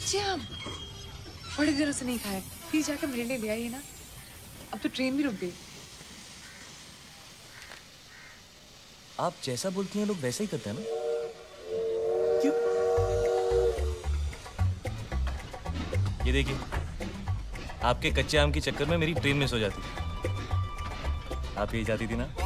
कच्चे आम बड़े दिनों से नहीं खाए, प्लीज जाकर मेरे लिए ले आइए ना। अब तो ट्रेन भी रुक गई। आप जैसा बोलती हैं लोग वैसा ही करते हैं ना? क्यों? ये देखिए, आपके कच्चे आम के चक्कर में मेरी ट्रेन मिस हो जाती। आप यही जाती थी ना?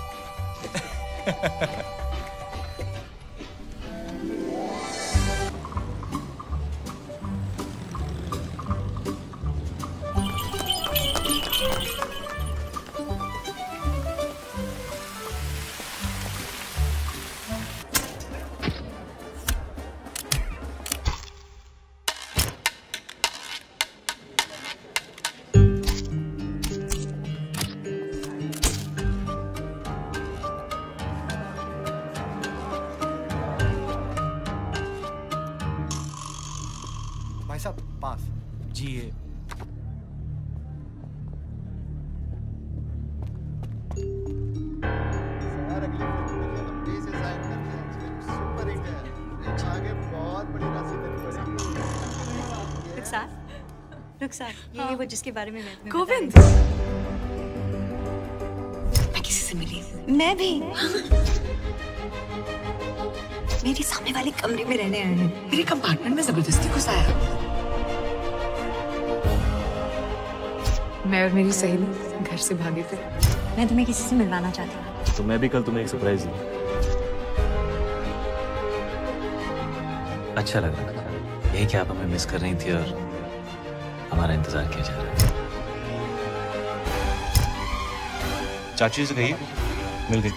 ये वो जिसके बारे में मैं गोविंद, मैं किसी से मिली। मैं भी। मेरे सामने वाले कमरे में रहने आए हैं। मेरे कंपार्टमेंट में जबरदस्ती घुसाया। मैं और मेरी सहेली घर से भागे थे। मैं तुम्हें किसी से मिलवाना चाहती हूँ। तो मैं भी कल तुम्हें एक सरप्राइज दूँ। अच्छा लग रहा था। यही कि आप हमें मिस कर रही थी और हमारा इंतजार किया जा रहा है। चाची से कहिए मिल गई।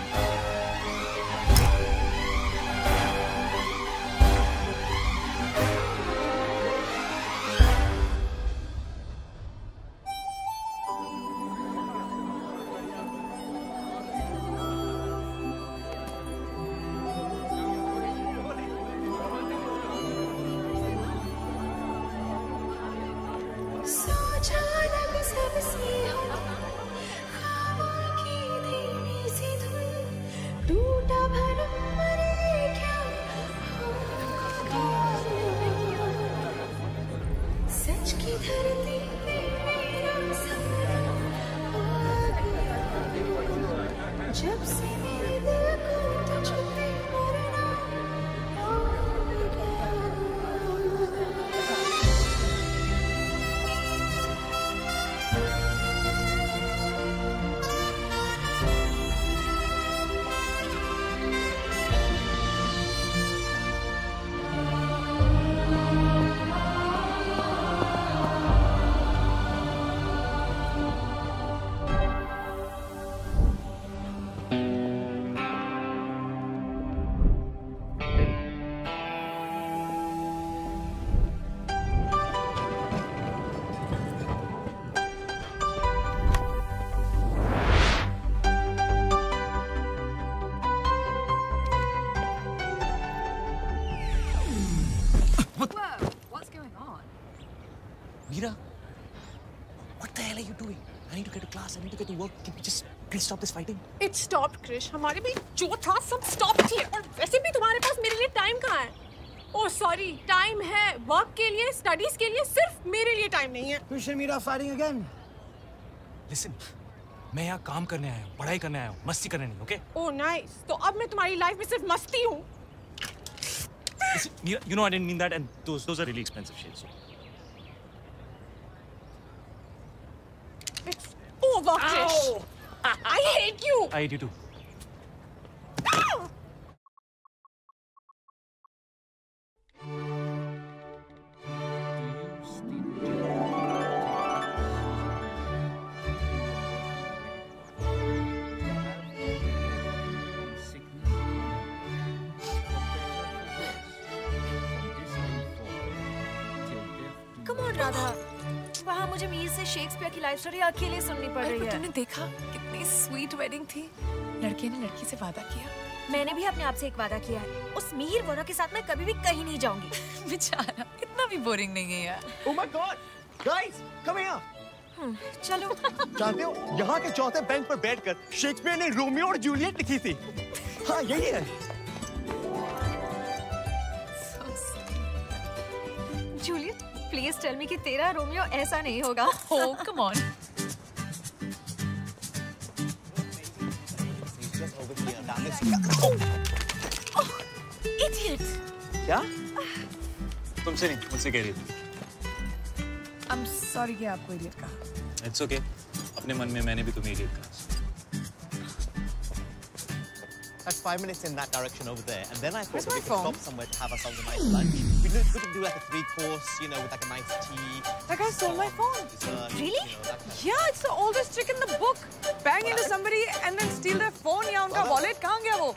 Stop this fighting. It stopped, Krish. हमारे भी जो था सब stop किए और वैसे भी तुम्हारे पास मेरे लिए टाइम कहाँ है? Oh sorry, टाइम है वर्क के लिए, स्टडीज के लिए, सिर्फ मेरे लिए टाइम नहीं है। Krish and Meera fighting again. Listen, मैं यहाँ काम करने आया हूँ, पढ़ाई करने आया हूँ, मस्ती करने नहीं, okay? Oh nice. तो अब मैं तुम्हारी लाइफ में सिर्फ मस्ती हूँ। You know I didn't mean that, and those are really expensive shades. It's over, Krish. I hate you. I hate you too. Come on, Radha. वहाँ मुझे मीर से शेक्सपियर की लाइफ स्टोरी अकेले सुननी पड़ रही है। तुमने देखा कितनी स्वीट वेडिंग थी। लड़के ने लड़की से वादा किया। मैंने भी अपने आप से एक वादा किया है। उस मीर वोरा के साथ मैं कभी भी कहीं नहीं जाऊंगी। बेचारा, इतना भी बोरिंग नहीं है यार। Oh my God, guys, come here. चलो। जानते हो, यहाँ के चौथे बेंच पर बैठकर शेक्सपियर ने रोमियो और जूलियट लिखी थी। हाँ, यही है। जूलियट, प्लीज टेल मी कि तेरा रोमियो ऐसा नहीं होगा। Oh, come on. Idiot! क्या? तुमसे नहीं, मुझसे कह रही थी। I'm sorry कि आपको idiot कहा। It's okay. अपने मन में मैंने भी तुम्हें idiot कहा। That's 5 minutes in that direction over there, and then I thought Where's that we my could phone? stop somewhere to have ourselves a nice lunch. We could do like a 3-course, you know, with like a nice tea. That guy stole my phone. Dessert, Really? You know, that kind of Yeah, it's the oldest trick in the book. Bang into somebody and then steal their phone या उनका wallet कहाँ गया वो?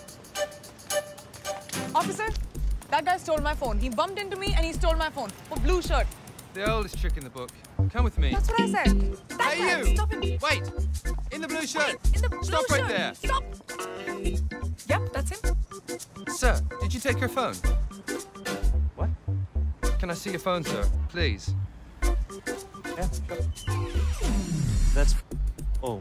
Officer, that guy stole my phone. He bumped into me and he stole my phone. For blue shirt. The oldest trick in the book. Come with me. That's what I said. That Hey, guy, you! stop him! Wait! In the blue shirt! In the blue Stop right shirt. there! Stop! Yep, that's him. Sir, did you take your phone? What? Can I see your phone, sir? Please. Yeah, sure. That's. Oh.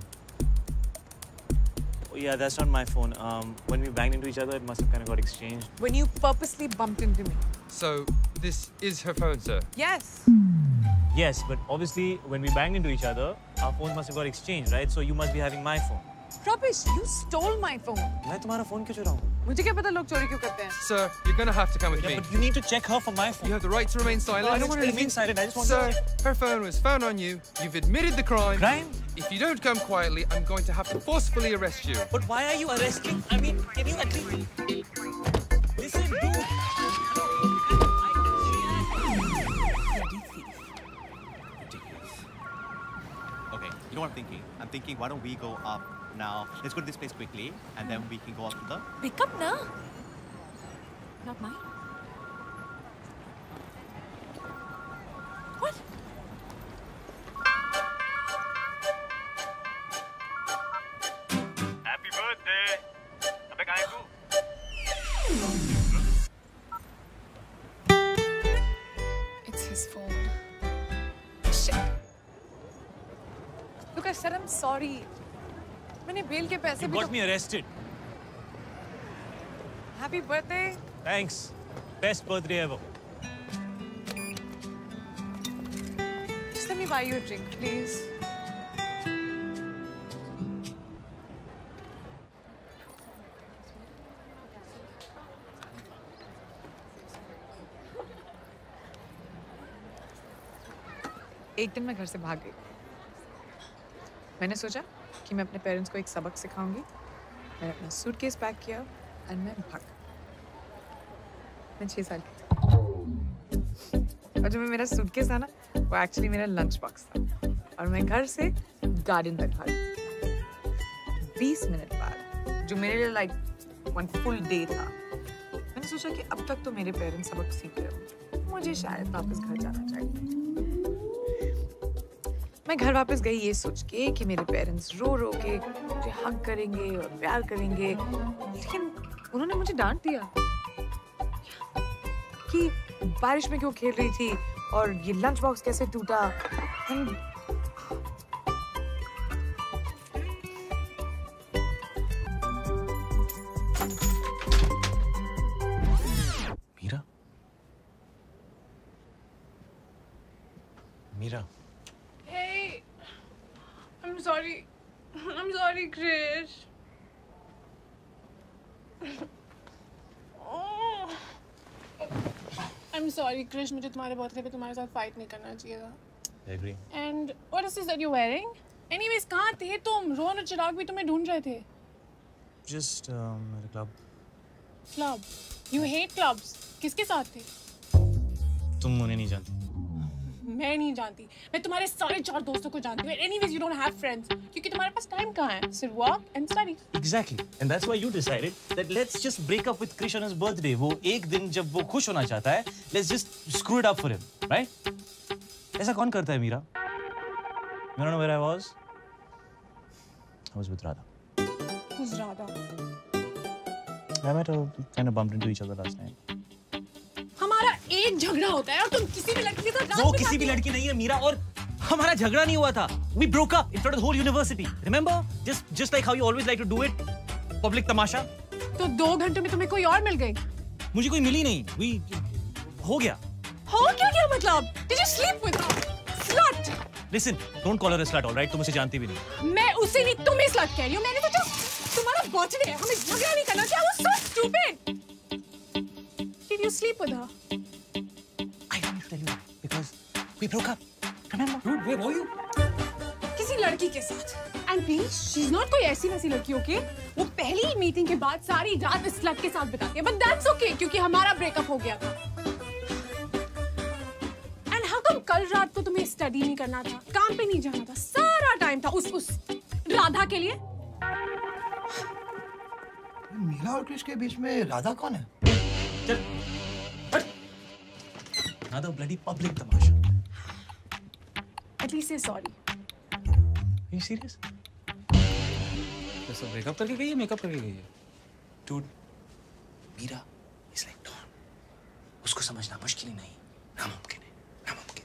Oh yeah, that's not my phone. When we banged into each other, it must have kind of got exchanged. When you purposely bumped into me. So, this is her phone, sir? Yes. Yes, but obviously when we banged into each other, our phones must have got exchanged, right? So you must be having my phone. Rubbish, you stole my phone. मैं तुम्हारा phone क्यों चुराऊँ? मुझे क्या पता लोग चोरी क्यों करते हैं? Sir, you're gonna have to come with Yeah, me. but you need to check her for my phone. You have the right to remain silent. I don't want to remain silent. I just want Sir, to. her phone was found on you. You've admitted the crime. Crime? If you don't come quietly, I'm going to have to forcefully arrest you. But why are you arresting? I mean, can you at least listen, dude? Okay, you know what I'm thinking? I'm thinking, why don't we go up now? Let's go to this place quickly, and then we can go up to the. Pick up na. Not mine. What? Happy birthday. अबे कहाँ है तू? It's his phone. Shit. Look, I said I'm sorry. मैंने bail के पैसे You भी got me arrested. Happy birthday. Thanks. Best birthday ever. Just let me buy you a drink, please. एक दिन मैं घर से भाग गई। मैंने सोचा कि मैं अपने पेरेंट्स को एक सबक सिखाऊंगी। मैंने अपना सूटकेस पैक किया और मैं भाग। मैं 6 साल की थी। और जो मेरा सूटकेस था ना, वो एक्चुअली मेरा लंच बॉक्स था। और मैं घर से गार्डन तक भागी। 20 मिनट बाद, जो मेरे लिए लाइक 1 फुल डे था, मैंने सोचा कि अब तक तो मेरे पेरेंट्स सबक सीख रहे होंगे, मुझे शायद वापस घर जाना चाहिए। मैं घर वापस गई ये सोच के कि मेरे पेरेंट्स रो रो के मुझे हग करेंगे और प्यार करेंगे, लेकिन उन्होंने मुझे डांट दिया कि बारिश में क्यों खेल रही थी और ये लंच बॉक्स कैसे टूटा। Meera? Meera? Hey, I'm sorry. I'm sorry, Krish. Oh. I'm sorry, Krish. मुझे तुम्हारे बर्थडे पे तुम्हारे साथ फाइट नहीं करना चाहिए था. I agree. And what is this that you're wearing? Anyways, कहाँ थे तुम? रोहन और चिराग भी तुम्हें ढूंढ रहे थे. Just at a club. Club. You hate clubs. किसके साथ थे? तुम उन्हें नहीं जानती. मैं नहीं जानती. मैं तुम्हारे सारे 4 दोस्तों को जानती हूँ. Anyways, you don't have friends. क्योंकि तुम्हारे पास टाइम कहाँ है? सिर्फ work and study. Exactly. And that's why you decided that let's just break up with Krish on his birthday. वो एक दिन जब वो खुश होना चाहता है, let's just screw it up for him, right? ऐसा कौन करता है Meera? You don't know where I was? I was with Radha. Who's Radha? I met her. We kind of bumped into each other last night. हमारा एक झगड़ा होता है और तुम किसी भी लड़की के साथ रात वो बिताती किसी भी हो। लड़की नहीं है मीरा, और हमारा झगड़ा नहीं हुआ था. We broke up in front of the whole university. Remember? Just like how you always like to do it. Public तमाशा. तो 2 घंटे में तुम्हें कोई और मिल गई? मुझे कोई मिली नहीं. हो गया. हो क्या मतलब? Did you sleep with her? Slut! Listen, don't call her a slut, all right? तुम उसे जानती भी नहीं। मैं उसे नहीं, तुम ही slut कह रही हो। मैंने सोचा तुम्हारा बर्थडे है, हमें झगड़ा नहीं करना चाहिए। I was so stupid. Did you sleep with her? I don't tell you because we broke up. Remember? Dude, where were you? किसी लड़की के साथ। And please, she's not कोई ऐसी वैसी लड़की, okay? वो पहली मीटिंग के बाद सारी रात इस लड़के के साथ बिताती है, but that's okay क्योंकि हमारा ब्रेकअप हो गया था। And how come कल रात को तुम्हें स्टडी नहीं करना था, काम पे नहीं जाना था, सारा टाइम था उस राधा के लिए? मीरा और कृष के बीच में राधा कौन है? चल, हट। Another bloody public Tamasha. At least say sorry. Are you serious? तो सब ब्रेकअप करके गई है, मेकअप करके गई है? Dude, Meera is like Dawn. उसको समझना मुश्किल ही नहीं, नामुमकिन है, नामुमकिन।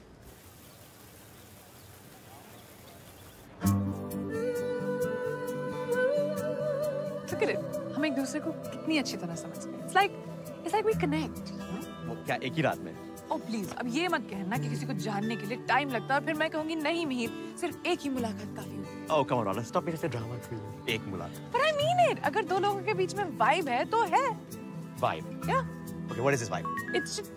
Look at it. हम एक दूसरे को कितनी अच्छी तरह समझते हैं। It's like we connect. वो क्या एक ही रात में? Oh please, अब ये मत कहना कि किसी को जानने के लिए टाइम लगता है और फिर मैं कहूँगी नहीं मिहिर, सिर्फ एक ही मुलाकात काफी होती है। Oh come on, Radha, stop making drama queen. एक मुलाकात। But I mean it. अगर दो लोगों के बीच में vibe है तो है। Vibe. Yeah. Okay, what is this vibe? It's just...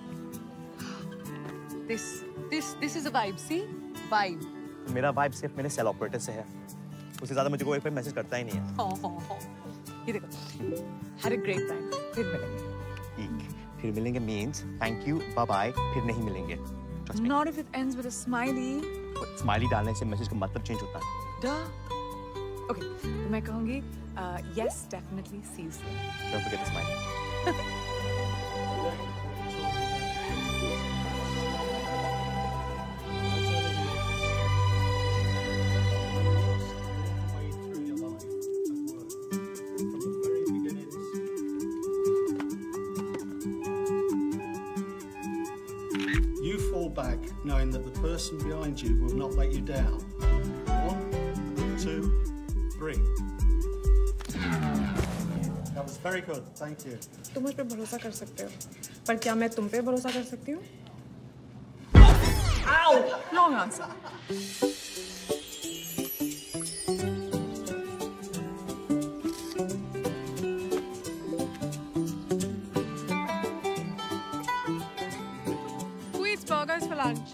This is a vibe. See, vibe. मेरा vibe सिर्फ मेरे सेल ऑपरेटर से है। उससे ज़्यादा मुझे कोई मैसेज करता ही नहीं है। Oh. ये देखो, had a great time. फिर मिलेंगे। फिर मिलेंगे means thank you, bye bye, फिर नहीं मिलेंगे। Trust me. Not if it ends with a smiley. Smiley डालने से मैसेज का मतलब चेंज होता है। Duh. Okay, तो मैं कहूँगी yes, definitely, see you soon. Don't forget the smile. You fall back knowing that the person behind you will not let you down. 1, 2, 3. That was very good. Thank you. तुम मुझ पे भरोसा कर सकते हो, पर क्या मैं तुम पे भरोसा कर सकती हूँ? Wrong answer. Who eats burgers for lunch?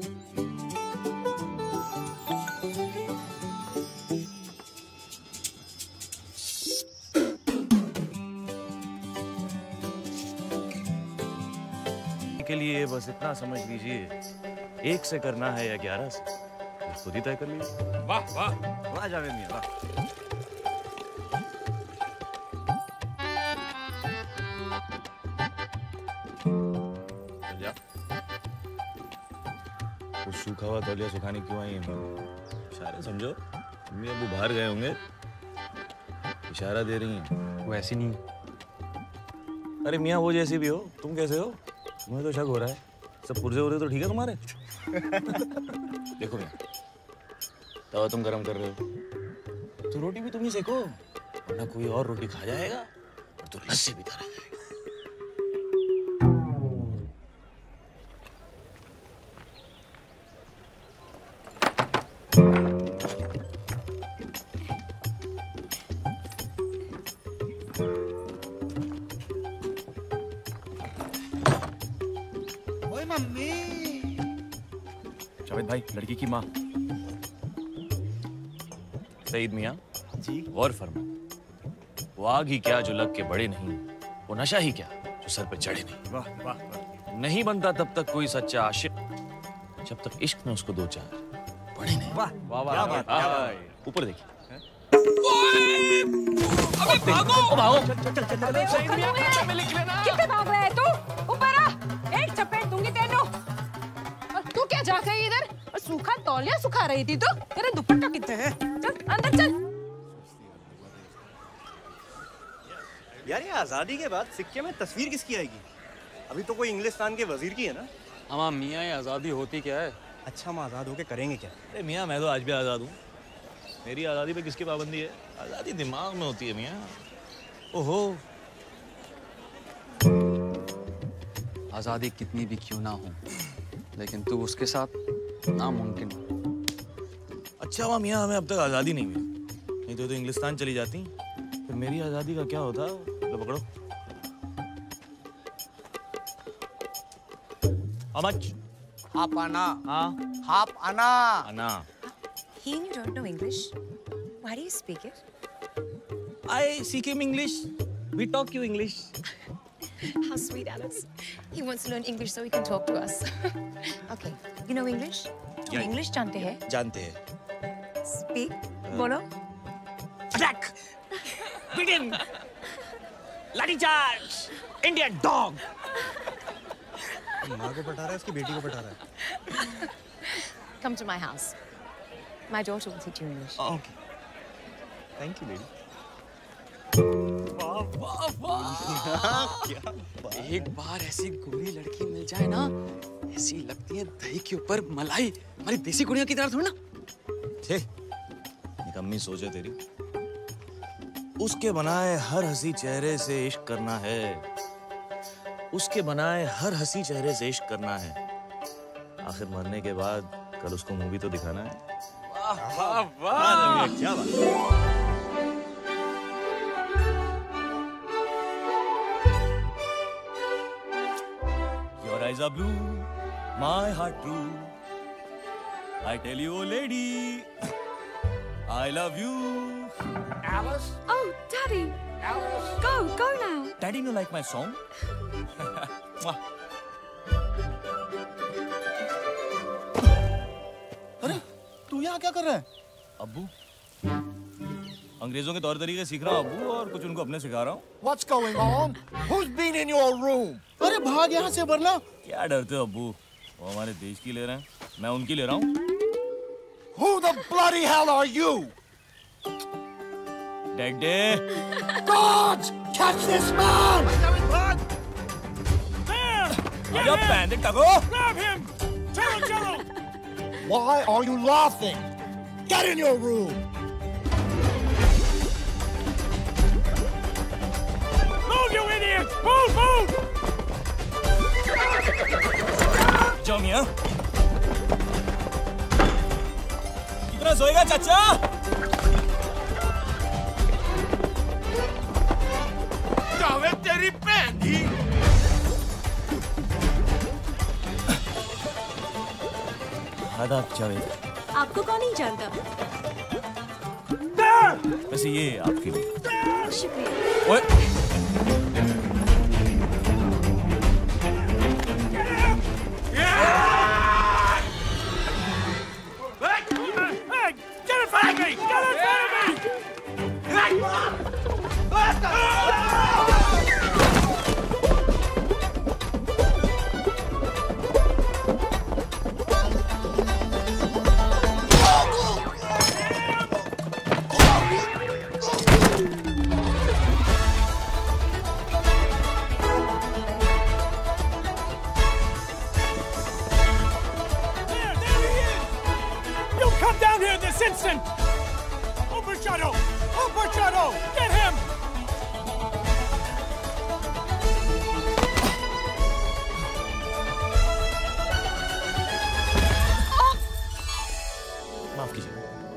के लिए बस इतना समझ लीजिए, 1 से करना है या 11 से, तो खुद ही तय कर लीजिए। वाह वाह वाह जावेद मियां, वाह। कुछ सूखा हुआ तौलिया सुखाने क्यों आई है? इशारे समझो, मम्मी अबू बाहर गए होंगे, इशारा दे रही हैं। वो ऐसी नहीं। अरे मियाँ वो जैसी भी हो, तुम कैसे हो? तुम्हें तो शक हो रहा है। सब पुर्जे हो रहे तो ठीक है तुम्हारे? देखो मियाँ, तवा तुम गरम कर रहे हो तो रोटी भी तुम ही सेको, वरना कोई और रोटी खा जाएगा और तो लस्सी भी रह जाएगा। ओए मम्मी। जावेद भाई, लड़की की माँ। सईद मियाँ जी। गौर फरमा, वो आग ही क्या जो लग के बड़े नहीं, वो नशा ही क्या जो सर पे चढ़े नहीं। वाह वाह वाह। नहीं बनता तब तक कोई सच्चा आशिक, जब तक इश्क में उसको 2-4 पढ़े नहीं। वाह वाह वाह, क्या बात, क्या वाह। ऊपर देखिए। अबे भागो! कितने भाग रहा है तू? ऊपर आ! एक चपेट दूंगी तेनू। और तू क्या झांक रही है इधर? और सूखा तौलिया सुखा रही थी तू? तेरे दुपट्टा कितने है? चल अंदर चल। यार ये आजादी के बाद सिक्के में तस्वीर किसकी आएगी? अभी तो कोई इंग्लिस्तान के वजीर की है ना? हमारा मियाँ, ये आज़ादी होती क्या है? अच्छा, हम आजाद होके करेंगे क्या? अरे मियाँ, मैं तो आज भी आज़ाद हूँ। मेरी आज़ादी पे किसकी पाबंदी है? आज़ादी दिमाग में होती है मियाँ। ओहो, आज़ादी कितनी भी क्यों ना हो, लेकिन तू उसके साथ नामुमकिन। अच्छा हुआ मियाँ हमें अब तक आज़ादी नहीं मिली, नहीं तो इंग्लिस्तान चली जाती, फिर मेरी आज़ादी का क्या होता? लो पकड़ो। How much? Half anna. हाँ? Half anna. Anna. He and you don't know English. Why do you speak it? I speak him English. We talk you English. How sweet, Alice. He wants to learn English so he can talk to us. Okay, you know English? तुम Yeah. English जानते हैं? जानते हैं। Speak. बोलो. Attack! Begin! Lathi charge! Indian dog! माँ को पटा रहा है, उसकी बेटी को पटा रहा है। Come to my house. My daughter will teach you English. Okay. Thank you, lady. एक बार ऐसी गोरी लड़की मिल जाए ना, ऐसी लगती है दही के ऊपर मलाई। हमारी देसी कुड़ियों की तरह थोड़ी ना। निकम्मी सोच है तेरी। उसके बनाए हर हंसी चेहरे से इश्क करना है, उसके बनाए हर हंसी चेहरे से इश्क करना है। आखिर मरने के बाद कल उसको मूवी तो दिखाना है। वाह वाह, क्या बात। Your eyes are blue, my heart true. I tell you, oh lady, I love you. Alice. Oh, Daddy. Alice. Go now. Daddy, you like my song? Mwah. अरे तू यहाँ क्या कर रहा है? अब्बू, अंग्रेजों के तौर तरीके सीख रहा हूँ अब्बू, और कुछ उनको अपने सिखा रहा हूँ। What's going on? Who's been in your room? अरे भाग यहाँ से वरना। क्या डरते हो अब्बू? वो हमारे देश की ले रहे हैं, मैं उनकी ले रहा हूँ। Who the bloody hell are you? Daddy. Guards! Catch this man! आजा पैंदे टको। Grab him! Jello! Why are you laughing? Get in your room! Move, you idiot! Move, move! जाओ मियाँ। कितना सोएगा चाचा? जावेद तेरी बहन ही! आदाब जावेद। आपको कौन नहीं जानता? वैसे ये आपके लिए। शुक्रिया। ओए। Get in front of me! Get in front of me! Instant! Over Shadow! Over Shadow! Get him! माफ कीजिए।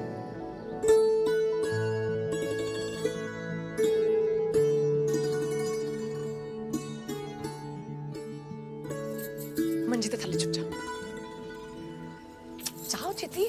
मंजिते थले चुपचाप जाओ चिति।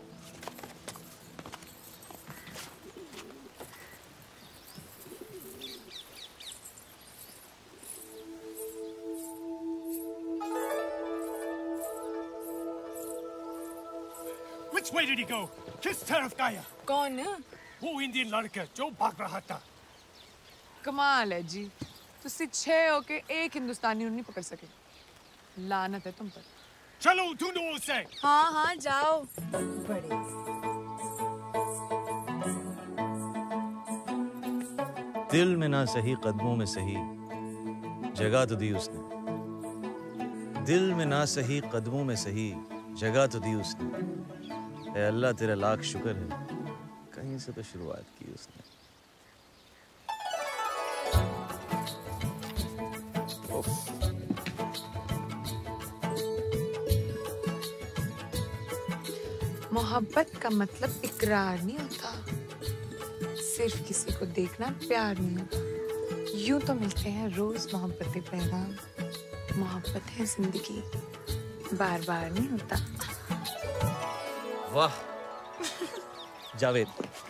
Which way did he go? किस तरफ गया? कौन? वो इंडियन लड़का जो भाग रहा था। कमाल है जी, तुसी 6 होके एक हिंदुस्तानी नहीं पकड़ सके। लानत है तुम पर। चलो ढूंढो उसे। हाँ हाँ जाओ। बड़े। दिल में ना सही कदमों में सही जगह तो दी उसने, दिल में ना सही कदमों में सही जगह तो दी उसने। ऐ अल्लाह तेरा लाख शुक्र है, कहीं से तो शुरुआत की उसने। मोहब्बत का मतलब इकरार नहीं होता, सिर्फ किसी को देखना प्यार नहीं होता। यूं तो मिलते हैं रोज मोहब्बतें पैगाम, मोहब्बत है जिंदगी, बार बार नहीं होता। वाह जावेद,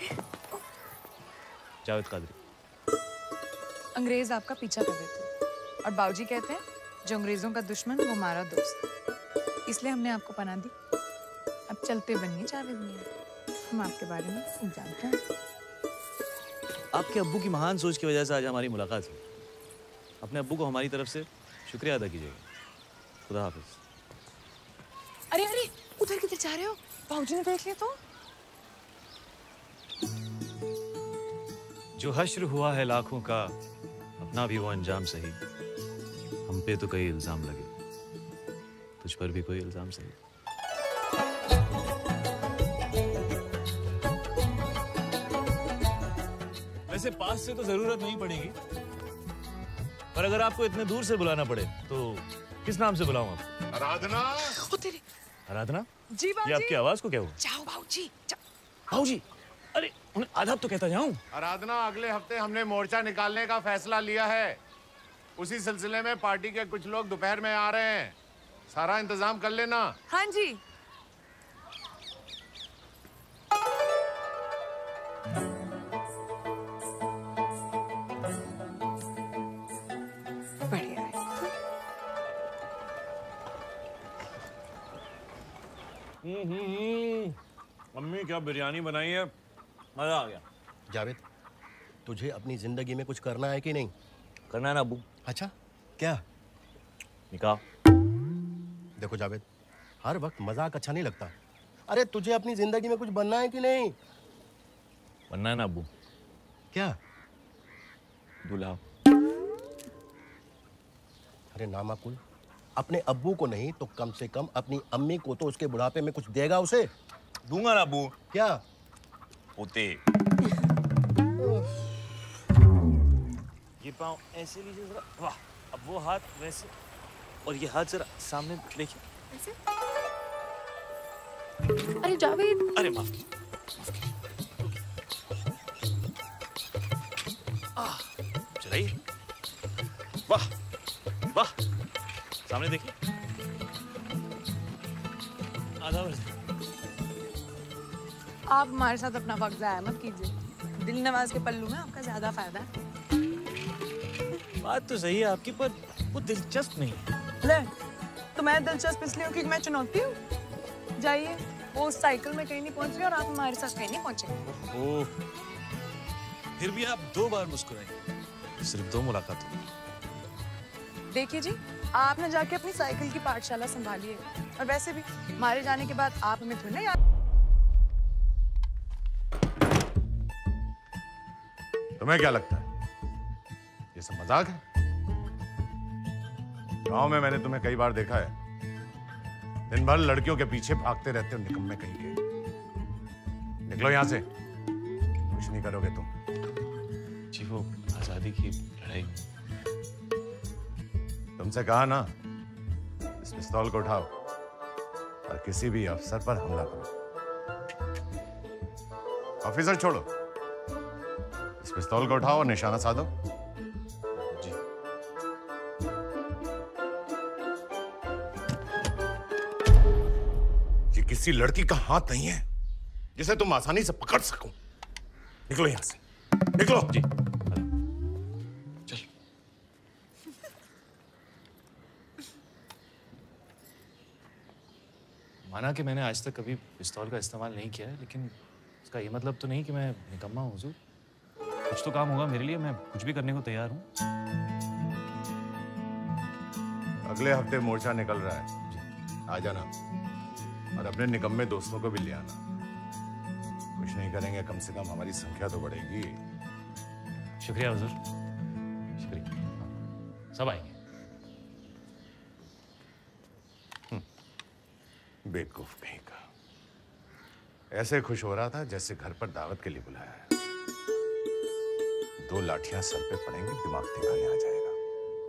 जावेद कादरी। अंग्रेज आपका पीछा कर रहे थे और बाबूजी कहते हैं जो अंग्रेजों का दुश्मन वो हमारा दोस्त, इसलिए हमने आपको पनाह दी। अब चलते बनिए जावेद मियां, हम आपके बारे में सब जानते हैं। आपके अब्बू की महान सोच की वजह से आज हमारी मुलाकात हुई। अपने अब्बू को हमारी तरफ से शुक्रिया अदा कीजिएगा। खुदा हाफिज। अरे अरे, उधर किधर जा रहे हो? बाबूजी ने देख लिया तो? जो हश्र हुआ है लाखों का, अपना भी वो अंजाम सही। हम पे तो कई इल्जाम लगे, तुझ पर भी कोई इल्जाम सही। वैसे पास से तो जरूरत नहीं पड़ेगी, पर अगर आपको इतने दूर से बुलाना पड़े तो किस नाम से बुलाऊं आपको? आराधना। आराधना जी बाबूजी। ये आपकी आवाज को क्या हुआ? जाओ बाबूजी, बाबूजी, अरे उन्हें आदाब तो कहता जाऊं। आराधना, अगले हफ्ते हमने मोर्चा निकालने का फैसला लिया है। उसी सिलसिले में पार्टी के कुछ लोग दोपहर में आ रहे हैं। सारा इंतजाम कर लेना। हाँ जी। बढ़िया है। मम्मी क्या बिरयानी बनाई है, मजा आ गया। जावेद, तुझे अपनी जिंदगी में कुछ करना है कि नहीं? करना है ना अब्बू। अच्छा, क्या? निकाह। देखो जावेद, हर वक्त मजाक अच्छा नहीं लगता। अरे तुझे अपनी जिंदगी में कुछ बनना है कि नहीं? बनना है ना अब्बू। क्या? दूल्हा। अरे नामाकुल, अपने अब्बू को नहीं तो कम से कम अपनी अम्मी को तो उसके बुढ़ापे में कुछ देगा उसे। दूंगा ना अब्बू। क्या? पोते। ये पाँव ऐसे लीजिए जरा। वाह, अब वो हाथ वैसे और ये हाथ जरा सामने देखिए। ऐसे? अरे जावेद। अरे माफ कीजिए। चलाइए। वाह वाह, सामने देखिए। आधा वर्ष। आप हमारे साथ अपना वक्त जाया मत कीजिए। दिल नवाज के पल्लू में आपका ज्यादा फायदा है। बात तो सही है आपकी, पर वो दिलचस्प नहीं है। ले, तो मैं दिलचस्प इसलिए हूँ कि मैं चुनौती हूँ। जाइए, वो उस साइकिल में कहीं नहीं पहुंच रही और आप हमारे साथ कहीं नहीं पहुंचे। ओह, फिर भी आप 2 बार मुस्कुराए, सिर्फ 2 मुलाकात हुई। देखिए जी, आपने जाके अपनी साइकिल की पाठशाला संभालिए। और वैसे भी हमारे जाने के बाद आप हमें थोड़ी ना याद। तुम्हें क्या लगता है ये सब मजाक है? गांव में मैंने तुम्हें कई बार देखा है, दिन भर लड़कियों के पीछे भागते रहते हो, निकम्मे कहीं के। निकलो यहां से, कुछ नहीं करोगे तुम। जी वो आजादी की लड़ाई। तुमसे कहा ना, इस पिस्तौल को उठाओ और किसी भी अफसर पर हमला करो। ऑफिसर छोड़ो, इस पिस्तौल को उठाओ और निशाना साधो। जी। ये किसी लड़की का हाथ नहीं है जिसे तुम आसानी से पकड़ सको। निकलो यहां से, निकलो। जी। माना कि मैंने आज तक कभी पिस्तौल का इस्तेमाल नहीं किया है, लेकिन इसका ये मतलब तो नहीं कि मैं निकम्मा हूँ हुजूर। कुछ तो काम होगा मेरे लिए, मैं कुछ भी करने को तैयार हूँ। अगले हफ्ते मोर्चा निकल रहा है, आ जाना और अपने निकम्मे दोस्तों को भी ले आना। कुछ नहीं करेंगे, कम से कम हमारी संख्या तो बढ़ेगी। शुक्रिया हुजूर, शुक्रिया। सब आएंगे। बेवकूफ कहीं का, ऐसे खुश हो रहा था जैसे घर पर दावत के लिए बुलाया है। 2 लाठियां सर पे पड़ेंगे, दिमाग ठिकाने आ जाएगा।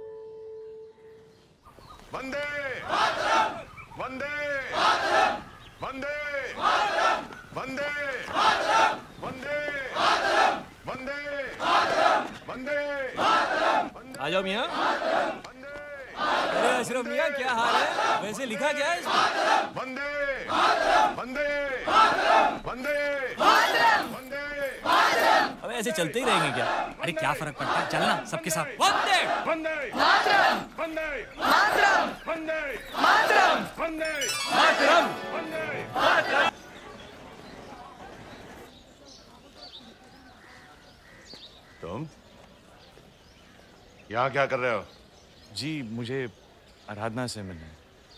वंदे वंदे वंदे वंदे वंदे वंदे वंदे आ जाओ मियाँ। अरे अशरफ मियाँ, क्या हाल है? वैसे लिखा क्या है इसमें? वंदे वंदे वंदे वंदे। अब ऐसे चलते ही रहेंगे क्या? अरे क्या फर्क पड़ता है, चलना सबके साथ। वंदे वंदे मातरम वंदे मातरम वंदे मातरम वंदे मातरम वंदे। तुम यहाँ क्या कर रहे हो? जी मुझे आराधना से मिलना है।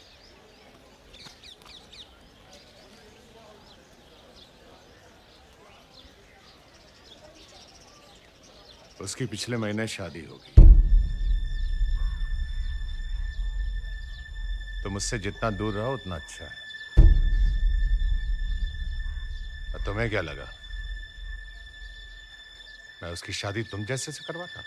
उसकी पिछले महीने शादी होगी। तुम उससे जितना दूर रहो उतना अच्छा है। और तुम्हें क्या लगा मैं उसकी शादी तुम जैसे से करवाता?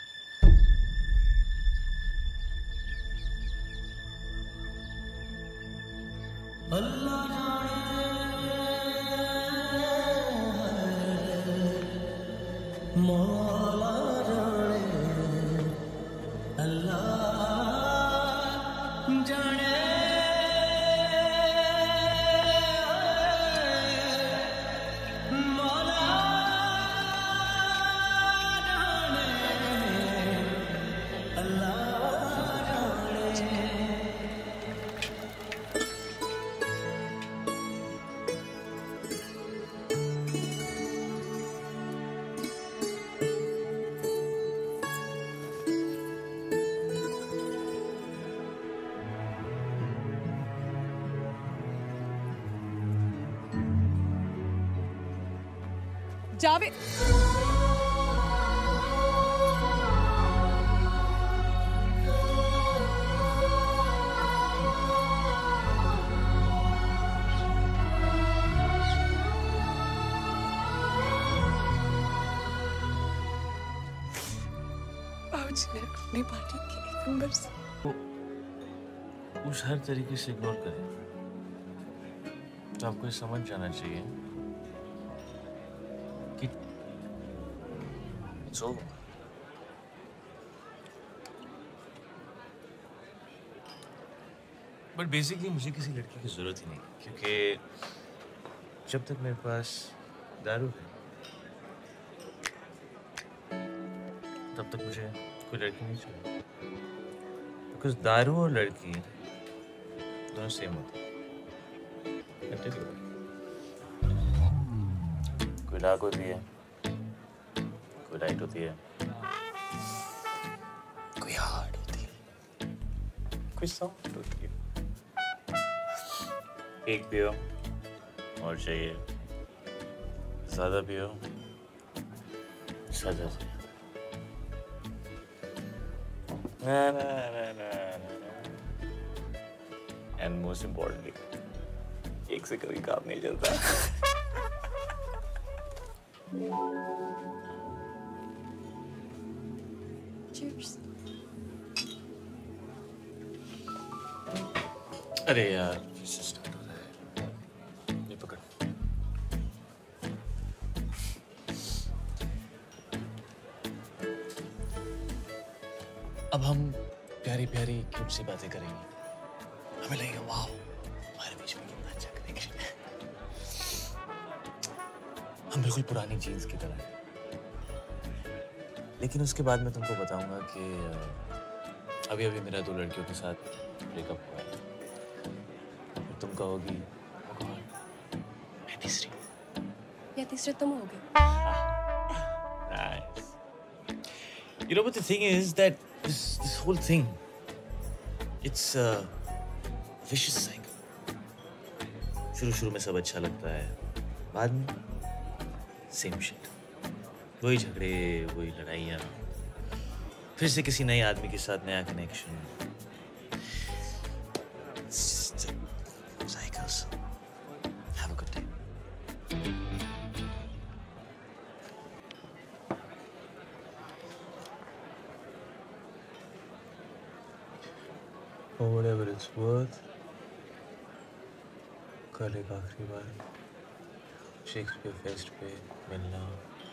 जावेद, बाबूजी ने अपनी पार्टी के एक नंबर से उस हर तरीके से इग्नोर करें तो आपको ये समझ जाना चाहिए कि it's over. बट बेसिकली मुझे किसी लड़की की जरूरत ही नहीं, क्योंकि जब तक मेरे पास दारू है तब तक मुझे कोई लड़की नहीं चाहिए। बिकॉज दारू और लड़की दोनों सेम होते हैं। कोई डार्क होती है, कोई लाइट होती है, कोई हार्ड होती है, कोई सॉफ्ट होती है। एक पियो और चाहिए, ज्यादा पियो सजा से। ना ना ना ना ना। एंड मोस्ट इम्पोर्टेंटली एक से कभी काम नहीं चलता। Cheers. अरे यार इससे स्टार्ट हो रहा है। ये पकड़। अब हम प्यारी प्यारी क्यूट सी बातें करेंगे। हमें लगेगा वाह हमारे बीच में कितना अच्छा कनेक्शन है। हम बिल्कुल पुरानी जीन्स की तरह हैं। लेकिन उसके बाद मैं तुमको बताऊंगा कि अभी अभी मेरा 2 लड़कियों के साथ ब्रेकअप हुआ है। और तुम कहोगी मैं तीसरी। या तीसरे तुम होगे। Nice. You know what the thing is that this whole thing, it's a vicious cycle. शुरू में सब अच्छा लगता है, बाद में सेम शिट, वही झगड़े, वही लड़ाइयाँ, फिर से किसी नए आदमी के साथ नया connection. Cycles. Have a good day. For whatever it's worth, कल एक आखिरी बार शेक्सपियर फेस्ट पे मिलना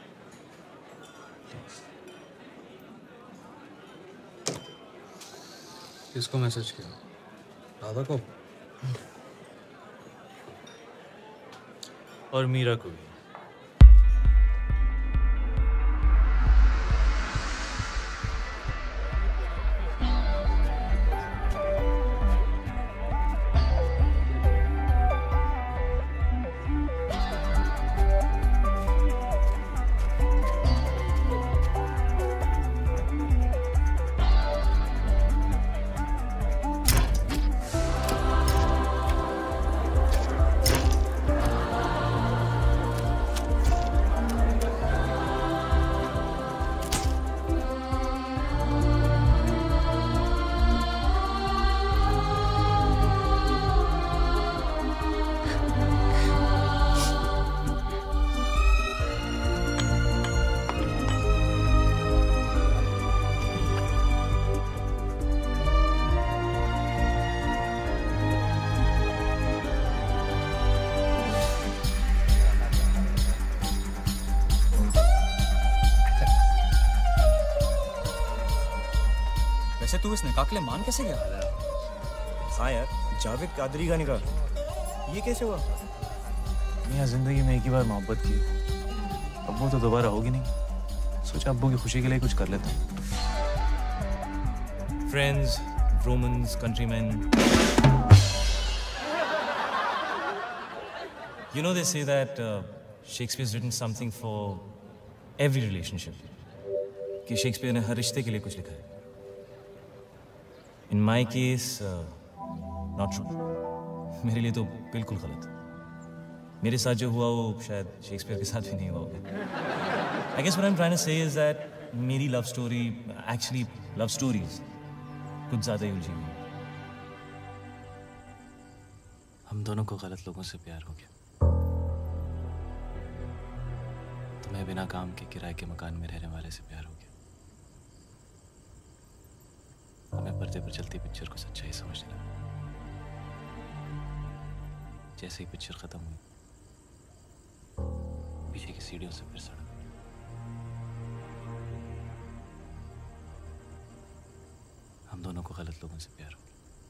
प्लीज। किसको मैसेज किया? राधा को? और मीरा को भी। वैसे तू इस निकाह के लिए मान कैसे गया? हाँ यार, जावेद कादरी का निकाह, ये कैसे हुआ? मैं जिंदगी में एक ही बार मोहब्बत की, अब वो तो दोबारा होगी नहीं। सोचा अब्बू की खुशी के लिए कुछ कर लेता हूँ। Friends, Romans, countrymen. You know, they say that Shakespeare's written something for every relationship. कि शेक्सपियर ने हर रिश्ते के लिए कुछ लिखा है। In my case, not true. मेरे लिए तो बिल्कुल गलत। मेरे साथ जो हुआ वो शायद शेक्सपियर के साथ भी नहीं हुआ होगा। I guess what I'm trying to say is that मेरी love story, actually love stories, कुछ ज़्यादा ही उलझी हुई। हम दोनों को गलत लोगों से प्यार हो गया। तुम्हें बिना काम के किराए के मकान में रहने वाले से प्यार हो गया। हमें पर्दे पर चलती पिक्चर को सच्चाई समझने लगा। जैसे ही पिक्चर खत्म हुई, पीछे की सीढ़ियों से फिर सड़क। हम दोनों को गलत लोगों से प्यार हो गया।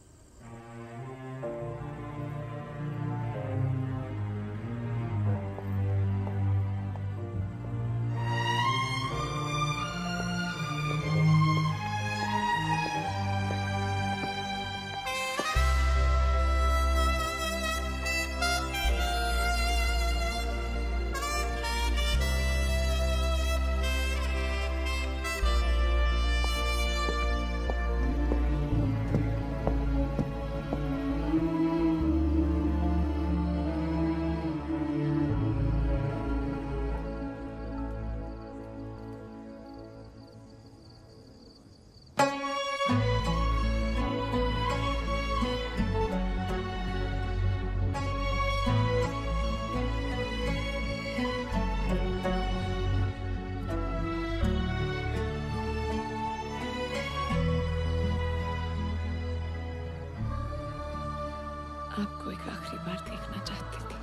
आपको एक आखिरी बार देखना चाहती थी।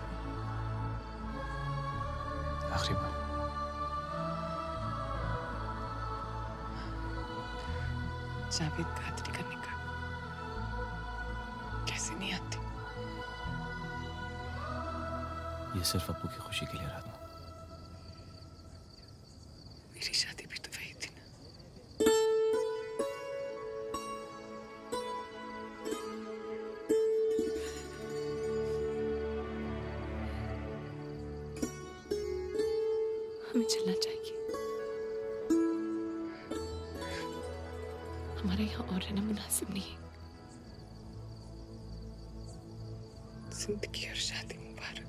आखिरी बार? जावेद कादरी का निकाह कैसे नहीं आती? ये सिर्फ अब्बू की खुशी के लिए रहा था। मेरी शादी भी तो वही थी ना। हमें चलना चाहिए। हमारे यहाँ और रहना मुनासिब नहीं है। जिंदगी और शादी मुबारक।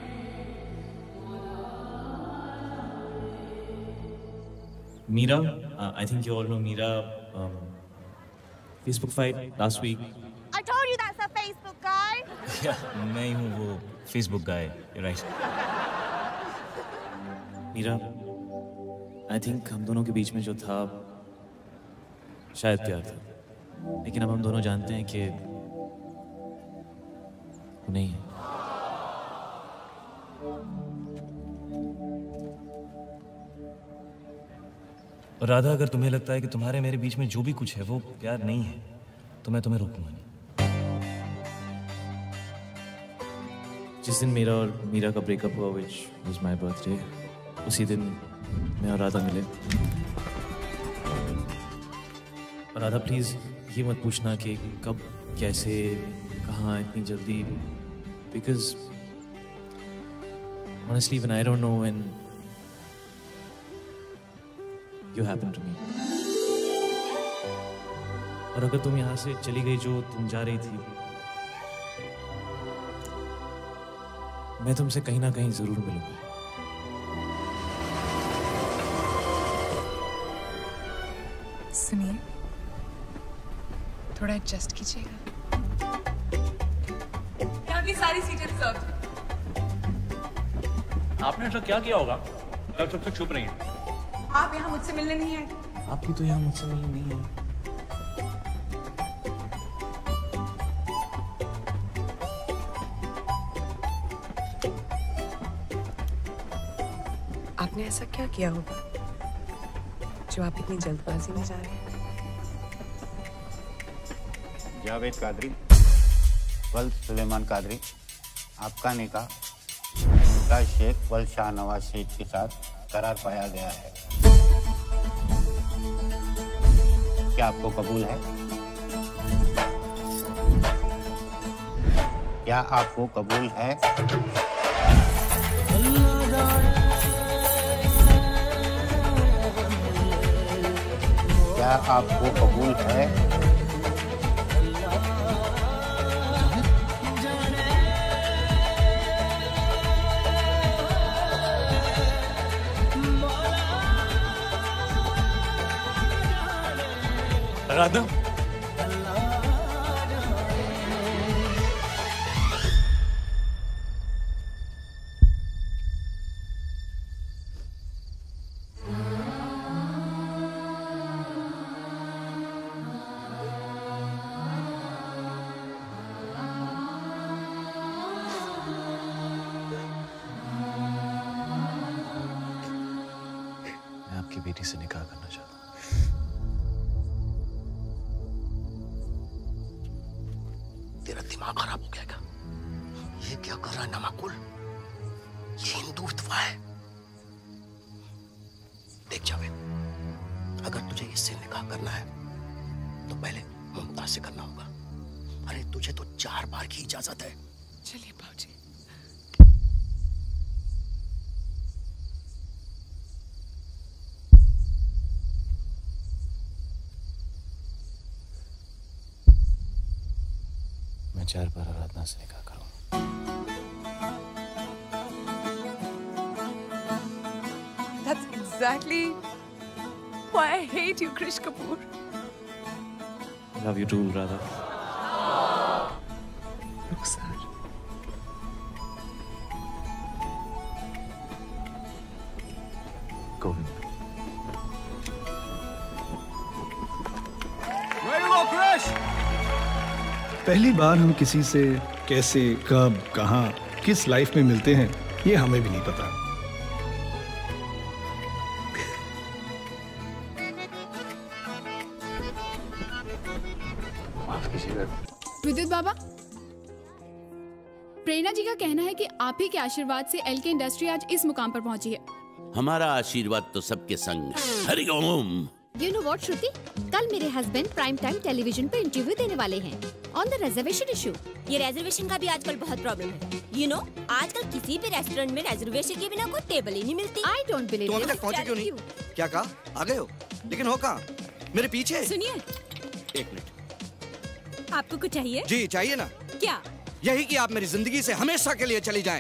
Meera I think you all know Meera. Facebook fight last week. I told you that's a Facebook guy. Yeah, मैं ही हूँ वो Facebook guy. You're right. Meera, I think हम दोनों के बीच में जो था शायद प्यार था, लेकिन अब हम दोनों जानते हैं कि वो नहीं है। और राधा, अगर तुम्हें लगता है कि तुम्हारे मेरे बीच में जो भी कुछ है वो प्यार नहीं है, तो मैं तुम्हें रोकूंगा नहीं। जिस दिन मेरा और मीरा का ब्रेकअप हुआ, which was my birthday, उसी दिन मैं और राधा मिले। और राधा, प्लीज ये मत पूछना कि कब, कैसे, कहाँ, इतनी जल्दी, because honestly when I don't know when you happen to me. और अगर तुम यहाँ से चली गई जो तुम जा रही थी, मैं तुमसे कहीं ना कहीं जरूर मिलूंगा। सुनिए, थोड़ा एडजस्ट कीजिएगा। यहाँ की सारी सीटें रिजर्व। आपने ऐसा क्या किया होगा तब सबसे छुप रही हैं? आप यहाँ मुझसे मिलने नहीं आए। आप भी तो यहाँ मुझसे मिलने नहीं है। आपने ऐसा क्या किया होगा जो आप इतनी जल्दबाजी में जा रहे हैं? जावेद कादरी, वल सुलेमान कादरी, आपका निकाह शेख वल शाहनवाज शेख के साथ करार पाया गया है। क्या आपको कबूल है? क्या आपको कबूल है? क्या आपको कबूल है? राधा, मैं आपकी बेटी से निकाह करना चाहता हूँ। तेरा दिमाग खराब हो गया क्या? ये क्या कर रहा है नामाकुल? ये हिंदुत्व है। देख जावेद, अगर तुझे इससे निकाह करना है तो पहले मुमताज से करना होगा। अरे तुझे तो 4 बार की इजाजत है। चलिए बाबूजी। मैं 4 बार आराधना से निकाह करूँ। That's exactly why I hate you, Krish Kapoor. I love you too, Radha. Rukhsar. Govind. Where you go, Krish? पहली बार हम किसी से कैसे, कब, कहाँ, किस लाइफ में मिलते हैं, ये हमें भी नहीं पता। विद्युत बाबा, प्रेरणा जी का कहना है कि आप ही के आशीर्वाद से एलके इंडस्ट्री आज इस मुकाम पर पहुंची है। हमारा आशीर्वाद तो सबके संग। हरि ओम। You know what, Shruti? कल मेरे हस्बैंड प्राइम टाइम टेलीविजन पे इंटरव्यू देने वाले हैं ऑन द रिजर्वेशन इशू। ये रिजर्वेशन का भी आजकल बहुत प्रॉब्लम है। You know, आजकल किसी भी रेस्टोरेंट में रिजर्वेशन के बिना कोई टेबल ही नहीं मिलती। I don't believe तुम अभी तक पहुंचे क्यों नहीं? क्या कहा? आ गए हो? लेकिन हो कहाँ? मेरे पीछे। सुनिए। 1 मिनट। आपको कुछ चाहिए? जी चाहिए ना। क्या? यही कि आप मेरी जिंदगी से हमेशा के लिए चली जाएं।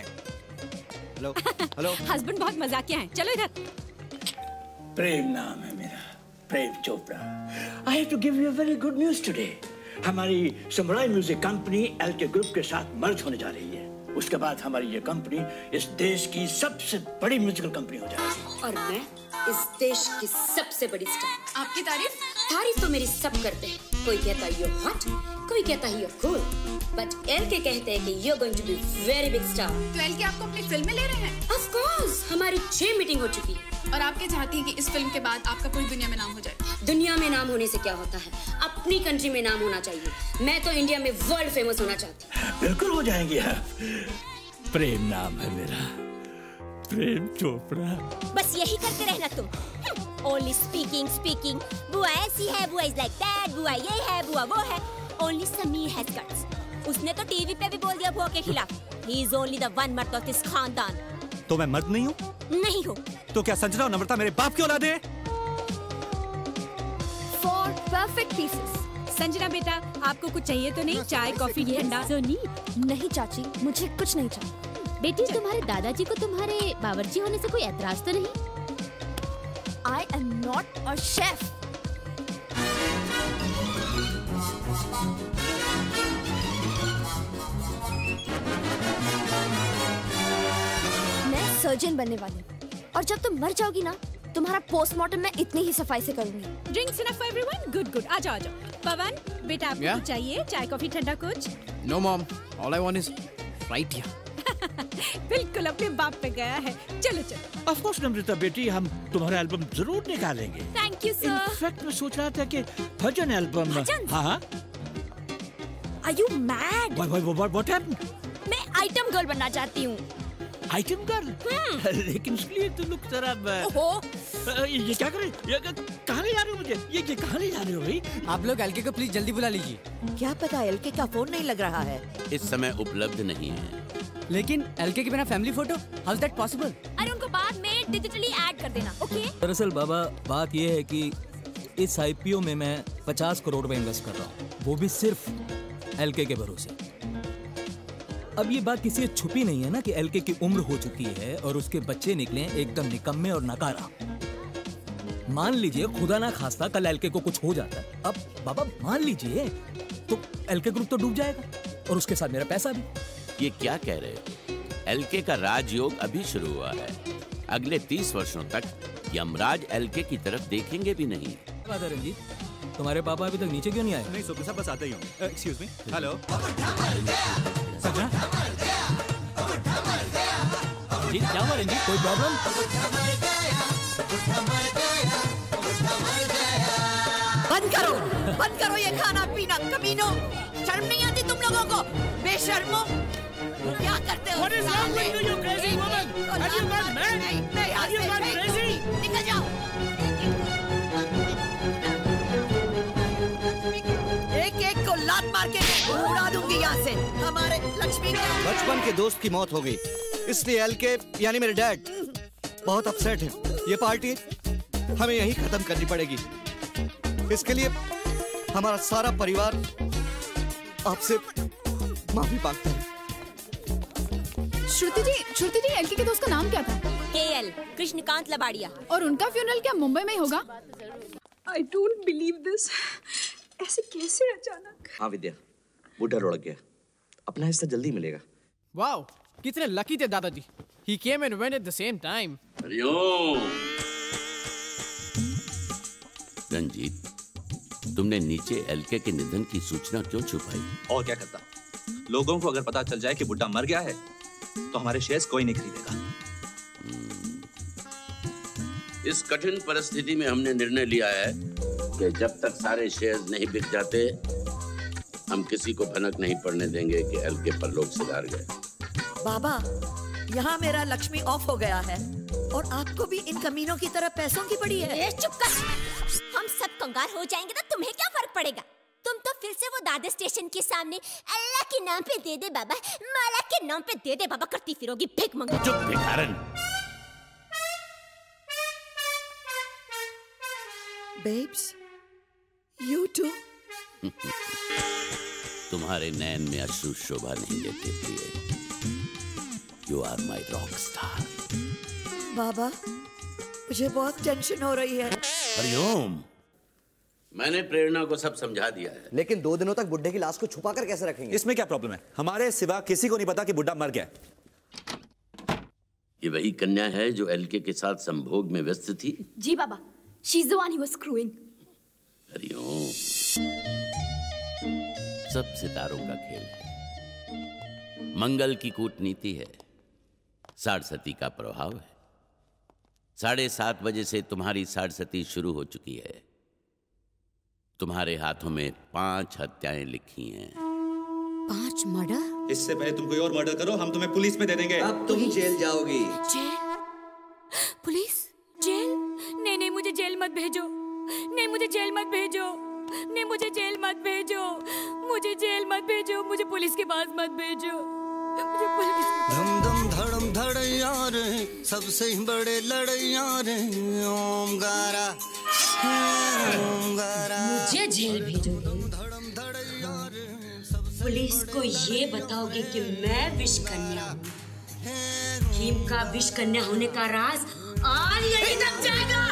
Hello, hello. हस्बैंड बहुत मजाकिया हैं। चलो इधर। प्रेम नाम है मेरा। Prem Chopra, I have to give you a very good news today. हमारी samurai music company LK group के साथ मर्ज होने जा रही है। उसके बाद हमारी ये कंपनी इस देश की सबसे बड़ी म्यूजिकल कंपनी हो जाएगी। और मैं इस देश की सबसे बड़ी स्टार। आपकी तारीफ? तारीफ तो मेरी सब करते हैं। कोई कहता है you're hot, कोई कहता है you're cool, but एलके कहते हैं कि you're going to be very big star। तो एलके आपको अपनी फिल्म में ले रहे हैं? Of course, हमारी 6 मीटिंग हो चुकी है। और आप क्या चाहती हैं कि इस फिल्म के बाद आपका पूरी दुनिया में नाम हो जाए? दुनिया में नाम होने से क्या होता है, अपनी कंट्री में नाम होना चाहिए। मैं तो इंडिया में वर्ल्ड फेमस होना चाहती हूँ। बिल्कुल हो जाएंगे आप। प्रेम नाम है मेरा, प्रेम चोपड़ा। बस यही करते रहना तुम। Only speaking. बुआ ऐसी है, बुआ is like that, बुआ ये है, बुआ वो है। Only Sameer has guts. उसने तो टीवी पे भी बोल दिया बुआ के खिलाफ। He is only the one मर्द of this खानदान। तो मैं मर्द नहीं हूँ? नहीं हो। तो क्या संजना और नम्रता मेरे बाप की औलाद है? 4 perfect pieces. संजना बेटा, आपको कुछ चाहिए तो नहीं? चाय, कॉफी, ठंडा? नहीं चाची, मुझे कुछ नहीं चाहिए। बेटी, तुम्हारे दादाजी को तुम्हारे बावर्ची होने से कोई एतराज तो नहीं? I am not a chef. मैं सर्जन बनने वाली हूँ और जब तुम मर जाओगी ना, तुम्हारा पोस्टमार्टम मैं इतनी ही सफाई से करूंगी। Drinks enough for everyone? Good. आ जाओ। पवन बेटा, आपको कुछ चाहिए? चाय, कॉफी, ठंडा कुछ? No mom, all I want is right here. बिल्कुल अपने बाप पे गया है। चलो। Of course नम्रता बेटी, हम तुम्हारा एल्बम जरूर निकालेंगे। Thank you sir. इनफैक्ट मैं सोच रहा था कि भजन एल्बम। हाँ। Are you mad? What happened? मैं आइटम गर्ल बनना चाहती हूँ। Item girl? लेकिन इसके लिए तुम लोग जरा ये क्या कर रहे हो? कहाँ ले जा रहे हो मुझे? ये कहाँ ले जा रहे हो भाई? आप लोग एलके को प्लीज जल्दी बुला लीजिए। क्या पता एलके का फोन नहीं लग रहा है। इस समय उपलब्ध नहीं है। लेकिन एलके के बिना family photo, how is that possible? अरे उनको बाद में डिजिटली ऐड कर देना, ओके? दरअसल बाबा बात ये है कि इस आईपीओ में मैं 50 करोड़ रुपए इन्वेस्ट कर रहा हूँ, वो भी सिर्फ एलके के भरोसे। अब ये बात किसी से छुपी नहीं है ना कि एलके की उम्र हो चुकी है और उसके बच्चे निकले एकदम निकम्मे और नकारा। मान लीजिए खुदा ना खास्ता कल एलके को कुछ हो जाता है, अब बाबा मान लीजिए तो एलके ग्रुप तो डूब जाएगा और उसके साथ मेरा पैसा भी। ये क्या कह रहे हो? एलके का राजयोग अभी शुरू हुआ है। अगले 30 वर्षों तक यमराज एलके की तरफ देखेंगे भी नहीं। बात है रंजीत, तुम्हारे पापा अभी तक नीचे क्यों नहीं आए? नहीं सोपी साहब, बस आते ही हूँ। Excuse me. हेलो। रंजीत क्या हुआ? रंजीत कोई प्रॉब्लम? बंद करो ये खाना पीना, कमीनों। शर्म नहीं आती तुम लोगों को? बेशर्मो, क्या करते हो? What is wrong with you, you crazy woman? Are you not mad? Are you not crazy? निकल जाओ। एक को लात मार के उड़ा दूंगी यहाँ से। हमारे लक्ष्मी बचपन के दोस्त की मौत हो गई, इसलिए एलके यानी मेरे डैड बहुत अपसेट हैं। ये पार्टी हमें यहीं खत्म करनी पड़ेगी। इसके लिए हमारा सारा परिवार आपसे माफी मांगता है। श्रुति जी एलके के दोस्त का नाम क्या था? केएल, कृष्णकांत लबाड़िया। और उनका फ्यूनरल क्या मुंबई में ही होगा? I don't believe this. ऐसे कैसे अचानक? हाँ विद्या, बूढ़ा लुढ़क गया, अपना हिस्सा जल्दी मिलेगा। वाओ, कितने लकी थे दादाजी। He came and went at the same time. Hariom. Ranjit, तुमने नीचे एलके के निधन की सूचना क्यों छुपाई? और क्या करता? लोगों को अगर पता चल जाए कि बुड्ढा मर गया है तो हमारे शेयर्स कोई नहीं खरीदेगा। इस कठिन परिस्थिति में हमने निर्णय लिया है कि जब तक सारे शेयर्स नहीं बिक जाते हम किसी को भनक नहीं पड़ने देंगे कि एलके पर लोग सिधार गए। बाबा, यहाँ मेरा लक्ष्मी ऑफ हो गया है और आपको भी इन कमीनों की तरह पैसों की पड़ी है। चुप कर। हम सब कंगाल हो जाएंगे तो तुम्हें क्या फर्क पड़ेगा? तुम तो फिर से वो दादा स्टेशन के सामने अल्लाह के नाम पे दे दे बाबा, माला के नाम पे दे दे बाबा करती फिरोगी भीख मंगे। चुप भिखारन। Babes, you too? तुम्हारे नैन में अश्रु शोभा नहीं देते प्रिय। You are my rock star। बाबा, मुझे बहुत टेंशन हो रही है। हरिओम, मैंने प्रेरणा को सब समझा दिया है। लेकिन 2 दिनों तक बुड्ढे की लाश को छुपा कर कैसे रखेंगे? इसमें क्या प्रॉब्लम है? हमारे सिवा किसी को नहीं पता कि बुड्ढा मर गया है। ये वही कन्या है जो एलके के साथ संभोग में व्यस्त थी? जी बाबा, she's the one he was screwing. Hariom. सब सितारों का खेल है। मंगल की कूटनीति है, साढ़सती का प्रभाव है। 7:30 बजे से तुम्हारी साढ़सती शुरू हो चुकी है। तुम्हारे हाथों में 5 हत्याएं लिखी हैं। 5 मर्डर? इससे पहले तुम कोई और मर्डर करो, हम तुम्हें पुलिस में दे देंगे। अब तुम जेल जाओगी। जेल? पुलिस? जेल? नहीं नहीं, मुझे जेल मत भेजो। नहीं, मुझे जेल मत भेजो। नहीं, मुझे जेल मत भेजो। मुझे जेल मत भेजो। मुझे पुलिस के पास मत भेजो। मुझे पुलिस के धम धम धड़म धड़ैया रे, सबसे बड़े लड़ैया रे, ओम गारा ओम गारा। मुझे जेल भेजोगे? पुलिस को ये बताओगे कि मैं विष कन्या हूँ। भीम का विष कन्या होने का राज आज यही तक जाएगा।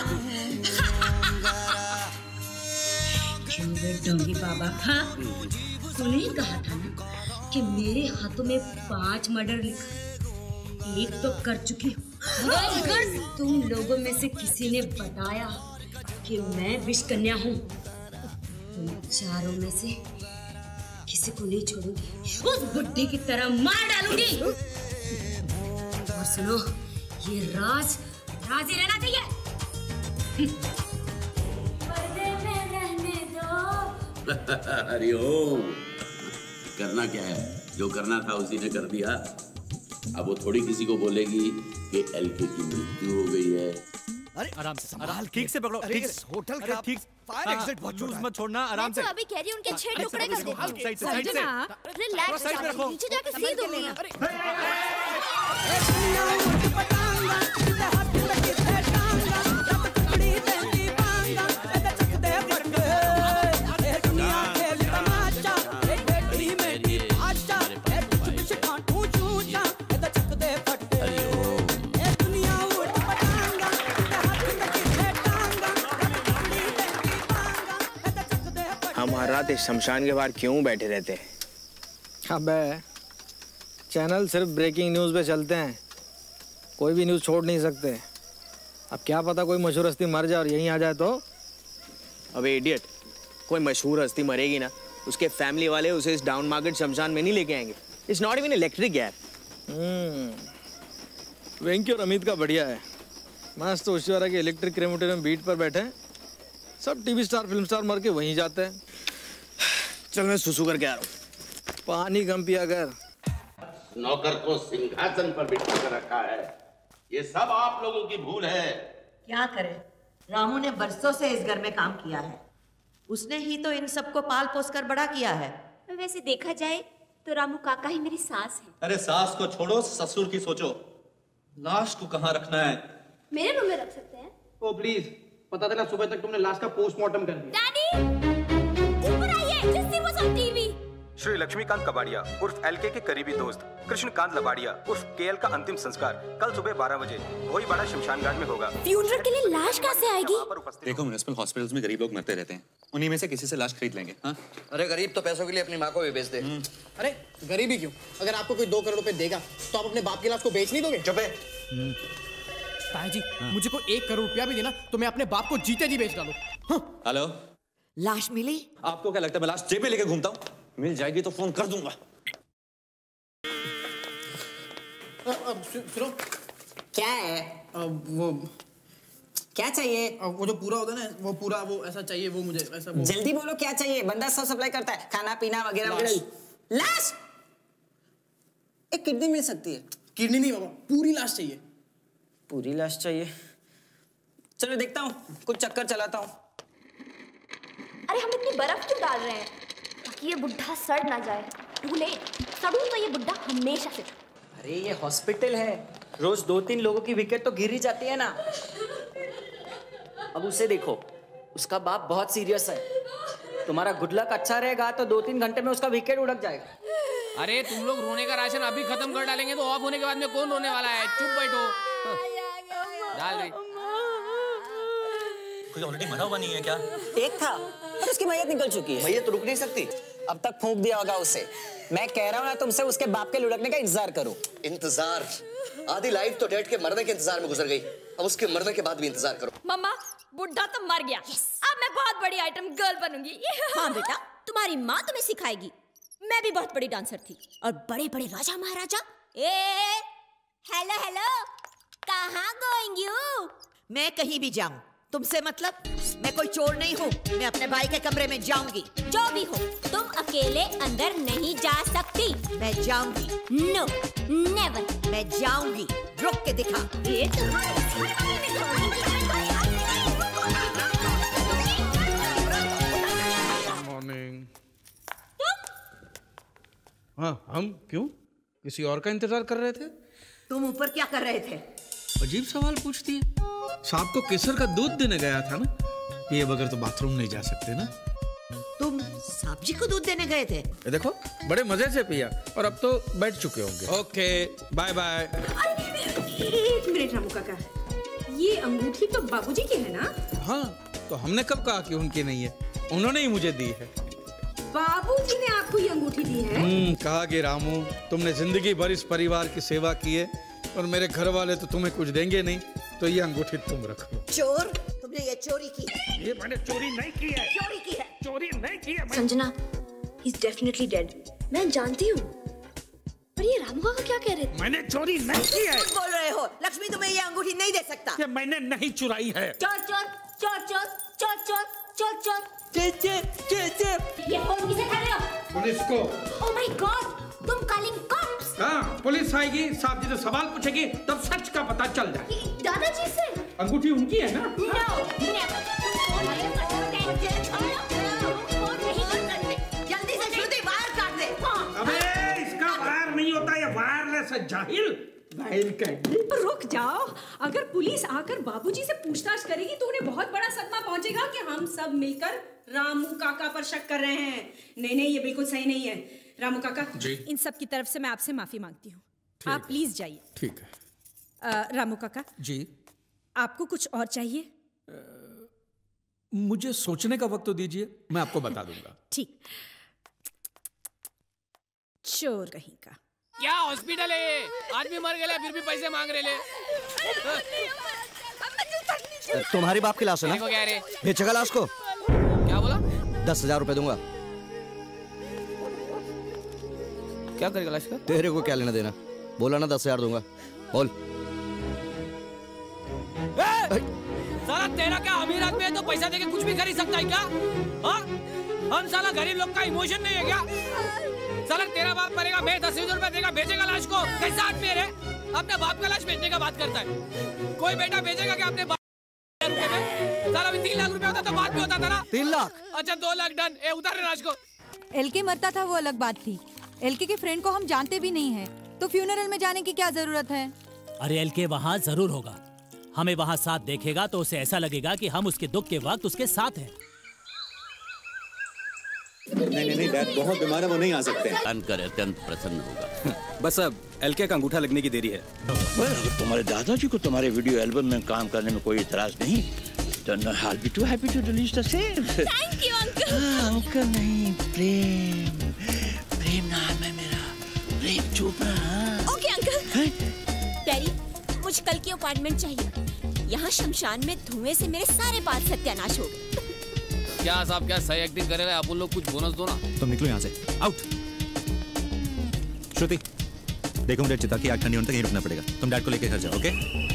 क्यों रे डोंगी बाबा, हाँ? तूने ही कहा था ना कि मेरे हाथों में 5 मर्डर लिखा। एक तो कर चुकी हूँ। अगर तुम लोगों में से किसी ने बताया कि मैं विष कन्या हूँ, तो मैं चारों में से किसी को नहीं छोड़ूंगी। उस बुड्ढे की तरह मार डालूंगी। और सुनो, ये राज ही रहना चाहिए। पर्दे में रहने दो। हरिओम। करना क्या है? जो करना था उसी ने कर दिया। अब वो थोड़ी किसी को बोलेगी कि एलके की मृत्यु हो गई है। अरे आराम से संभाल, ठीक से पकड़ो। ठीक से होटल का ठीक फायर एग्जिट बहुत लूज मत छोड़ना, आराम से। मैं तो अभी कह रही हूँ उनके 6 टुकड़े कर देती हूँ। साइड से रिलैक्स, नीचे जाके सी दूंगी। हमारा रात इस शमशान के बाहर क्यों बैठे रहते हैं? अबे चैनल सिर्फ ब्रेकिंग न्यूज़ पे चलते हैं, कोई भी न्यूज़ छोड़ नहीं सकते। अब क्या पता कोई मशहूर हस्ती मर जाए और यहीं आ जाए तो? अबे इडियट, कोई मशहूर हस्ती मरेगी ना, उसके फैमिली वाले उसे इस डाउन मार्केट शमशान में नहीं लेके आएंगे। इट्स नॉट इवन इलेक्ट्रिक यार। वेंकी और अमित का बढ़िया है, मस्त होशियारा के इलेक्ट्रिक क्रेमेटोरियम बीट पर बैठे हैं। सब टीवी स्टार फिल्म स्टार मर के वहीं जाते हैं। चल मैं सुसु करके आ रहा हूँ। पानी कम पिया कर। नौकर को सिंहासन पर बिठा कर रखा है। ये सब आप लोगों की भूल है। क्या करे, रामू ने बरसों से इस घर में काम किया है। उसने ही तो इन सबको पाल पोस कर बड़ा किया है। वैसे देखा जाए तो रामू काका ही मेरी सास है। अरे सास को छोड़ो, ससुर की सोचो। लाश को कहाँ रखना है? मेरे रूम में रख सकते हैं। ओ प्लीज, पता था ना सुबह तक तुमने लाश का पोस्टमार्टम कर दिया। डैडी ऊपर आइए, just she was on TV. Shri Laxmikant Kabadiya उर्फ एलके के करीबी दोस्त कृष्णकांत लबाड़िया उर्फ केएल का अंतिम संस्कार कल सुबह 12 बजे भोईबाड़ा शमशान घाट में होगा। फ्यूनरल के लिए लाश कहाँ से आएगी? देखो, म्युनिसिपल हॉस्पिटल्स में गरीब लोग मरते रहते हैं, उन्हीं में से किसी से लाश खरीद लेंगे। हाँ? अरे गरीब तो पैसों के लिए अपनी माँ को भी बेच दे। अरे गरीबी क्यों? अगर आपको कोई 2 करोड़ रुपए देगा तो आप अपने बाप की लाश को बेच नहीं दोगे? चुप है। ताया जी, मुझे कोई 1 करोड़ रुपया भी देना तो मैं अपने बाप को जीते जी बेच डालूं। हेलो, लाश मिली? आपको क्या लगता है मैं लाश जेब में लेके घूमता हूँ? मिल जाएगी तो फोन कर दूंगा। सुनो, क्या है? वो क्या चाहिए? वो जो पूरा होता है ना, वो पूरा वो ऐसा चाहिए, वो मुझे ऐसा वो... जल्दी बोलो क्या चाहिए, बंदा सब सप्लाई करता है, खाना पीना वगैरह वगैरह। लाश? एक किडनी मिल सकती है। किडनी नहीं बाबा, पूरी लाश चाहिए। पूरी लाश चाहिए? चलो देखता हूँ, कुछ चक्कर चलाता हूँ। अरे हम इतनी बर्फ क्यों डाल रहे हैं ताकि ये बुढ़ा सड़ ना जाए? टू लेट, सड़ू तो ये बुढ़ा हमेशा से। अरे ये हॉस्पिटल है, रोज 2-3 लोगों की विकेट तो गिर ही जाती है ना। अब उसे देखो, उसका बाप बहुत सीरियस है। तुम्हारा गुड लक अच्छा रहेगा तो 2-3 घंटे में उसका विकेट उड़क जाएगा। अरे तुम लोग रोने का राशन अभी खत्म कर डालेंगे तो ऑफ होने के बाद में कौन रोने वाला है? चुप बैठो। डाल रही। कोई ऑलरेडी मरा हुआ नहीं है क्या? एक था पर उसकी मैयत निकल चुकी है। मैयत तो रुक नहीं सकती। अब तक फूंक दिया होगा उसे। मैं कह रहा हूँ ना तुमसे उसके बाप के लुढ़कने का इंतजार करो। इंतजार? आधी लाइफ तो डैड के मरने के इंतजार में गुजर गई, अब उसके मरने के बाद भी इंतजार करो। मम्मा बुड्ढा तो मर गया। अब मैं बहुत बड़ी आइटम गर्ल बनूंगी। हाँ बेटा, तुम्हारी माँ तुम्हें सिखाएगी। मैं भी बहुत बड़ी डांसर थी और बड़े बड़े राजा महाराजा। हेलो हेलो, कहाँ गोइंग यू? मैं कहीं भी जाऊं तुमसे मतलब? मैं कोई चोर नहीं हूँ, मैं अपने भाई के कमरे में जाऊंगी। जो भी हो, तुम अकेले अंदर नहीं जा सकती। मैं जाऊंगी। No never. मैं जाऊंगी, रुक के दिखा। मॉर्निंग। हाँ, हम क्यों किसी और का इंतजार कर रहे थे? तुम ऊपर क्या कर रहे थे? अजीब सवाल पूछती है। सांप को केसर का दूध देने गया था ना, ये बगैर तो बाथरूम नहीं जा सकते ना। तुम सांप जी को दूध देने गए थे? ये देखो, बड़े मजे से पिया और अब तो बैठ चुके होंगे। Okay, bye bye. एक मिनट रामू काका, ये अंगूठी तो बाबूजी की है ना? हाँ, तो हमने कब कहा कि उनकी नहीं है? उन्होंने ही मुझे दी है। बाबूजी ने आपको ये अंगूठी दी है? कहा कि रामू, तुमने जिंदगी भर इस परिवार की सेवा की है और मेरे घर वाले तो तुम्हें कुछ देंगे नहीं, तो ये अंगूठी तुम रखो। चोर, तुमने ये चोरी की? ये मैंने चोरी नहीं की है। चोरी की है? चोरी नहीं की है। Sanjana, he's definitely dead. मैं जानती हूँ। पर ये रामू काका क्या कह रहे थे? मैंने चोरी नहीं की है। बोल रहे हो? लक्ष्मी तुम्हें ये अंगूठी नहीं दे सकता। ये मैंने नहीं चुराई है। चोर चोर चोर चोर चोर चोर चोर चोर। ये फोन किसे कर रहे हो? पुलिस को। Oh my God, तुम calling cops? हाँ, पुलिस आएगी, साहब जी से सवाल पूछेगी, तब सच का पता चल जाए। दादाजी से? अंगूठी उनकी है ना? जल्दी से श्रुति वायर काट दे। अबे इसका वायर नहीं होता, ये वायरलेस है जाहिल। रुक जाओ, अगर पुलिस आकर बाबूजी से पूछताछ करेगी तो उन्हें बहुत बड़ा सदमा पहुंचेगा कि हम सब मिलकर रामू काका पर शक कर रहे हैं। नहीं नहीं, ये बिल्कुल सही नहीं है। रामू काका जी? इन सब की तरफ से मैं आपसे माफी मांगती हूँ। आप प्लीज जाइए। ठीक है। रामू काका जी, आपको कुछ और चाहिए? मुझे सोचने का वक्त तो दीजिए, मैं आपको बता दूंगा। ठीक। चोर कहीं का। क्या हॉस्पिटल है ये? आदमी मर गया फिर भी पैसे मांग रहे ले। तुम्हारी बाप की लाश है ना? क्या रे? बेचेगा लाश को? क्या बोला? 10,000 रुपए दूंगा। क्या करेगा लाश का? तेरे को क्या लेना देना? बोला ना 10,000 दूंगा, बोल। साला तेरा क्या अमीर आदमी है तो पैसा देके कुछ भी खरीद सकता है क्या? हाँ? हम साला गरीब लोग का इमोशन नहीं है क्या? साला तेरा बाप मरेगा, मैं 10,000 रुपए देगा, बेचेगा लाश को? कैसा आदमी है रे? अपने बाप का लाश बेचने का बात करता है। कोई बेटा बेचेगा क्या अपने बाप रुपए में? साला भी 3 लाख रुपए होता तो बात भी होता था ना? 3 लाख? अच्छा 2 लाख डन। ए उतार लाश को। एलके मरता था वो अलग बात थी। एलके के फ्रेंड को हम जानते भी नहीं है, तो फ्यूनरल में जाने की क्या जरूरत है? अरे एलके वहाँ जरूर होगा, हमें वहाँ साथ देखेगा तो उसे ऐसा लगेगा कि हम उसके दुख के वक्त उसके साथ हैं। नहीं डैड बहुत बीमार है, वो नहीं आ सकते। जानकर अत्यंत प्रसन्न होगा। बस अब एलके का अंगूठा लगने की देरी है। अगर तुम्हारे दादाजी को तुम्हारे वीडियो एल्बम में काम करने में कोई इतराज नहीं, then I'll be too happy to release the same. Thank you, uncle. Uncle नहीं, प्रेम नाम है मेरा, Prem Chopra. Okay, uncle. Daddy, मुझे कल की अपॉइंटमेंट चाहिए। यहाँ शमशान में धुएं से मेरे सारे बाल सत्यानाश हो गए। क्या साहब, क्या सही एक्टिंग करे रहे? अपन लोग कुछ बोनस दो ना। तुम निकलो यहाँ से, आउट। श्रुति, देखो मुझे चिता की आग ठंडी होने तक यहीं रुकना पड़ेगा। तुम डैड को लेके घर जाओ, okay?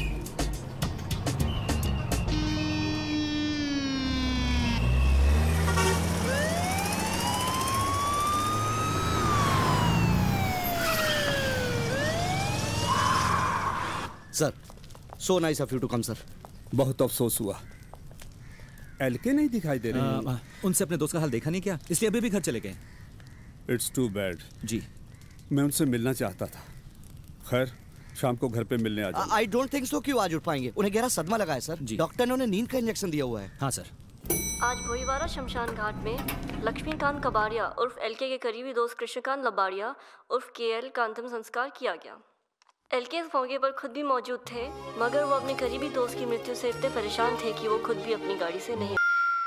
Sir, so nice of you to come, sir. बहुत अफसोस हुआ, एलके नहीं दिखाई दे रहे। उनसे अपने दोस्त का हाल देखा नहीं क्या? इसलिए अभी भी घर चले गए। It's to bad. जी, मैं उनसे मिलना चाहता था। खैर, शाम को घर पे मिलने आ जाओ। आई डोंट थिंक सो कि वो आज उठ पाएंगे। उन्हें गहरा सदमा लगा है सर। डॉक्टर ने उन्हें नींद का इंजेक्शन दिया हुआ है। हाँ सर। आज भोईवाड़ा शमशान घाट में लक्ष्मीकांत कबाड़िया उर्फ एलके के करीबी दोस्त कृष्णकांत लबाड़िया उर्फ केएल का अंतिम संस्कार किया गया। एलके इस मौके पर खुद भी मौजूद थे, मगर वो अपने करीबी दोस्त की मृत्यु से इतने परेशान थे कि वो खुद भी अपनी गाड़ी से नहीं।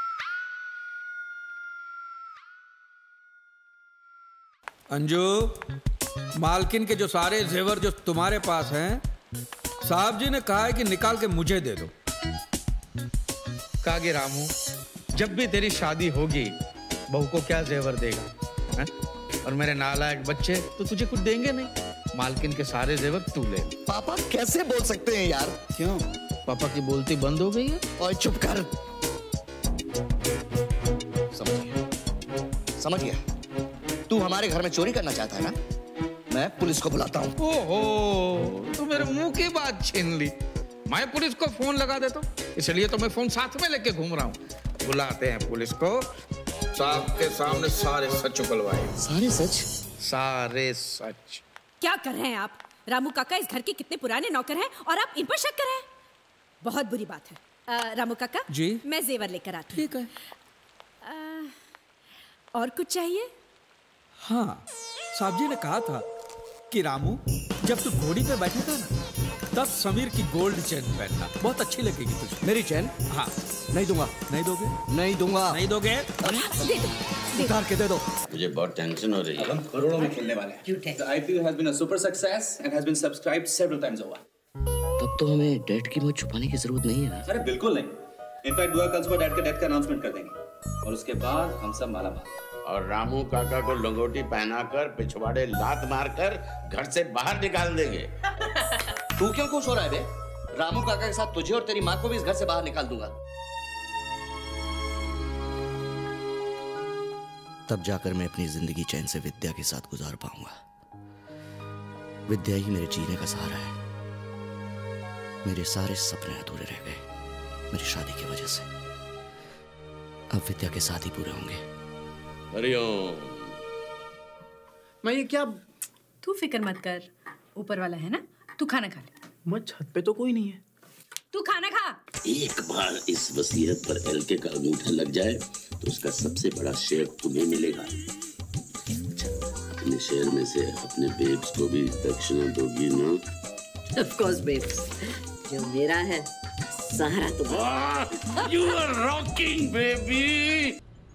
अंजू, मालकिन के जो सारे जेवर जो तुम्हारे पास हैं, साहब जी ने कहा है कि निकाल के मुझे दे दो। कागे रामू, जब भी तेरी शादी होगी बहू को क्या जेवर देगा है? और मेरे नालायक बच्चे तो तुझे कुछ देंगे नहीं। मालकिन के सारे जेवर तू ले। पापा कैसे बोल सकते हैं यार? क्यों? पापा की बोलती बंद हो गई है? और चुप कर। समझ गया। तू हमारे घर में चोरी करना चाहता है ना? मैं पुलिस को बुलाता हूँ। ओहो, तू मेरे मुंह की बात छीन ली। मैं पुलिस को फोन लगा देता हूँ, इसलिए तो मैं फोन साथ में लेके घूम रहा हूँ। बुलाते हैं पुलिस को, साहब के सामने सारे सच उगलवाए। सारे सच? सारे सच। क्या कर रहे हैं आप? रामू काका इस घर के कितने पुराने नौकर हैं और आप इन पर शक कर रहे हैं? बहुत बुरी बात है। रामू काका जी, मैं जेवर लेकर आती हूँ। ठीक है। और कुछ चाहिए? हाँ, साहब जी ने कहा था कि रामू जब तू घोड़ी पे बैठा था ना, तब समीर की गोल्ड चेन पहनना, बहुत अच्छी लगेगी तुझे। मेरी चेन? हाँ। नहीं दूंगा। नहीं दोगे? नहीं दूंगा। नहीं दोगे? दे दो। उतार के दे दो। मुझे बहुत टेंशन हो रही है। हम करोड़ों में खेलने वाले हैं। The IPO has been a super success and has been subscribed several times over. तब तो हमें डेट की मौत छुपाने की जरूरत नहीं है ना? अरे बिल्कुल नहीं। इनफैक्ट बुआ कल सुबह डैड के डेथ का अनाउंसमेंट कर देंगे और उसके बाद हम सब मालामाल। और रामू काका को लंगोटी पहनाकर पिछवाड़े लात मारकर घर से बाहर निकाल देंगे। तू क्यों खुश हो रहा है बे? रामू काका के साथ तुझे और तेरी माँ को भी इस घर से बाहर निकाल दूंगा। तब जाकर मैं अपनी जिंदगी चैन से विद्या के साथ गुजार पाऊंगा। विद्या ही मेरे जीने का सहारा है। मेरे सारे सपने अधूरे रह गए मेरी शादी की वजह से। अब विद्या के साथ ही पूरे होंगे। हरिओम। मैं ये क्या? तू फिक्र मत कर, ऊपर वाला है ना। तू खाना खा ले। मैं छत पे तो कोई नहीं है। तू खाना खा। एक बार इस वसीयत पर एलके का अंगूठा लग जाए तो उसका सबसे बड़ा शेयर तुम्हें मिलेगा। अपने शेयर में से अपने बेब्स को भी दक्षिणा दोगी ना? Of course, babes. जो मेरा है सहारा तुम्हारा। You are rocking, baby.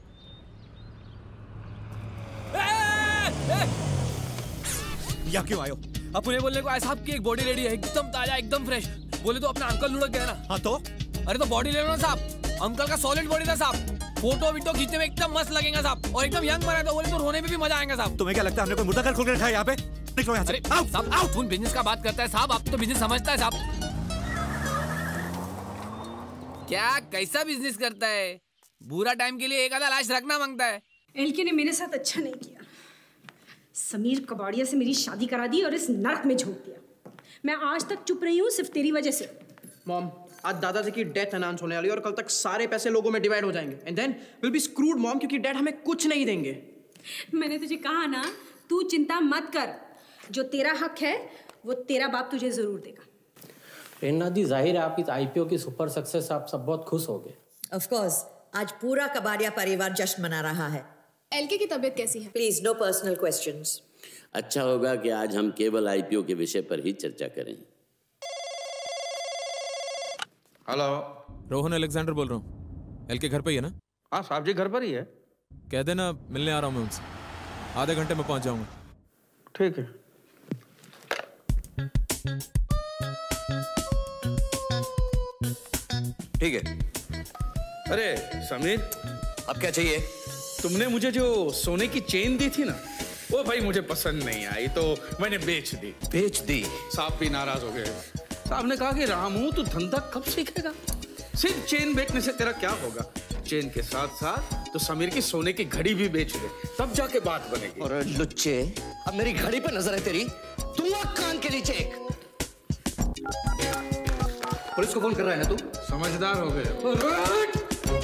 या क्यों आयो? अपने बोलने को ऐसा आपकी एक बॉडी रेडी है, एकदम ताजा, एकदम फ्रेश। बोले तो अपना अंकल लुढ़क गया ना। हाँ तो? अरे तो बॉडी ले लो ना साहब। अंकल का सॉलिड बॉडी था साहब। फोटो वीटो खींचने में एकदम मस्त लगेगा साहब, और एकदम यंग बना था। बोले तो रोने में भी मजा आएगा साहब। तुम्हें क्या लगता है हमने कोई मुर्दा घर खोल के रखा है यहाँ पे? निकलो यहाँ से। साहब आओ। कौन बिजनेस का बात करता है साहब? आप तो बिजनेस समझता है साहब। क्या कैसा बिजनेस करता है? बुरा टाइम के लिए एक आधा लाश रखना मांगता है। एलके ने मेरे साथ अच्छा नहीं किया। समीर कबाड़िया से मेरी शादी करा दी और इस नरक में झोंक दिया। मैं आज तक चुप रही हूँ सिर्फ तेरी वजह से। मॉम, आज दादाजी की डेथ अनाउंस होने वाली है और कल तक सारे पैसे लोगों में डिवाइड हो जाएंगे। And then will be screwed mom, क्योंकि डैड हमें कुछ नहीं देंगे। मैंने तुझे कहा ना, तू चिंता मत कर। जो तेरा हक है वो तेरा बाप तुझे जरूर देगा। प्रेरणा दी, जाहिर है आपकी आईपीओ की सुपर सक्सेस आप सब बहुत खुश हो गए। ऑफ कोर्स, आज पूरा कबाड़िया परिवार जश्न मना रहा है। एलके की तबीयत कैसी है? Please no personal questions. अच्छा होगा कि आज हम केवल आईपीओ के विषय पर ही चर्चा करें। हेलो, रोहन अलेक्जेंडर बोल रहा हूँ। एलके घर पे ही है ना? हाँ साहब जी घर पर ही है। कह देना मिलने आ रहा हूँ मैं उनसे। आधे घंटे में पहुंच जाऊंगा। ठीक है। ठीक है। अरे समीर, अब क्या चाहिए? तुमने मुझे जो सोने की चेन दी थी ना, वो भाई मुझे पसंद नहीं आई तो मैंने बेच दी। बेच दी? साहब भी नाराज हो गए। साहब ने कहा कि रामू तू धंधा कब सीखेगा? सिर्फ चेन बेचने से तेरा क्या होगा? चेन के साथ साथ तो समीर की सोने की घड़ी भी बेच दे, तब जाके बात बनेगी। और लुच्चे, अब मेरी घड़ी पे नजर है तेरी? दूंगा कान के नीचे एक। पुलिस को फोन कर रहा है ना तू? समझदार हो गए।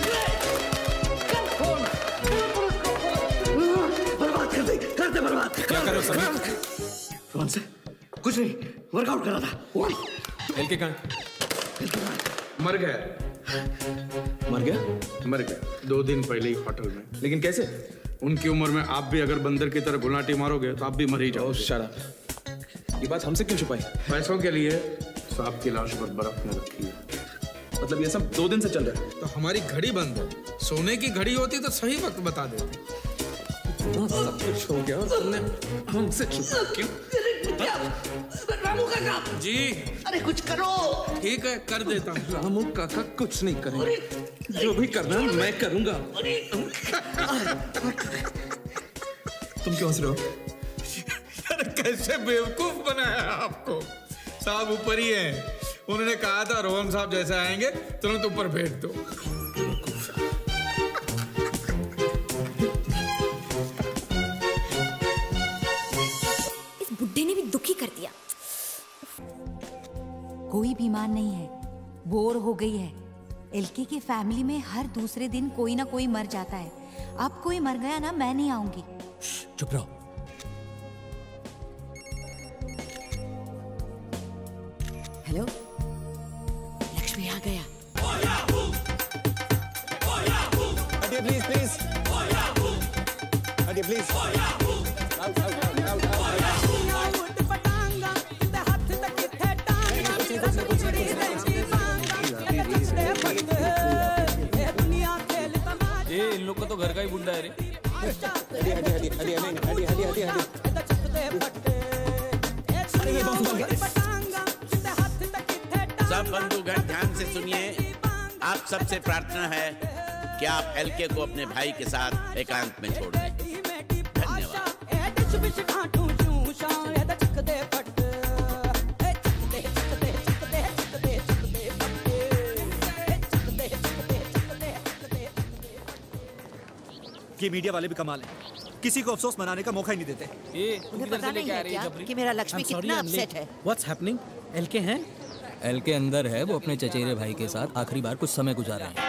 बर्बाद कर दे, कर दे बर्बाद। क्या कर रहे हो समीर? कौन से? कुछ नहीं, वर्कआउट कर रहा था। एलके कहाँ? मर गया। मर गया? मर गया 2 दिन पहले ही होटल में। लेकिन कैसे? उनकी उम्र में आप भी अगर बंदर की तरह गुलाटी मारोगे तो आप भी मर ही जाओगे। Shut up. ये बात हमसे क्यों छुपाई? पैसों के लिए सांप की लाश पर बर्फ में रखी है। मतलब ये सब 2 दिन से चल रहा है। तो हमारी घड़ी बंद है। सोने की घड़ी होती तो सही वक्त बता देती। सब कुछ हो गया और तुमने हमसे छुपा क्यों? रामू काका जी। अरे कुछ करो। ठीक है, कर देता हूँ। रामू काका कुछ नहीं करेंगे। जो भी करना है मैं करूंगा। तुम क्यों हंस रहे हो? अरे कैसे बेवकूफ बनाया आपको। साहब ऊपर ही है। उन्होंने कहा था रोहन साहब जैसे आएंगे तुरंत ऊपर भेज दो। इस बुड्ढे ने भी दुखी कर दिया। कोई बीमार नहीं है, बोर हो गई है। एलके की फैमिली में हर दूसरे दिन कोई ना कोई मर जाता है। अब कोई मर गया ना, मैं नहीं आऊंगी। चुप रहो। हेलो, लक्ष्मी आ गया। हटिए प्लीज प्लीज। हटिए प्लीज। ये इन लोग का तो घर का ही बुड्ढा है रे। सब बंधुगण ध्यान से सुनिए। आप सबसे प्रार्थना है कि आप एलके को अपने भाई के साथ एकांत में छोड़ दें। धन्यवाद। ये मीडिया वाले भी कमाल है, किसी को अफसोस मनाने का मौका ही नहीं देते। उन्हें पता नहीं है क्या कि मेरा लक्ष्मी कितना अपसेट है। What's happening? एलके हैं? एलके अंदर है, वो अपने चचेरे भाई के साथ आखिरी बार कुछ समय गुजारा है।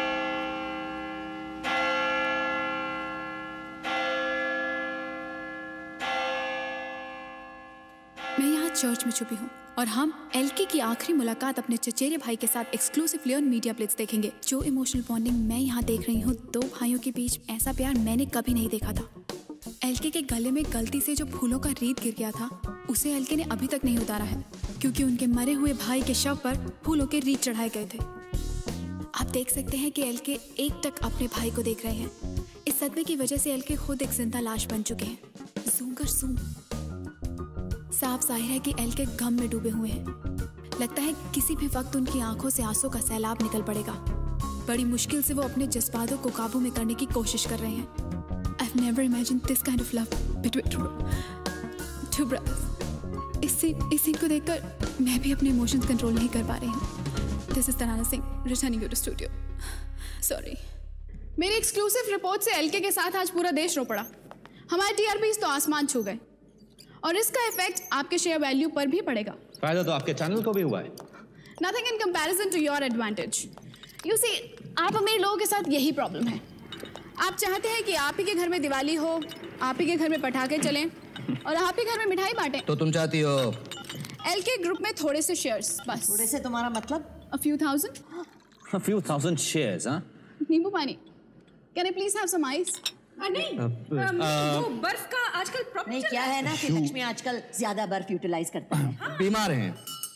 मैं यहाँ चर्च में छुपी हूँ और हम एलके की आखिरी मुलाकात अपने चचेरे भाई के साथ एक्सक्लूसिवली ऑन मीडिया प्लेट्स देखेंगे। जो इमोशनल बॉन्डिंग मैं यहाँ देख रही हूँ, 2 भाइयों के बीच ऐसा प्यार मैंने कभी नहीं देखा था। एलके के गले में गलती से जो फूलों का रीत गिर गया था, उसे एलके ने अभी तक नहीं उतारा है, क्योंकि उनके मरे हुए भाई के शव पर फूलों के रीत चढ़ाए गए थे। आप देख सकते हैं कि एलके एकटक अपने भाई को देख रहे हैं। इस सदमे की वजह से एलके खुद एक जिंदा लाश बन चुके हैं। ज़ूम कर ज़ूम। साफ जाहिर है कि एलके गम में डूबे हुए हैं। लगता है किसी भी वक्त उनकी आंखों से आंसू का सैलाब निकल पड़ेगा। बड़ी मुश्किल से वो अपने जज्बातों को काबू में करने की कोशिश कर रहे हैं। I've never imagined this kind of love between two brothers. इस सीन को देखकर मैं भी अपने इमोशंस कंट्रोल नहीं कर पा रही हूँ। This is Tanana Singh returning you to studio. Sorry. मेरी एक्सक्लूसिव रिपोर्ट से एलके के साथ आज पूरा देश रो पड़ा। हमारे टीआरपीज़ तो आसमान छू गए और इसका इफेक्ट आपके शेयर वैल्यू पर भी पड़ेगा। फायदा तो आपके चैनल को भी हुआ है। Nothing in comparison to your advantage. You see, आप और मेरे लोगों के साथ यही प्रॉब्लम है। आप चाहते हैं कि आप ही के घर में दिवाली हो, आप ही के घर में पटाखे चलें और आप ही घर में मिठाई बांटें। तो तुम चाहती हो एलके ग्रुप में थोड़े से शेयर्स बस। थोड़े से तुम्हारा मतलब? A few thousand. A few thousand shares, हाँ? नींबू पानी। Can I please have some ice? नहीं, वो बर्फ का आजकल प्रॉब्लम नहीं, क्या है ना कि लक्ष्मी आजकल ज्यादा बर्फ यूटिलाइज करता है। बीमार हैं।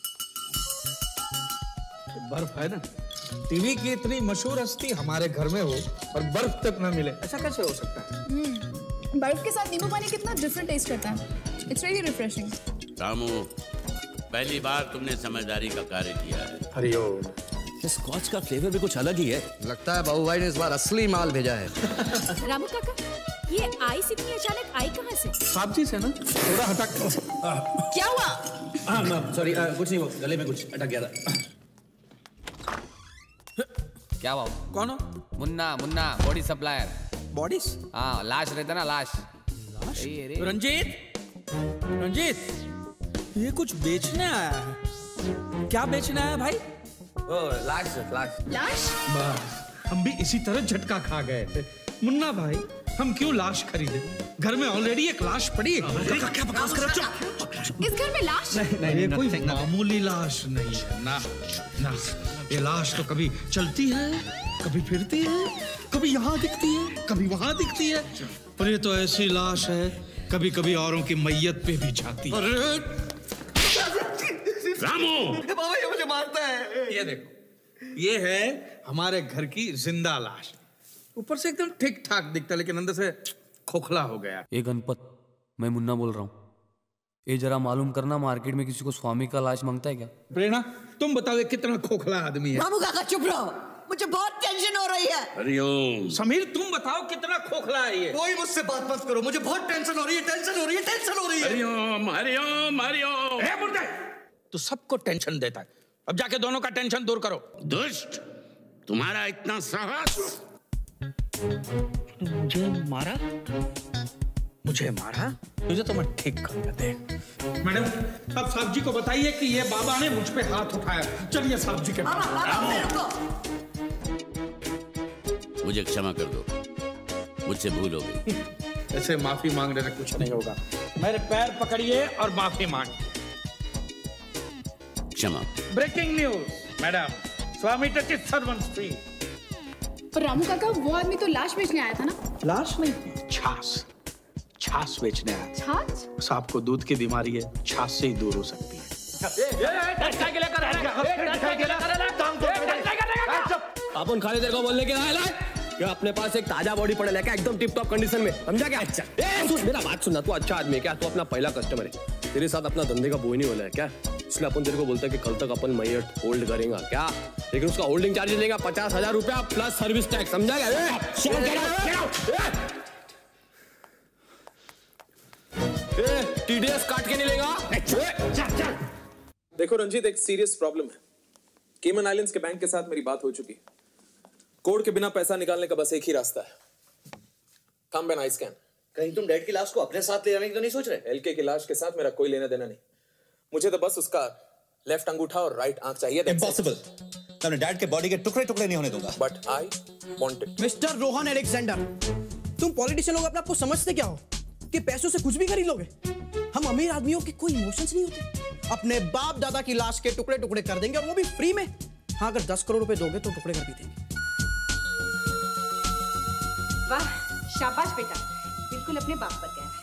बर्फ है ना, टीवी की इतनी मशहूर हस्ती हमारे घर में हो और बर्फ तक ना मिले, ऐसा कैसे हो सकता है? बर्फ के साथ नींबू पानी कितना डिफरेंट टेस्ट करता है। It's really refreshing. रामू, पहली बार तुमने समझदारी का कार्य किया है। हरिओम। स्कॉच का फ्लेवर भी कुछ अलग ही है। लगता है बाबू भाई ने इस बार असली माल भेजा है। रामू काका, ये आइस इतनी अचानक आई कहाँ से? सब्जी से ना, थोड़ा हटक। क्या हुआ? सॉरी, कुछ नहीं, वो गले में कुछ अटक गया था। क्या हुआ? कौन हो? Munna body supplier. बॉडीज? हाँ, लाश रहता ना, लाश। रंजीत, ये कुछ बेचने आया है। क्या बेचने आया भाई? लाश। हम भी इसी तरह झटका खा गए थे। मुन्ना भाई, हम क्यों लाश खरीदे? घर में ऑलरेडी एक लाश पड़ी है। क्या बकवास कर रहे हो? इस घर में लाश? नहीं, ये कोई मामूली लाश नहीं है ना। ये लाश तो कभी चलती है, कभी फिरती है, कभी यहाँ दिखती है, कभी वहाँ दिखती है। पर ये तो ऐसी लाश है कभी कभी औरों की मैयत पे भी जाती है। रामू! बाबा ये मुझे मारता है। ये देखो, ये है हमारे घर की जिंदा लाश। ऊपर से एकदम ठीक ठाक दिखता है लेकिन अंदर से खोखला हो गया। ए गणपत, मैं मुन्ना बोल रहा हूँ। ये जरा मालूम करना, मार्केट में किसी को स्वामी का लाश मांगता है क्या? प्रेरणा, तुम बताओ कितना खोखला आदमी है। रामू काका चुप रहो, मुझे बहुत टेंशन हो रही है। हरिओम। समीर तुम बताओ कितना खोखला है ये। कोई मुझसे बात मत करो, मुझे बहुत टेंशन हो रही है, टेंशन हो रही है, टेंशन हो रही है। हरिओम हरिओम हरिओम। हे मुर्दे, तू सबको टेंशन देता है। अब जाके दोनों का टेंशन दूर करो। दुष्ट, तुम्हारा इतना साहस। मुझे मारा? मुझे मारा? तुझे तो मैं ठीक कर देता। मैडम, अब साहब जी को बताइए कि ये बाबा ने मुझ पे हाथ उठाया। चलिए साहब जी के पास। मुझे क्षमा कर दो, मुझसे भूल हो गई। ऐसे माफी मांगने से कुछ नहीं होगा। मेरे पैर पकड़िए और माफी मांग। क्षमा। Breaking news madam, Swami touches servants free. पर रामू काका, वो आदमी तो लाश बेचने आया था ना? लाश नहीं, छाछ। छाछ बेचने आया। छाछ? सांप को दूध की बीमारी है, छाछ से ही दूर हो सकती है। अपन खाली तेरे को बोलने के आया कि अपने पास एक ताजा बॉडी पड़ा है क्या, एकदम टिप टॉप कंडीशन में, समझा क्या? अच्छा सुन मेरा बात सुनना, तू अच्छा आदमी है क्या? तू अपना पहला कस्टमर है, तेरे साथ अपना धंधे का बोझ नहीं होना है क्या? इसलिए अपन तेरे को बोलते हैं कि कल तक अपन मैयत होल्ड करेगा क्या, लेकिन उसका होल्डिंग चार्ज लेगा 50,000 रुपया प्लस सर्विस टैक्स, समझा क्या? TDS काट के नहीं लेगा। देखो रंजीत, एक सीरियस प्रॉब्लम है। केमन आइलैंड्स के बैंक के साथ मेरी बात हो चुकी है। कोड के बिना पैसा निकालने का बस एक ही रास्ता है, कम एन आई स्कैन। कहीं तुम डैड की लाश को अपने साथ ले जाने की तो नहीं सोच रहे? एलके की लाश के साथ मेरा कोई लेना देना नहीं, मुझे तो बस उसका लेफ्ट अंगूठा और राइट आंख चाहिए। इम्पॉसिबल, मैं डैड के बॉडी के टुकड़े टुकड़े नहीं होने दूंगा। But I want it. Mister Rohan Alexander, तुम पॉलिटिशियन लोग अपने आप को समझते क्या हो कि पैसों से कुछ भी खरीद लोगे? हम अमीर आदमियों के कोई इमोशंस नहीं होते। अपने बाप दादा की लाश के टुकड़े टुकड़े कर देंगे, और वो भी फ्री में। हाँ, अगर 10 करोड़ रुपए दोगे तो टुकड़े कर भी देंगे। वाह, शाबाश बेटा, बिल्कुल अपने बाप पर गया है।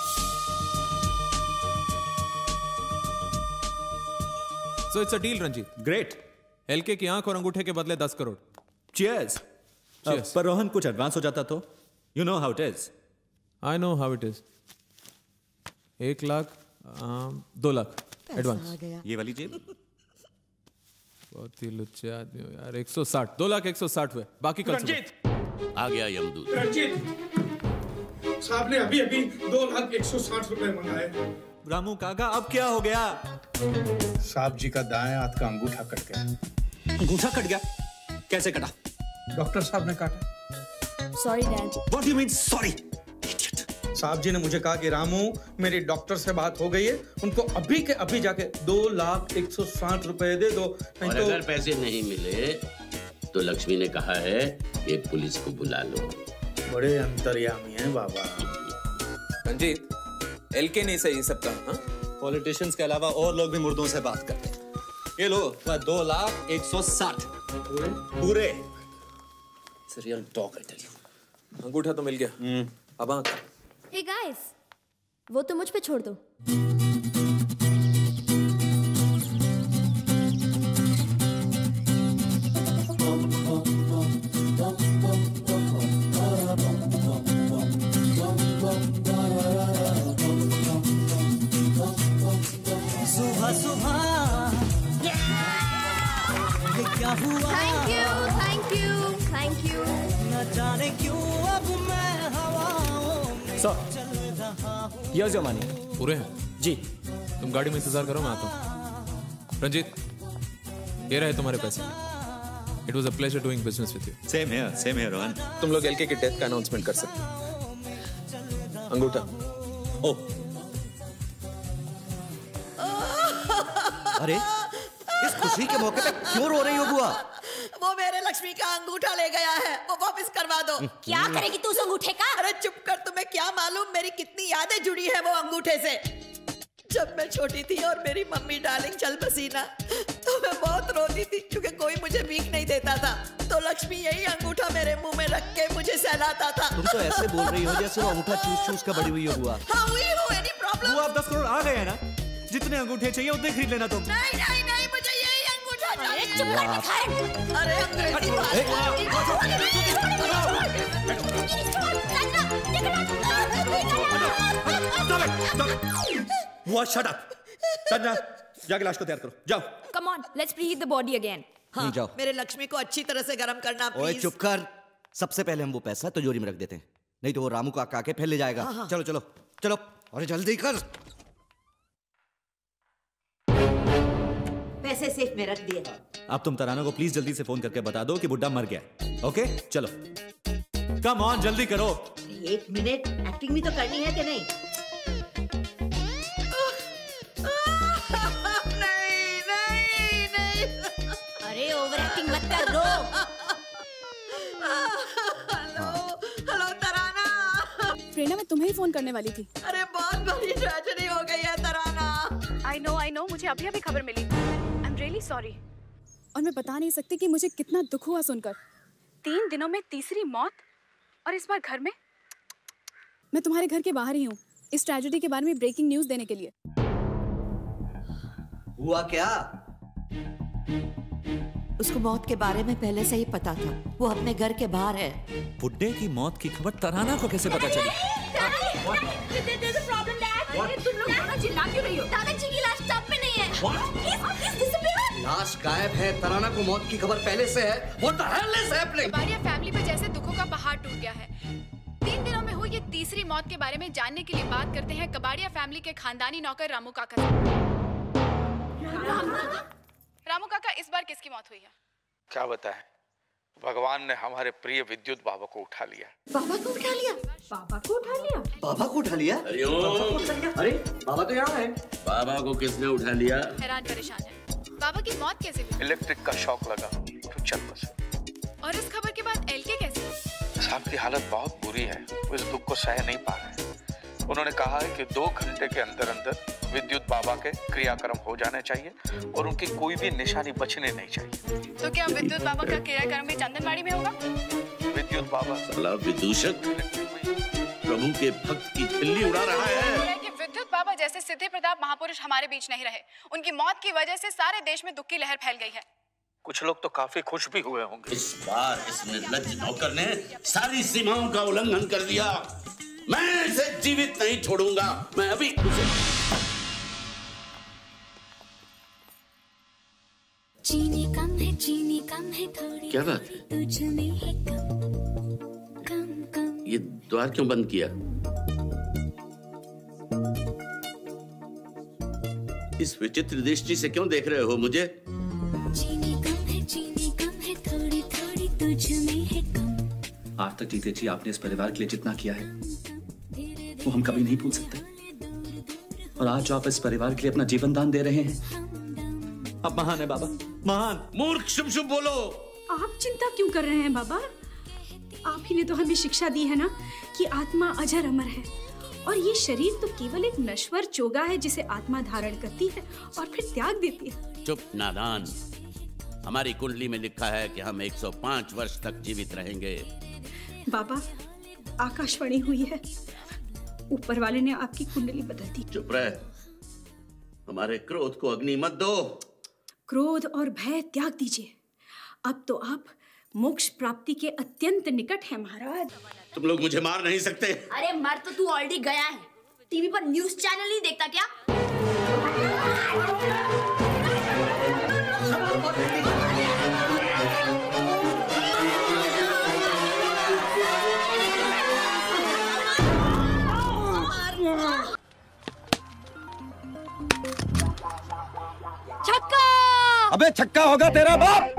So it's a deal, Ranjit. Great. LK की आंख और अंगूठे के बदले 10 करोड़। चीयर्स। पर रोहन, कुछ एडवांस हो जाता तो? You know how it is. I know how it is. 1 lakh 2 lakh advance. ये वाली जेब? बहुत ही लुच्चे आदमी हो यार। 160, 2 लाख 160 हुए, बाकी कल रंजीत आ गया यमदूत। रंजीत साहब ने अभी अभी 2,160 रुपए मंगाए। रामू काका, अब क्या हो गया? साहब जी का दाएं हाथ का अंगूठा कट गया। अंगूठा कट गया? कैसे कटा? डॉक्टर साहब ने काटा। Sorry dad. What do you mean sorry? साहब जी ने मुझे कहा कि रामू, मेरी डॉक्टर से बात हो गई है, उनको अभी के अभी जाके 2,160 रुपए दे दो, नहीं और तो... अगर पैसे नहीं मिले तो लक्ष्मी ने कहा है कि पुलिस को बुला लो। बड़े अंतर्यामी हैं बाबा। रंजीत, एलके नहीं सही सब का। हाँ, पॉलिटिशियंस के अलावा और लोग भी मुर्दों से बात करते हैं। ये लो 2,160 पूरे। Real talk I tell you. अंगूठा तो मिल गया, अब आंख। हे गाइस, वो तो मुझ पे छोड़ दो। सुबह सुबह ये क्या हुआ? Thank you, thank you, thank you. न जाने क्यों अब मैं हवाओं में चल रहा हूँ। Here's your money। पूरे हैं? जी। तुम गाड़ी में इंतजार करो, मैं आता हूँ। रंजीत, ये रहे तुम्हारे पैसे। It was a pleasure doing business with you। Same here, Rohan. तुम लोग एलके की डेथ का अनाउंसमेंट कर सकते हो। अंगूठा। ओह, अरे इस खुशी के मौके पे क्यों रो रही हो बुआ? वो मेरे लक्ष्मी का अंगूठा ले गया है, वो वापस करवा दो। क्या करेगी तू उस अंगूठे का? अरे चुप कर, तुम्हें क्या मालूम मेरी कितनी यादें जुड़ी है वो अंगूठे से। जब मैं छोटी थी और मेरी मम्मी डार्लिंग चल बसी ना, तो मैं बहुत रोती थी क्योंकि कोई मुझे भीख नहीं देता था। तो लक्ष्मी यही अंगूठा मेरे मुंह में रख के मुझे सहलाता था। तुम तो ऐसे बोल रही हो जैसे वो अंगूठा चूस चूस कर बड़ी हुई हो बुआ। हाँ हुई हो, एनी प्रॉब्लम? वो आप 10 करोड़ आ गए हैं ना, जितने अंगूठे चाहिए उतने खरीद लेना तुम। नहीं नहीं नहीं, मुझे यही अंगूठा चाहिए। चुप करके खाए। अरे अंग्रेजी वो शट अप। संजना, जाके लाश को तैयार करो, जाओ। Come on, let's preheat the body again. हाँ, जाओ। मेरे लक्ष्मी को अच्छी तरह से गर्म करना ओए प्लीज। चुप कर। सबसे पहले हम वो पैसा तिजोरी में रख देते हैं, नहीं तो वो रामू का आके फिर ले जाएगा। हाँ, हाँ। चलो चलो चलो, अरे जल्दी कर। पैसे सेफ में रख दिए। अब तुम तराना को प्लीज जल्दी से फोन करके बता दो कि बुड्ढा मर गया। ओके चलो, कम ऑन, जल्दी करो। 1 मिनट, एक्टिंग भी तो करनी है कि नहीं? नहीं नहीं नहीं। अरे ओवर एक्टिंग मत कर, रो। हेलो तराना। प्रेरणा, मैं तुम्हें ही फोन करने वाली थी। अरे बहुत बड़ी ट्रेजेडी हो गई है तराना। I know, मुझे अभी अभी खबर मिली। I'm really sorry। और मैं बता नहीं सकती कि मुझे कितना दुख हुआ सुनकर। 3 दिनों में तीसरी मौत, और इस बार घर में। मैं तुम्हारे घर के बाहर ही हूँ, इस ट्रेजेडी के बारे में ब्रेकिंग न्यूज देने के लिए। हुआ क्या? उसको मौत के बारे में पहले से ही पता था। वो अपने घर के बाहर है। बुड्ढे की मौत की खबर तराना को कैसे पता चली? तुम लोग यहाँ चिल्ला क्यों रही हो? दादाजी की लाश टब में नहीं है। लाश गायब है, तराना को मौत की खबर पहले से है। What the hell is happening? Kabadiya family पे जैसे दुखों का पहाड़ टूट गया है। 3 दिनों में हुई ये तीसरी मौत के बारे में जानने के लिए बात करते हैं कबाड़िया फैमिली के खानदानी नौकर रामू काका से। रामू काका, इस बार किसकी मौत हुई है? क्या बताएं, भगवान ने हमारे प्रिय विद्युत बाबा को उठा लिया। बाबा को उठा लिया? बाबा को उठा लिया? बाबा को उठा लिया? अरे बाबा तो यहाँ है। बाबा को किसने उठा लिया? हैरान परेशान है, बाबा की मौत कैसे हुई? इलेक्ट्रिक का शॉक लगा, तो चल बसे। और इस खबर के बाद एलके कैसे? साहब की हालत बहुत बुरी है, वो इस दुख को सह नहीं पा रहे। उन्होंने कहा है कि 2 घंटे के अंदर अंदर विद्युत बाबा के क्रियाक्रम हो जाने चाहिए और उनकी कोई भी निशानी बचने नहीं चाहिए। तो क्या विद्युत बाबा का क्रियाक्रम भी चंदनबाड़ी में होगा? विद्युत बाबा साला विदूषक प्रभु के भक्त की खिल्ली उड़ा रहा है। कि विद्युत बाबा जैसे सिद्धि प्रताप महापुरुष हमारे बीच नहीं रहे। उनकी मौत की वजह से सारे देश में दुख की लहर फैल गई है। कुछ लोग तो काफी खुश भी हुए होंगे। इस बार इस निर्लज्ज नौकर ने सारी सीमाओं का उल्लंघन कर दिया। मैं इसे जीवित नहीं छोड़ूंगा। मैं अभी चीनी कम है थोड़ी। क्या बात है? तुझ में है कम। ये द्वार क्यों बंद किया? इस विचित्र दृष्टि से क्यों देख रहे हो मुझे? चीनी कम है थोड़ी थोड़ी तुझ में है कम। आज तक जीते जी आपने इस परिवार के लिए जितना किया है वो हम कभी नहीं भूल सकते। और आज जो आप इस परिवार के लिए अपना जीवन दान दे रहे हैं, अब महान है बाबा, महान। मूर्ख, शुभ शुभ बोलो। आप चिंता क्यों कर रहे हैं बाबा? आप ही ने तो हमें शिक्षा दी है ना कि आत्मा अजर अमर है, और ये शरीर तो केवल एक नश्वर चोगा है जिसे आत्मा धारण करती है और फिर त्याग देती है। चुप नादान। हमारी कुंडली में लिखा है कि हम 105 वर्ष तक जीवित रहेंगे। बाबा, आकाशवाणी हुई है, ऊपर वाले ने आपकी कुंडली बदल दी। चुप रहे, हमारे क्रोध को अग्नि मत दो। क्रोध और भय त्याग दीजिए। अब तो आप मोक्ष प्राप्ति के अत्यंत निकट हैं महाराज। तुम लोग मुझे मार नहीं सकते। अरे मर तो तू ऑलरेडी गया है। टीवी पर न्यूज़ चैनल नहीं देखता क्या? छक्का! अबे छक्का होगा तेरा बाप।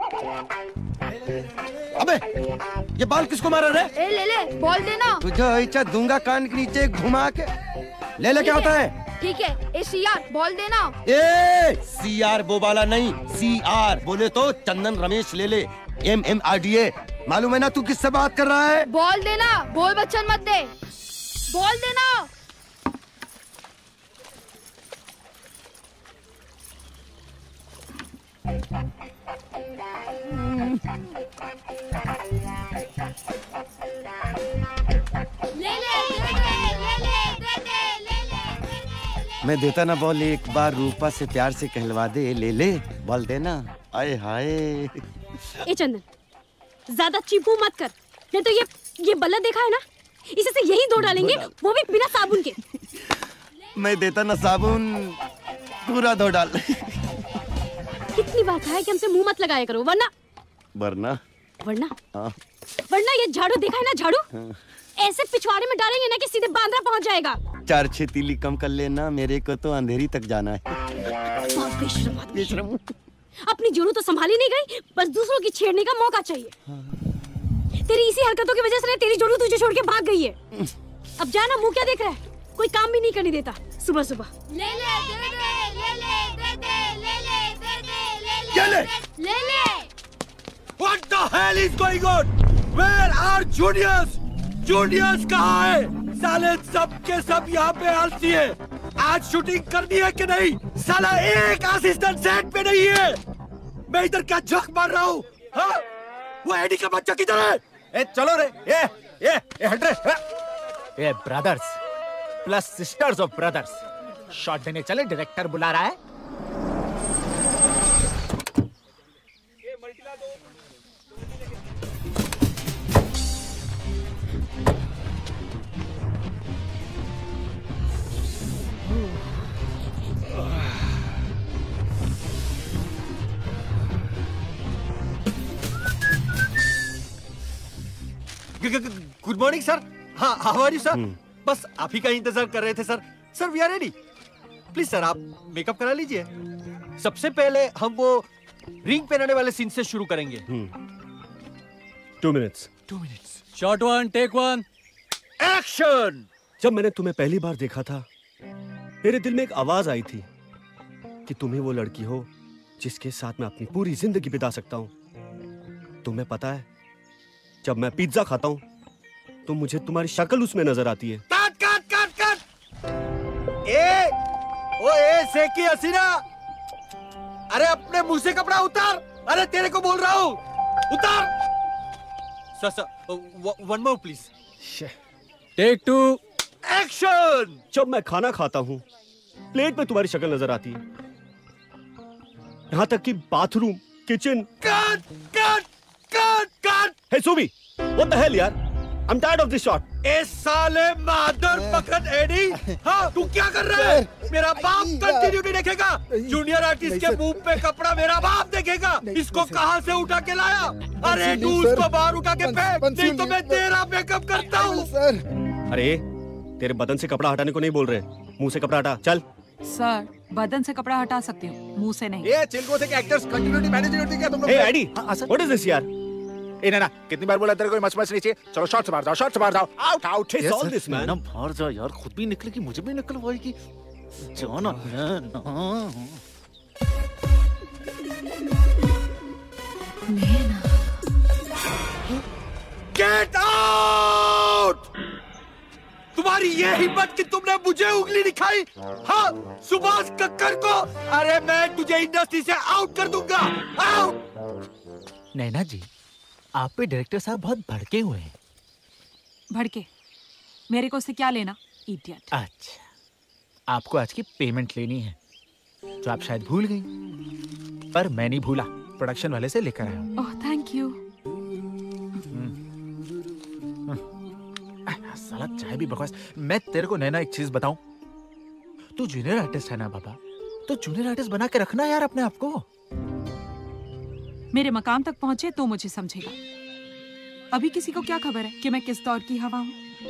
अबे ये बॉल किसको मारा रे? ले बॉल देना। तुझे ऐसा दूंगा कान के नीचे घुमा के। ले क्या होता है? ठीक है, ए सीआर बॉल देना। ए सीआर बोबाला नहीं, सीआर बोले तो चंदन रमेश ले ले। MMRDA। मालूम है ना तू किससे बात कर रहा है? बॉल देना, बोल बच्चन मत दे। बॉल देना। मैं देता ना बॉल, एक बार रूपा से प्यार से कहलवा दे। ले ले बॉल देना। आए हाय। ए चंदन, ज्यादा चीपू मत कर, नहीं तो ये बल्ला देखा है ना, इसे से यही धो डालेंगे, वो भी बिना साबुन के। मैं देता ना साबुन, पूरा धो डाल। कितनी बार कहा है कि हमसे मुंह मत लगाया करो, वरना हाँ। वरना ये झाड़ू देखा है ना, झाड़ू ऐसे पिछवाड़े में डालेंगे ना कि सीधे बांद्रा पहुंच जाएगा। 4-6 तीली कम कर लेना, मेरे को तो अंधेरी तक जाना है। बेशरम। अपनी जोड़ू तो संभाली नहीं गई, बस दूसरों की छेड़ने का मौका चाहिए। तेरी इसी हरकतों की वजह से तेरी जोड़ू तुझे छोड़ के भाग गई है। अब जाना, मुंह क्या देख रहा है, कोई काम भी नहीं करने देता सुबह सुबह। ले ले दे दे, ले ले दे दे, ले ले दे दे, ले ले ले ले। What the hell is going on? Where are juniors? Juniors कहाँ है? साले सब के सब यहाँ पे आलसी है। आज शूटिंग करनी है कि नहीं? साला एक असिस्टेंट सेट पे नहीं है। मैं इधर क्या झक मार रहा हूँ? हाँ? वो एडी का बच्चा किधर है? ए चलो रे, ये हट रे। ये brothers plus sisters of brothers shot देने चले, डायरेक्टर बुला रहा है। Good morning sir. हाँ, हाउ आर यू सर? बस आप ही का इंतजार कर रहे थे sir. Sir we are ready. Please sir आप मेकअप करा लीजिए। सबसे पहले हम वो रिंग पहनाने वाले सीन से शुरू करेंगे। 2 मिनट्स। Shot 1 take 1 action. जब मैंने तुम्हें पहली बार देखा था, मेरे दिल में एक आवाज आई थी कि तुम्हें वो लड़की हो जिसके साथ मैं अपनी पूरी जिंदगी बिता सकता हूं। तुम्हें पता है, जब मैं पिज्जा खाता हूं तो मुझे तुम्हारी शक्ल उसमें नजर आती है। काट काट काट काट। ए सेकी हसीना, अरे अपने मुंह से कपड़ा उतार। अरे तेरे को बोल रहा हूँ, उतार। Sir 1 more please. Take 2 action. जब मैं खाना खाता हूं, प्लेट में तुम्हारी शक्ल नजर आती है, यहां तक कि बाथरूम, किचन। काट काट काट काट। हे सुबी, व्हाट द हेल यार? I'm tired of this shot. ए साले मादर पकड़ एडी। हाँ, तू क्या कर रहा है? मेरा बाप कंटिन्यूटी देखेगा। जूनियर आर्टिस्ट के मुंह पे कपड़ा मेरा बाप देखेगा। इसको कहाँ से उठा के लाया? अरे तू उसको बाहर उठा के फेंक, नहीं तो मैं तेरा मेकअप करता हूँ। अरे तेरे बदन से कपड़ा हटाने को नहीं बोल रहे, मुंह से कपड़ा हटा। चल सर, बदन से कपड़ा हटा सकती हूँ, मुंह से नहीं। ये चिल्को से एक्टर्स कंटिन्यूटी मैनेज नहीं होती क्या तुम लोग? ए एडी, व्हाट इज दिस यार? ए ना कितनी बार बोला तेरे को मच नहीं चाहिए। चलो शॉट से बाहर जाओ, शॉट से बाहर जाओ। Out out. It's all this man. ना बाहर जाओ यार, खुद भी निकलेगी मुझे भी निकलवाएगी। जाओ ना। Get out. तुम्हारी ये हिम्मत कि तुमने मुझे उंगली दिखाई? हाँ, सुभाष कक्कर को। अरे मैं तुझे इंडस्ट्री से आउट कर दूंगा। आउट। नैना जी, आप पे डायरेक्टर साहब बहुत भड़के हुए हैं। भड़के? मेरे को उससे क्या लेना, इडियट। अच्छा, आपको आज की पेमेंट लेनी है, जो आप शायद भूल गई, पर मैं नहीं भूला। प्रोडक्शन वाले से लेकर आया हूँ। Oh thank you. साला चाय भी बकवास। मैं तेरे को नैना एक चीज बताऊं, तू जूनियर आर्टिस्ट है ना बाबा, तो जूनियर आर्टिस्ट बना के रखना यार अपने आप को। मेरे मकाम तक पहुंचे तो मुझे समझेगा। अभी किसी को क्या खबर है कि मैं किस दौर की हवा हूँ।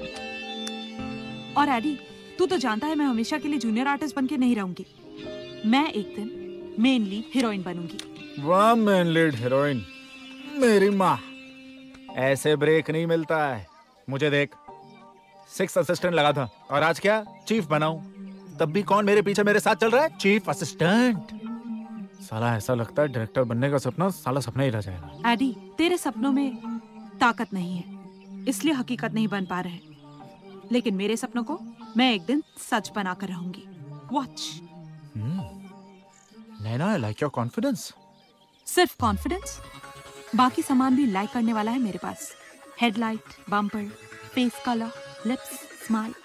और एडी, तू तो जानता है मैं हमेशा के लिए जूनियर आर्टिस्ट बनके नहीं रहूंगी। मैं एक दिन मेन लीड हीरोइन बनूंगी। वाह, मेन लीड हीरोइन, मेरी माँ। ऐसे ब्रेक नहीं मिलता है। मुझे देख, 6 असिस्टेंट लगा था और आज क्या चीफ बनाऊं। तब भी कौन मेरे पीछे मेरे साथ चल रहा है? Chief assistant. साला ऐसा लगता है डायरेक्टर बनने का सपना साला सपना ही रह जाएगा। एडी, तेरे सपनों में ताकत नहीं है, इसलिए हकीकत नहीं बन पा रहे। लेकिन मेरे सपनों को मैं एक दिन सच बनाकर रहूंगी। Watch. Naina, I like your confidence. सिर्फ कॉन्फिडेंस, बाकी सामान भी लाइक करने वाला है मेरे पास। Headlight, bumper, face colour, lips, smile,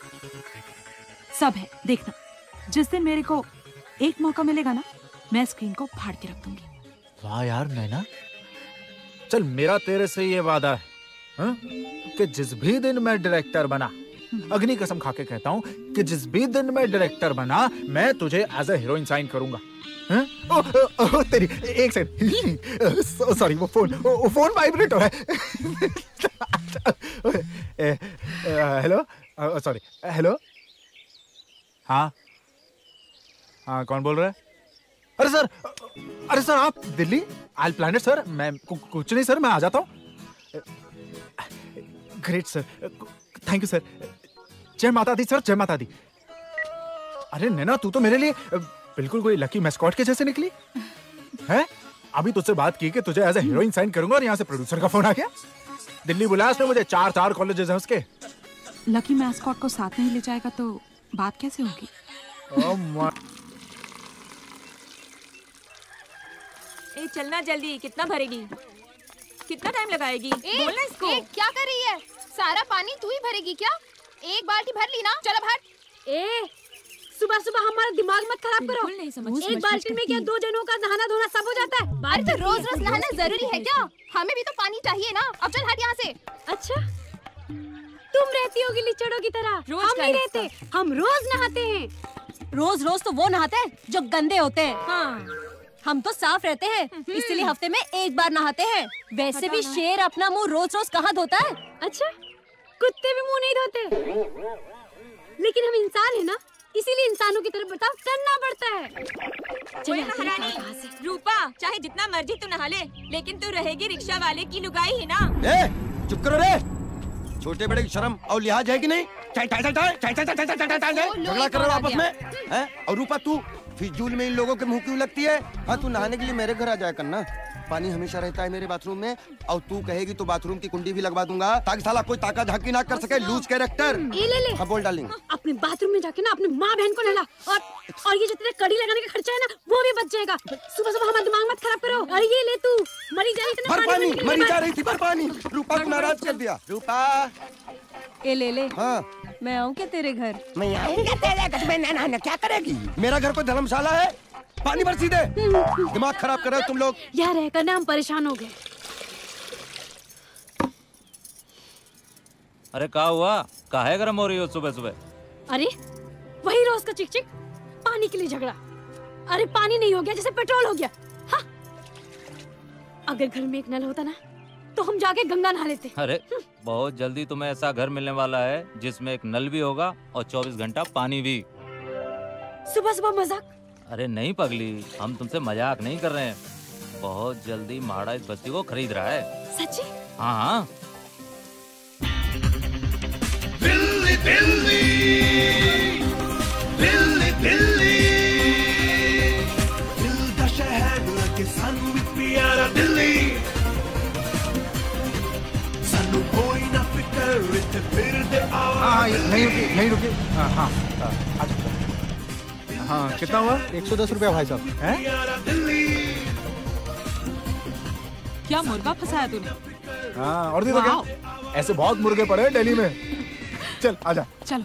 सब है। देखना, जिस दिन मेरे को एक मौका मिलेगा ना, मैं स्क्रीन को फाड़ के रख दूंगी। वाह यार नैना, चल मेरा तेरे से ये वादा है हा? कि जिस भी दिन मैं डायरेक्टर बना, अग्नि कसम खा के कहता हूँ कि जिस भी दिन मैं डायरेक्टर बना, मैं तुझे एज ए हीरोइन साइन करूंगा। तेरी एक सेकंड, सॉरी वो फोन वाइब्रेट हो रहा है। हेलो, सॉरी, हेलो, हाँ हाँ, कौन बोल रहा है? अरे सर आप Delhi? I plan it sir. मैं कुछ नहीं सर, मैं आ जाता हूँ। Great sir, thank you sir. जय माता दी सर, जय माता दी। अरे नैना, तू तो मेरे लिए बिल्कुल कोई लकी मैस्कॉट के जैसे निकली है। अभी तुझसे बात की कि तुझे एज ए हीरोइन साइन करूंगा और यहाँ से प्रोड्यूसर का फोन आ गया। दिल्ली बुलाया उसने मुझे, चार कॉलेजेस हैं उसके। लकी मैस्कॉट को साथ नहीं ले जाएगा तो बात कैसे होगी? ए चलना जल्दी, कितना भरेगी? कितना टाइम लगाएगी? बोलना इसको। क्या कर रही है? सारा पानी तू ही भरेगी क्या? एक बाल्टी भर ली ना, चलो भर। सुबह सुबह हमारा दिमाग मत खराब करो। नहीं समझ, एक बाल्टी में क्या 2 जनों का नहाना धोना सब हो जाता है? अरे तो रोज रोज नहाना जरूरी है क्या? हमें भी तो पानी चाहिए ना। अब चल हट यहाँ से। अच्छा, तुम रहती होगी लिचड़ों की तरह, हम नहीं रहते, हम रोज नहाते हैं। रोज रोज तो वो नहाते हैं जो गंदे होते हैं। हाँ। हम तो साफ रहते हैं, इसीलिए हफ्ते में एक बार नहाते हैं। वैसे भी शेर अपना मुंह रोज रोज कहाँ धोता है? अच्छा, कुत्ते भी मुंह नहीं धोते, लेकिन हम इंसान है ना, इसीलिए इंसानों की तरफ बर्ताव करना पड़ता है। चल महारानी रूपा, चाहे जितना मर्जी तू नहा ले, लेकिन तू रहेगी रिक्शा वाले की लुगाई ही ना। चुप करो रे, छोटे बड़े की शर्म और लिहाज है कि नहीं? झगड़ा कर रहे हो आपस में हैं? और रूपा तू फिजूल में इन लोगों के मुंह क्यों लगती है? हाँ, तू नहाने के लिए मेरे घर आ जाया करना। पानी हमेशा रहता है मेरे बाथरूम में, और तू कहेगी तो बाथरूम की कुंडी भी लगवा दूंगा, ताकि साला कोई ताका झाकी ना कर सके। Loose character. ले। हाँ बोल डार्लिंग। अपने बाथरूम में जाके ना अपनी माँ बहन को नहला, और ये जो तेरे कड़ी लगाने का खर्चा है ना, वो भी बच जाएगा। सुबह सुबह हमारा दिमाग मत खराब करो। अरे ये ले, तू मरी जा रही थी, मरी जा रही थी, भर पानी। रूपा को नाराज कर दिया। रूपा ए ले। हाँ, मैं आऊँ क्या तेरे घर? मैं आऊँगा तेरे घर में। नहाना क्या करेगी? मेरा घर कोई धर्मशाला है? पानी भर सीधे। दिमाग खराब कर रहे हो तुम लोग। यार रहकर ना हम परेशान हो गए। अरे क्या हुआ? काहे गरम हो रही हो सुबह सुबह? अरे वही रोज का चिक चिक, पानी के लिए झगड़ा। अरे पानी नहीं हो गया जैसे पेट्रोल हो गया। हाँ? अगर घर में एक नल होता ना, तो हम जाके गंगा नहा लेते। अरे बहुत जल्दी तुम्हें ऐसा घर मिलने वाला है जिसमें एक नल भी होगा और 24 घंटा पानी भी। सुबह सुबह मजाक? अरे नहीं पगली, हम तुमसे मजाक नहीं कर रहे हैं। बहुत जल्दी माड़ा इस बस्ती को खरीद रहा है। सच्ची? हाँ। दिल्ली दिल्ली दिल्ली दिल्ली, दिल का शहर लगे सानू भी प्यारा दिल्ली। सानू कोई ना फिकर इत्थे फिर दे आवा। नहीं रुकी। हाँ, हाँ कितना हुआ? 110 रुपया भाई साहब। क्या मुर्गा फंसाया तूने? हाँ, और देखो क्या, ऐसे बहुत मुर्गे पड़े हैं दिल्ली में। चल आजा। चलो।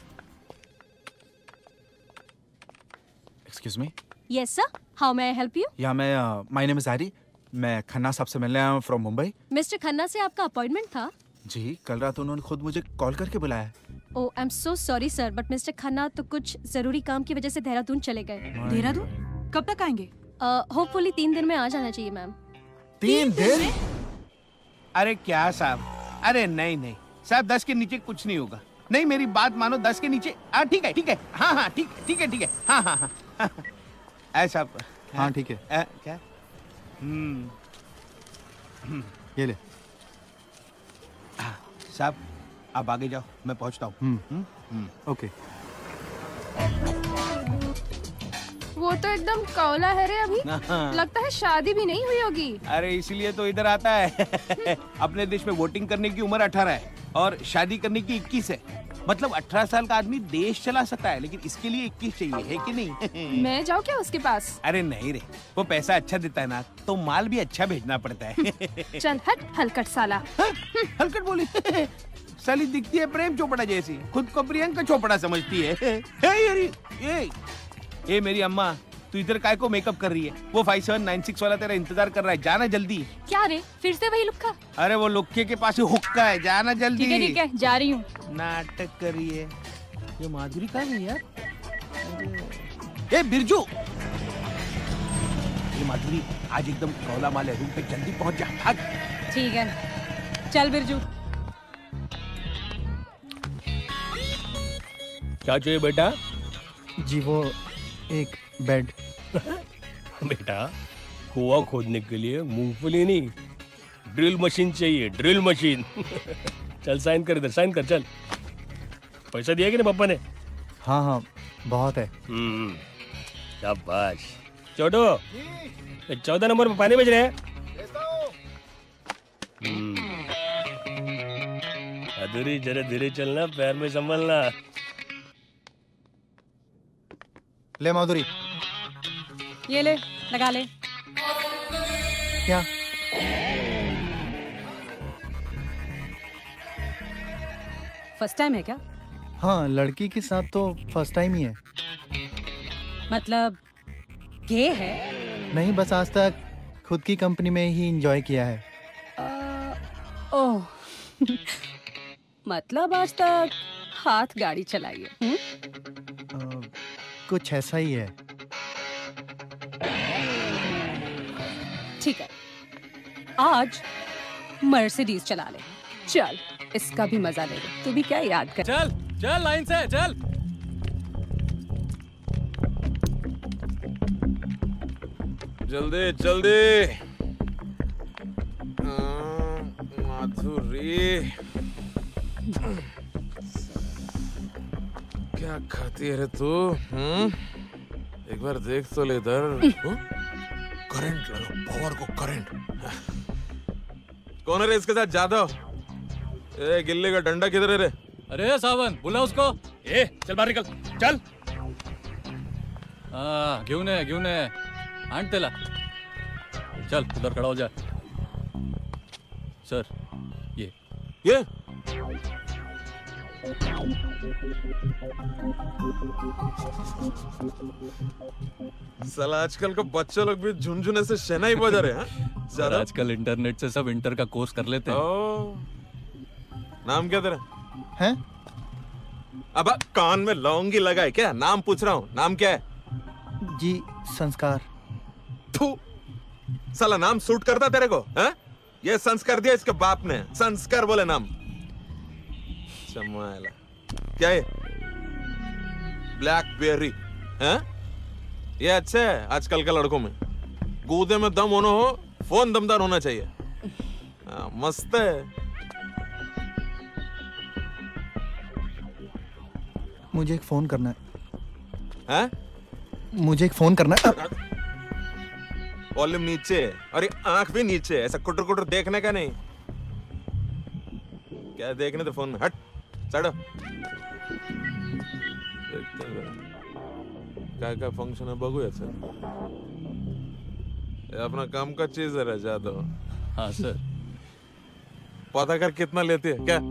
Excuse me. Yes sir, how may I help you? या मैं माय नेम इज हैरी, मैं खन्ना साहब से मिलने आया हूँ फ्रॉम मुंबई। मिस्टर खन्ना से आपका अपॉइंटमेंट था? जी, कल रात उन्होंने खुद मुझे कॉल करके बुलाया। Oh I am so sorry sir, but mister Khanna तो कुछ जरूरी काम की वजह से देहरादून चले गए। देहरादून कब तक आएंगे? होपफुली 3 दिन में आ जाना चाहिए मैम। 3 दिन? अरे क्या साहब, अरे नहीं साहब, 10 के नीचे कुछ नहीं होगा। नहीं मेरी बात मानो, 10 के नीचे। ठीक है। हाँ ठीक है। हाँ ऐसा। हाँ ठीक है। क्या? ये ले साहब, आप आगे जाओ, मैं पहुंचता हूँ। ओके। वो तो एकदम कौला है रे अभी। लगता है शादी भी नहीं हुई होगी। अरे इसलिए तो इधर आता है। अपने देश में वोटिंग करने की उम्र 18 है और शादी करने की 21 है। मतलब 18 साल का आदमी देश चला सकता है, लेकिन इसके लिए 21 चाहिए, है कि नहीं? मैं जाऊँ क्या उसके पास? अरे नहीं रे, वो पैसा अच्छा देता है ना, तो माल भी अच्छा भेजना पड़ता है। चल हट हलकट साला। हलकट बोली? साली दिखती है प्रेम चोपड़ा जैसी, खुद को प्रियंका चोपड़ा समझती है। ये मेरी अम्मा, तू इधर काय को मेकअप कर रही है? वो 5796 वाला तेरा इंतजार कर रहा है, जाना जल्दी। क्या रे, फिर से वही लुक्का? अरे वो लुक्के के पास ही हुक्का है, जाना जल्दी। ठीक है, जा रही हूँ। नाटक करिए। ये माधुरी कहाँ गई यार? ए बिरजू, ये माधुरी आज एकदम कौला माल है, रूम पे जल्दी पहुंच जा, भाग। ठीक है, चल बिरजू। क्या चाहिए बेटा? जी वो एक बेड। बेटा कुआं खोदने के लिए मूंगफली नहीं, ड्रिल मशीन चाहिए, ड्रिल मशीन। चल साइन कर, इधर साइन कर, चल। पैसा दिया कि नहीं पापा ने? हाँ हाँ बहुत है। शाबाश। छोटू 14 नंबर पे पानी भेज रहे हैं। अधूरी जरा धीरे चलना, पैर में संभलना। ले माधुरी, ये ले, लगा ले। क्या? फर्स्ट टाइम है क्या? हाँ, लड़की के साथ तो फर्स्ट टाइम ही है। मतलब गे है? नहीं, बस आज तक खुद की कंपनी में ही एंजॉय किया है। ओह मतलब आज तक हाथ गाड़ी चलाई है? कुछ ऐसा ही है। ठीक है, आज मर्सिडीज चला ले। चल, इसका भी मजा ले ले। तू भी क्या याद कर। चल चल लाइन से चल। जल्दी जल्दी। माधुरी क्या खाती है रे तू? एक बार देख तो ले इधर। करंट लगा, पावर को करंट। कौन है रे इसके साथ? जादव। ए गिल्ली का डंडा किधर है रे? अरे सावन, बुला उसको। ए चल बाहर निकल, चल। घेऊन ये आण त्याला। चल उधर खड़ा हो जा। सर ये साला आजकल को बच्चों लोग भी झुनझुने से शहनाई बजा रहे हैं। सर आजकल इंटरनेट से सब इंटर का कोर्स कर लेते हैं। नाम क्या तेरा है? अब कान में लौंगी लगा है क्या? नाम पूछ रहा हूँ, नाम क्या है? जी संस्कार। थू, साला नाम सूट करता तेरे को? है? ये संस्कार दिया इसके बाप ने, संस्कार बोले नाम। चमाला क्या है? ब्लैकबेरी है? ये अच्छा है आजकल के लड़कों में। गूदे में दम होना हो, फोन दमदार होना चाहिए। मस्त है। मुझे एक फोन करना है। मुझे एक फोन करना है। वॉल्यूम नीचे और ये आंख भी नीचे, ऐसा कुटर कुटर देखने का नहीं। क्या देखने तो फोन में? हट चढ़ो। क्या फंक्शन है बघूया सर। ये अपना काम का चीज है जादव। हाँ सर। पता कर कितना लेती है क्या?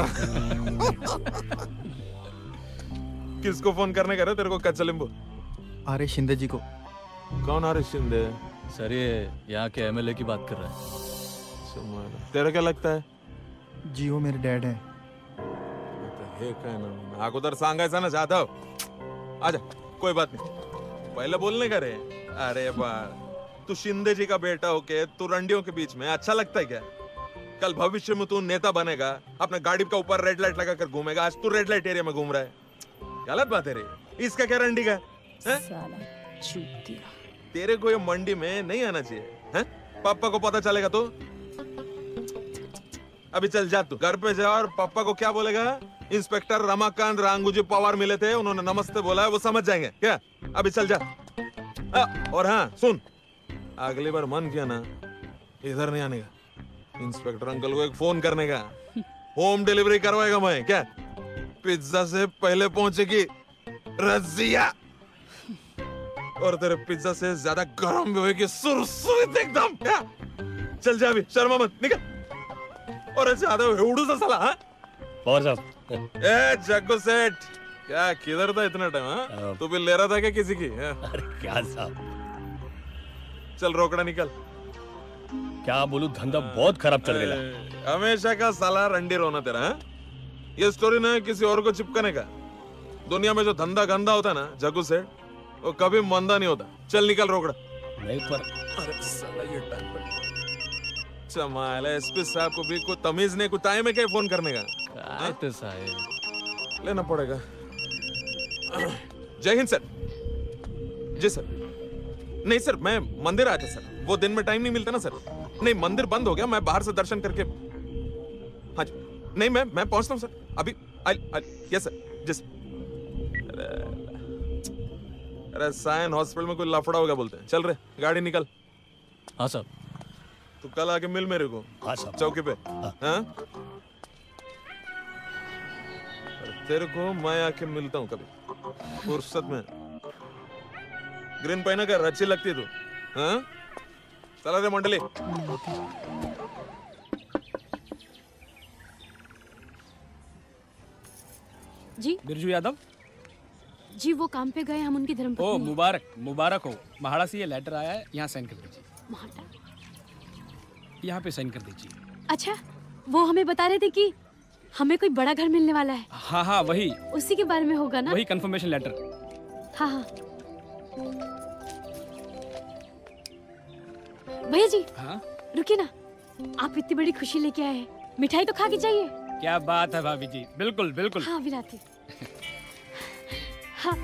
किसको फोन करने का रहे तेरे को? कच्चा लींबू? आर्य शिंदे जी को। कौन आर्य शिंदे? सर ये यहाँ के एमएलए की बात कर रहा है। तेरा क्या लगता है? जी वो मेरे डैड हैं। हे काय ना, अगोदर सांगायचं ना जाधव। आजा, कोई बात नहीं, पहले बोलने का रे। अरे बार, तू शिंदे जी का बेटा होके तू रंडियों के बीच में अच्छा लगता है क्या? कल भविष्य में तू नेता बनेगा, अपने गाड़ी के ऊपर रेड लाइट लगा कर घूमेगा। आज तू रेड लाइट एरिया में घूम रहा है, गलत बात है रे। इसका क्या रंडी का है? तेरे को ये मंडी में नहीं आना चाहिए है? पापा को पता चलेगा तो? अभी चल जा, तू घर पे जा और पापा को क्या बोलेगा? इंस्पेक्टर रमाकांत रांगूजी पवार मिले थे, उन्होंने नमस्ते बोला है, वो समझ जाएंगे क्या? अभी चल जा। और हाँ सुन, अगली बार मन किया ना इधर नहीं आने का, इंस्पेक्टर अंकल को एक फोन करने का, होम डिलीवरी करवाएगा मैं क्या? पिज्जा से पहले पहुंचेगी रजिया, और तेरे पिज्जा से ज्यादा गर्म भी होगी सुरसुरीत एकदम। क्या? चल जा अभी, शर्मा मत, निकल। और ज्यादा उड़ू सा साला। हाँ और साहब। ए जग्गू सेठ, क्या किधर था इतना टाइम? हाँ तू भी ले रहा था क्या किसी की? अरे क्या साहब, चल रोकड़ा निकल। क्या बोलूं, धंधा बहुत खराब चल रहा है। हमेशा का साला रंडी रोना तेरा। है ये स्टोरी ना किसी और को चिपकाने का। दुनिया में जो धंधा गंदा होता है ना जग्गू सेठ, वो कभी मंदा नहीं होता। चल निकल रोकड़ा। नहीं पर अरे साला ये टाइम पर चमाल है। एसपी साहब को भी कोई तमीज नहीं, कोई टाइम है क्या फोन करने का? तो साहब लेना पड़ेगा। जय हिंद सर। जी सर। नहीं सर, मैं मंदिर आया था सर, वो दिन में टाइम नहीं मिलता ना सर। नहीं मंदिर बंद हो गया, मैं बाहर से दर्शन करके। हाँ जी, नहीं मैं पहुंचता हूँ सर अभी। Yes sir. जिस अरे साइन हॉस्पिटल में कोई लफड़ा हो गया बोलते हैं। चल रहे, गाड़ी निकल। हाँ साहब। तू कल आके मिल मेरे को। हाँ साहब। चौकी पे। हाँ तेरे को मैं आके मिलता हूँ कभी फुर्सत में। ग्रीन पहना कर अच्छी लगती है तू। हाँ चला रे मंडली। जी बिरजू यादव जी, वो काम पे गए, हम उनकी धर्मपत्नी। ओ मुबारक मुबारक हो। महाड़ा से ये लेटर आया है, यहाँ साइन कर दीजिए। महाड़ा? यहाँ पे साइन कर दीजिए। अच्छा, वो हमें बता रहे थे कि हमें कोई बड़ा घर मिलने वाला है। हाँ हाँ वही उसी के बारे में होगा ना? वही कंफर्मेशन लेटर। हाँ हाँ भैया जी। हाँ रुकिए ना, आप इतनी बड़ी खुशी लेके आए हैं, मिठाई तो खा के जाइए। क्या बात है भाभी जी, बिल्कुल बिल्कुल। हाँ विलाती। हाँ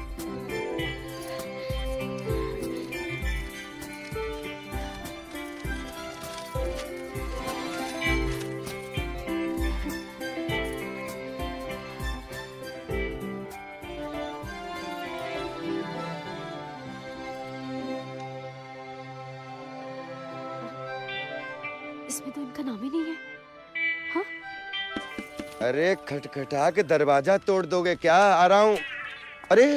इसमें तो इनका नाम ही नहीं है। हाँ? अरे खटखटा के दरवाजा तोड़ दोगे क्या? आ रहा हूँ। अरे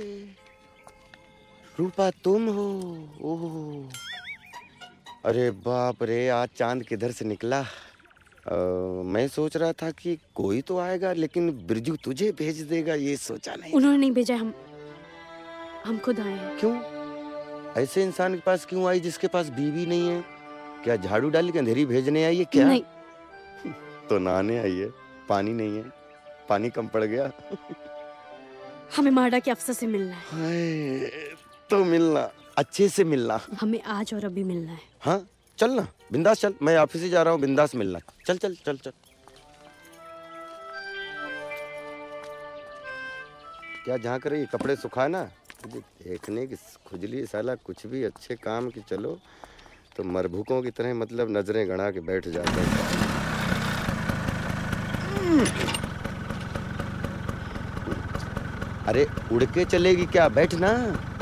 रूपा तुम हो? ओह अरे बाप रे, आज चांद किधर से निकला? मैं सोच रहा था कि कोई तो आएगा, लेकिन बिरजू तुझे भेज देगा ये सोचा नहीं। उन्होंने नहीं भेजा, हम खुद आए हैं। क्यों? ऐसे इंसान के पास क्यों आई जिसके पास बीवी नहीं है? क्या झाड़ू डाल के अंधेरी भेजने आई है क्या? नहीं। तो नहाने आई है। पानी नहीं है, पानी कम पड़ गया। हमें माडा के अफसर से मिलना है। हाय, तो मिलना, अच्छे से मिलना। हमें आज और अभी मिलना है। हाँ चल ना, बिंदास चल। मैं ऑफिस ही जा रहा हूँ, बिंदास मिलना। चल चल चल चल। क्या झांक रही? कपड़े सुखा ना। देखने की खुजली साला, कुछ भी अच्छे काम की चलो तो मरभुकों की तरह मतलब नजरें गड़ा के बैठ जाते हैं। अरे उड़ के चलेगी क्या? बैठ ना,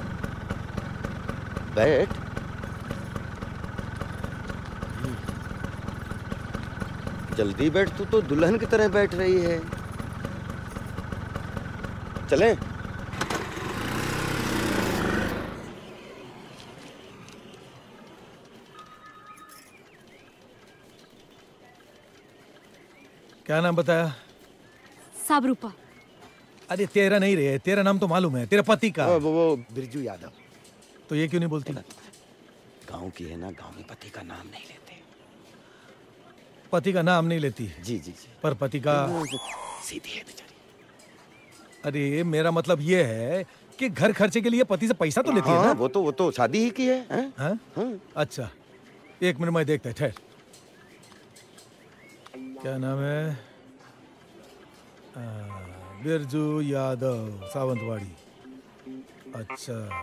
बैठ। जल्दी बैठ, तू तो दुल्हन की तरह बैठ रही है। चलें? क्या नाम बताया? साबरूपा। अरे तेरा नहीं रे, तेरा नाम तो मालूम है, तेरा पति का। वो बिरजू यादव। तो ये क्यों नहीं बोलती? गांव की है ना, गांव में पति का नाम नहीं लेते। पति का नाम नहीं लेती? जी जी जी। पर पति का सीधी है बेचारी। अरे मेरा मतलब ये है कि घर खर्चे के लिए पति से पैसा तो लेती है ना? वो तो शादी ही की है। हाँ? अच्छा एक मिनट में देखता है, ठहर। क्या नाम है? बिरजू यादव, सावंतवाड़ी। अच्छा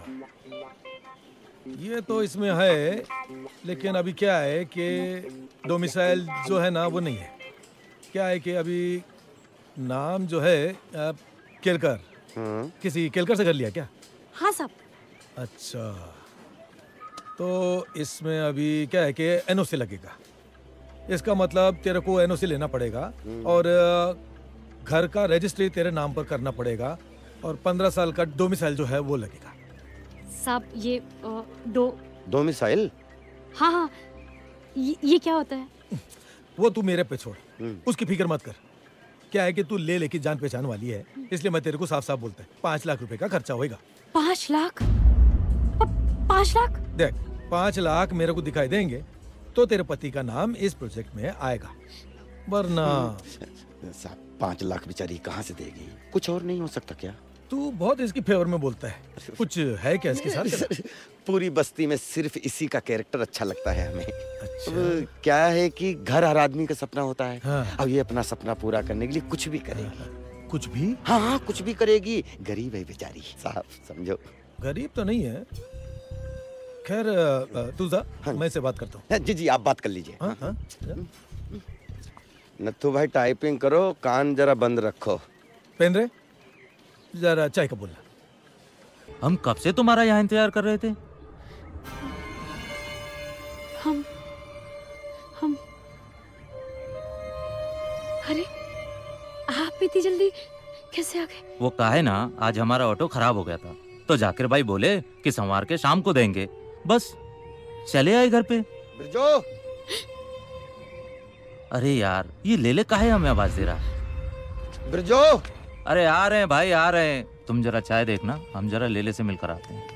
ये तो इसमें है, लेकिन अभी क्या है कि डोमिसाइल जो है ना वो नहीं है। क्या है कि अभी नाम जो है केलकर। किसी केलकर से कर लिया क्या? हाँ साहब। अच्छा तो इसमें अभी क्या है कि एनओसी लगेगा। इसका मतलब तेरे को एनओसी लेना पड़ेगा और घर का रजिस्ट्री तेरे नाम पर करना पड़ेगा और 15 साल का डोमिसाइल जो है वो लगेगा। साहब ये डोमिसाइल? हाँ हाँ, ये क्या होता है? वो तू मेरे पे छोड़, उसकी फिक्र मत कर। क्या है कि तू ले की जान पहचान वाली है, इसलिए मैं तेरे को साफ साफ बोलता है 5 लाख रुपए का खर्चा होएगा। 5 लाख? 5 लाख? देख 5 लाख मेरे को दिखाई देंगे तो तेरे पति का नाम इस प्रोजेक्ट में आएगा, वरना 5 लाख बेचारी कहाँ से देगी? कुछ और नहीं हो सकता क्या? तू बहुत इसकी फेवर में बोलता है, कुछ है क्या इसके साथ? पूरी बस्ती में सिर्फ इसी का कैरेक्टर अच्छा लगता है हमें। अच्छा। क्या है कि घर हर आदमी का सपना होता है। हाँ। अब ये अपना सपना पूरा करने के लिए कुछ भी करेगी। कुछ भी? हाँ हाँ कुछ भी करेगी। गरीब है बेचारी, साहब समझो। गरीब तो नहीं है, खैर तू जा, मैं से बात करता हूँ। जी जी आप बात कर लीजिए। नथु भाई टाइपिंग करो, कान जरा बंद रखो। पेंद्रे जरा चाय का बोलना। हम कब से तुम्हारा यहाँ इंतजार कर रहे थे। हम अरे आप इतनी जल्दी कैसे आ गए? वो काहे ना, आज हमारा ऑटो खराब हो गया था तो जाकिर भाई बोले कि संवार के शाम को देंगे, बस चले आए घर पे। बिरजो। अरे यार ये लेले काहे हमें आवाज दे रहा है? बिरजो। अरे आ रहे हैं भाई आ रहे हैं, तुम जरा चाय देखना, हम जरा लेले से मिलकर आते हैं।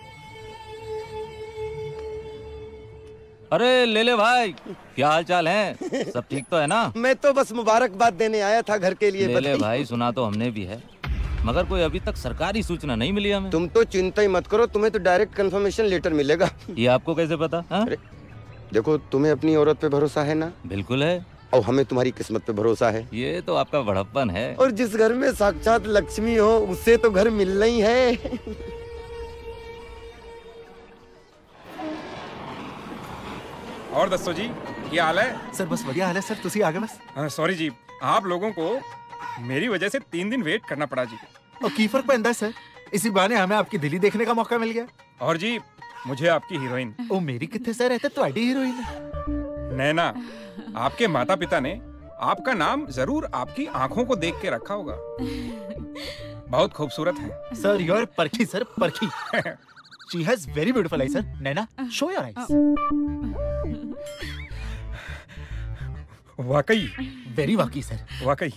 अरे लेले भाई क्या हाल चाल है, सब ठीक तो है ना? मैं तो बस मुबारकबाद देने आया था घर के लिए। लेले भाई सुना तो हमने भी है, मगर कोई अभी तक सरकारी सूचना नहीं मिली हमें। तुम तो चिंता ही मत करो, तुम्हें तो डायरेक्ट कंफर्मेशन लेटर मिलेगा। ये आपको कैसे पता? देखो तुम्हें अपनी औरत पे भरोसा है ना? बिल्कुल है। और हमें तुम्हारी किस्मत पे भरोसा है। ये तो आपका बड़प्पन है। और जिस घर में साक्षात लक्ष्मी हो उससे तो घर मिलना ही है। और दस्तो जी क्या हाल है? सर बस बढ़िया हाल है सर, तुसी आ गए बस। सॉरी जी, आप लोगों को मेरी वजह से 3 दिन वेट करना पड़ा जी। और की फर्क पैंदा है सर, इसी बहाने हमें आपकी दिल्ली देखने का मौका मिल गया। और जी मुझे आपकी हीरोइन। ओ मेरी कितने सर रहते तो आईडी हीरोइन नैना, आपके माता पिता ने आपका नाम जरूर आपकी आंखों को देख के रखा होगा। बहुत खूबसूरत है sir. You are perky sir, perky. She has very beautiful eyes sir. Naina show your eyes. वाकई वेरी वाकई सर, वाकई।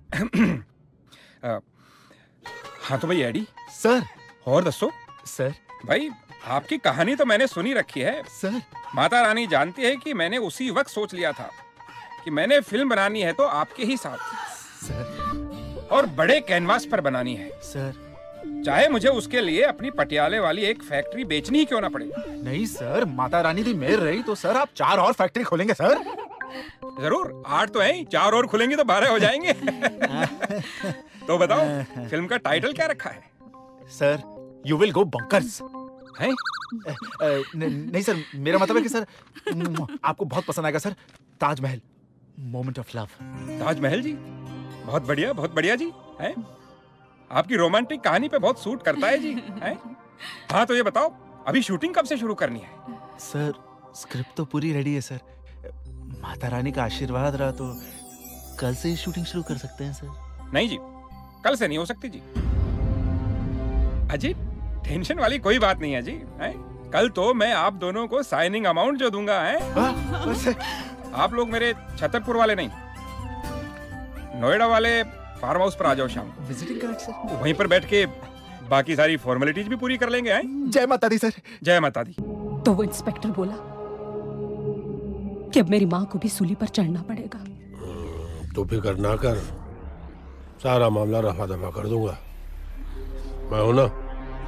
हाँ तो भाई एडी सर। और दसो सर। भाई आपकी कहानी तो मैंने सुनी रखी है सर। माता रानी जानती है कि मैंने उसी वक्त सोच लिया था कि मैंने फिल्म बनानी है तो आपके ही साथ सर, और बड़े कैनवास पर बनानी है सर। चाहे मुझे उसके लिए अपनी पटियाले वाली एक फैक्ट्री बेचनी ही क्यों ना पड़े। नहीं सर, माता रानी दी मेहर रही तो सर आप 4 और फैक्ट्री खोलेंगे सर। जरूर, 8 तो है, 4 और खुलेंगे तो 12 हो जाएंगे। तो बताओ फिल्म का टाइटल क्या रखा है? Sir you will go bonkers. है? नहीं सर, मेरा मतलब है कि सर आपको बहुत पसंद आएगा sir. Taj Mahal, moment of love. Taj Mahal ji, बहुत बढ़िया जी। है? आपकी रोमांटिक कहानी पे बहुत सूट करता है जी। है? हाँ तो ये बताओ अभी शूटिंग कब से शुरू करनी है? सर स्क्रिप्ट तो पूरी रेडी है सर, माता रानी का आशीर्वाद रहा तो कल से ही शूटिंग शुरू कर सकते हैं सर। नहीं जी, कल से नहीं हो सकती जी। अजी टेंशन वाली कोई बात नहीं है जी। है? कल तो मैं आप दोनों को साइनिंग अमाउंट जो दूंगा है, आप लोग मेरे छतरपुर वाले नहीं, नोएडा वाले फार्म हाउस पर आ जाओ शाम। Visiting card sir. वहीं पर बैठ के बाकी सारी फॉर्मेलिटीज भी पूरी कर लेंगे। जय माता दी सर। जय माता दी। तो वो इंस्पेक्टर बोला कि अब मेरी माँ को भी सूली पर चढ़ना पड़ेगा। तो फिक्र ना कर, सारा मामला रफा दफा कर दूंगा, मैं हूं ना।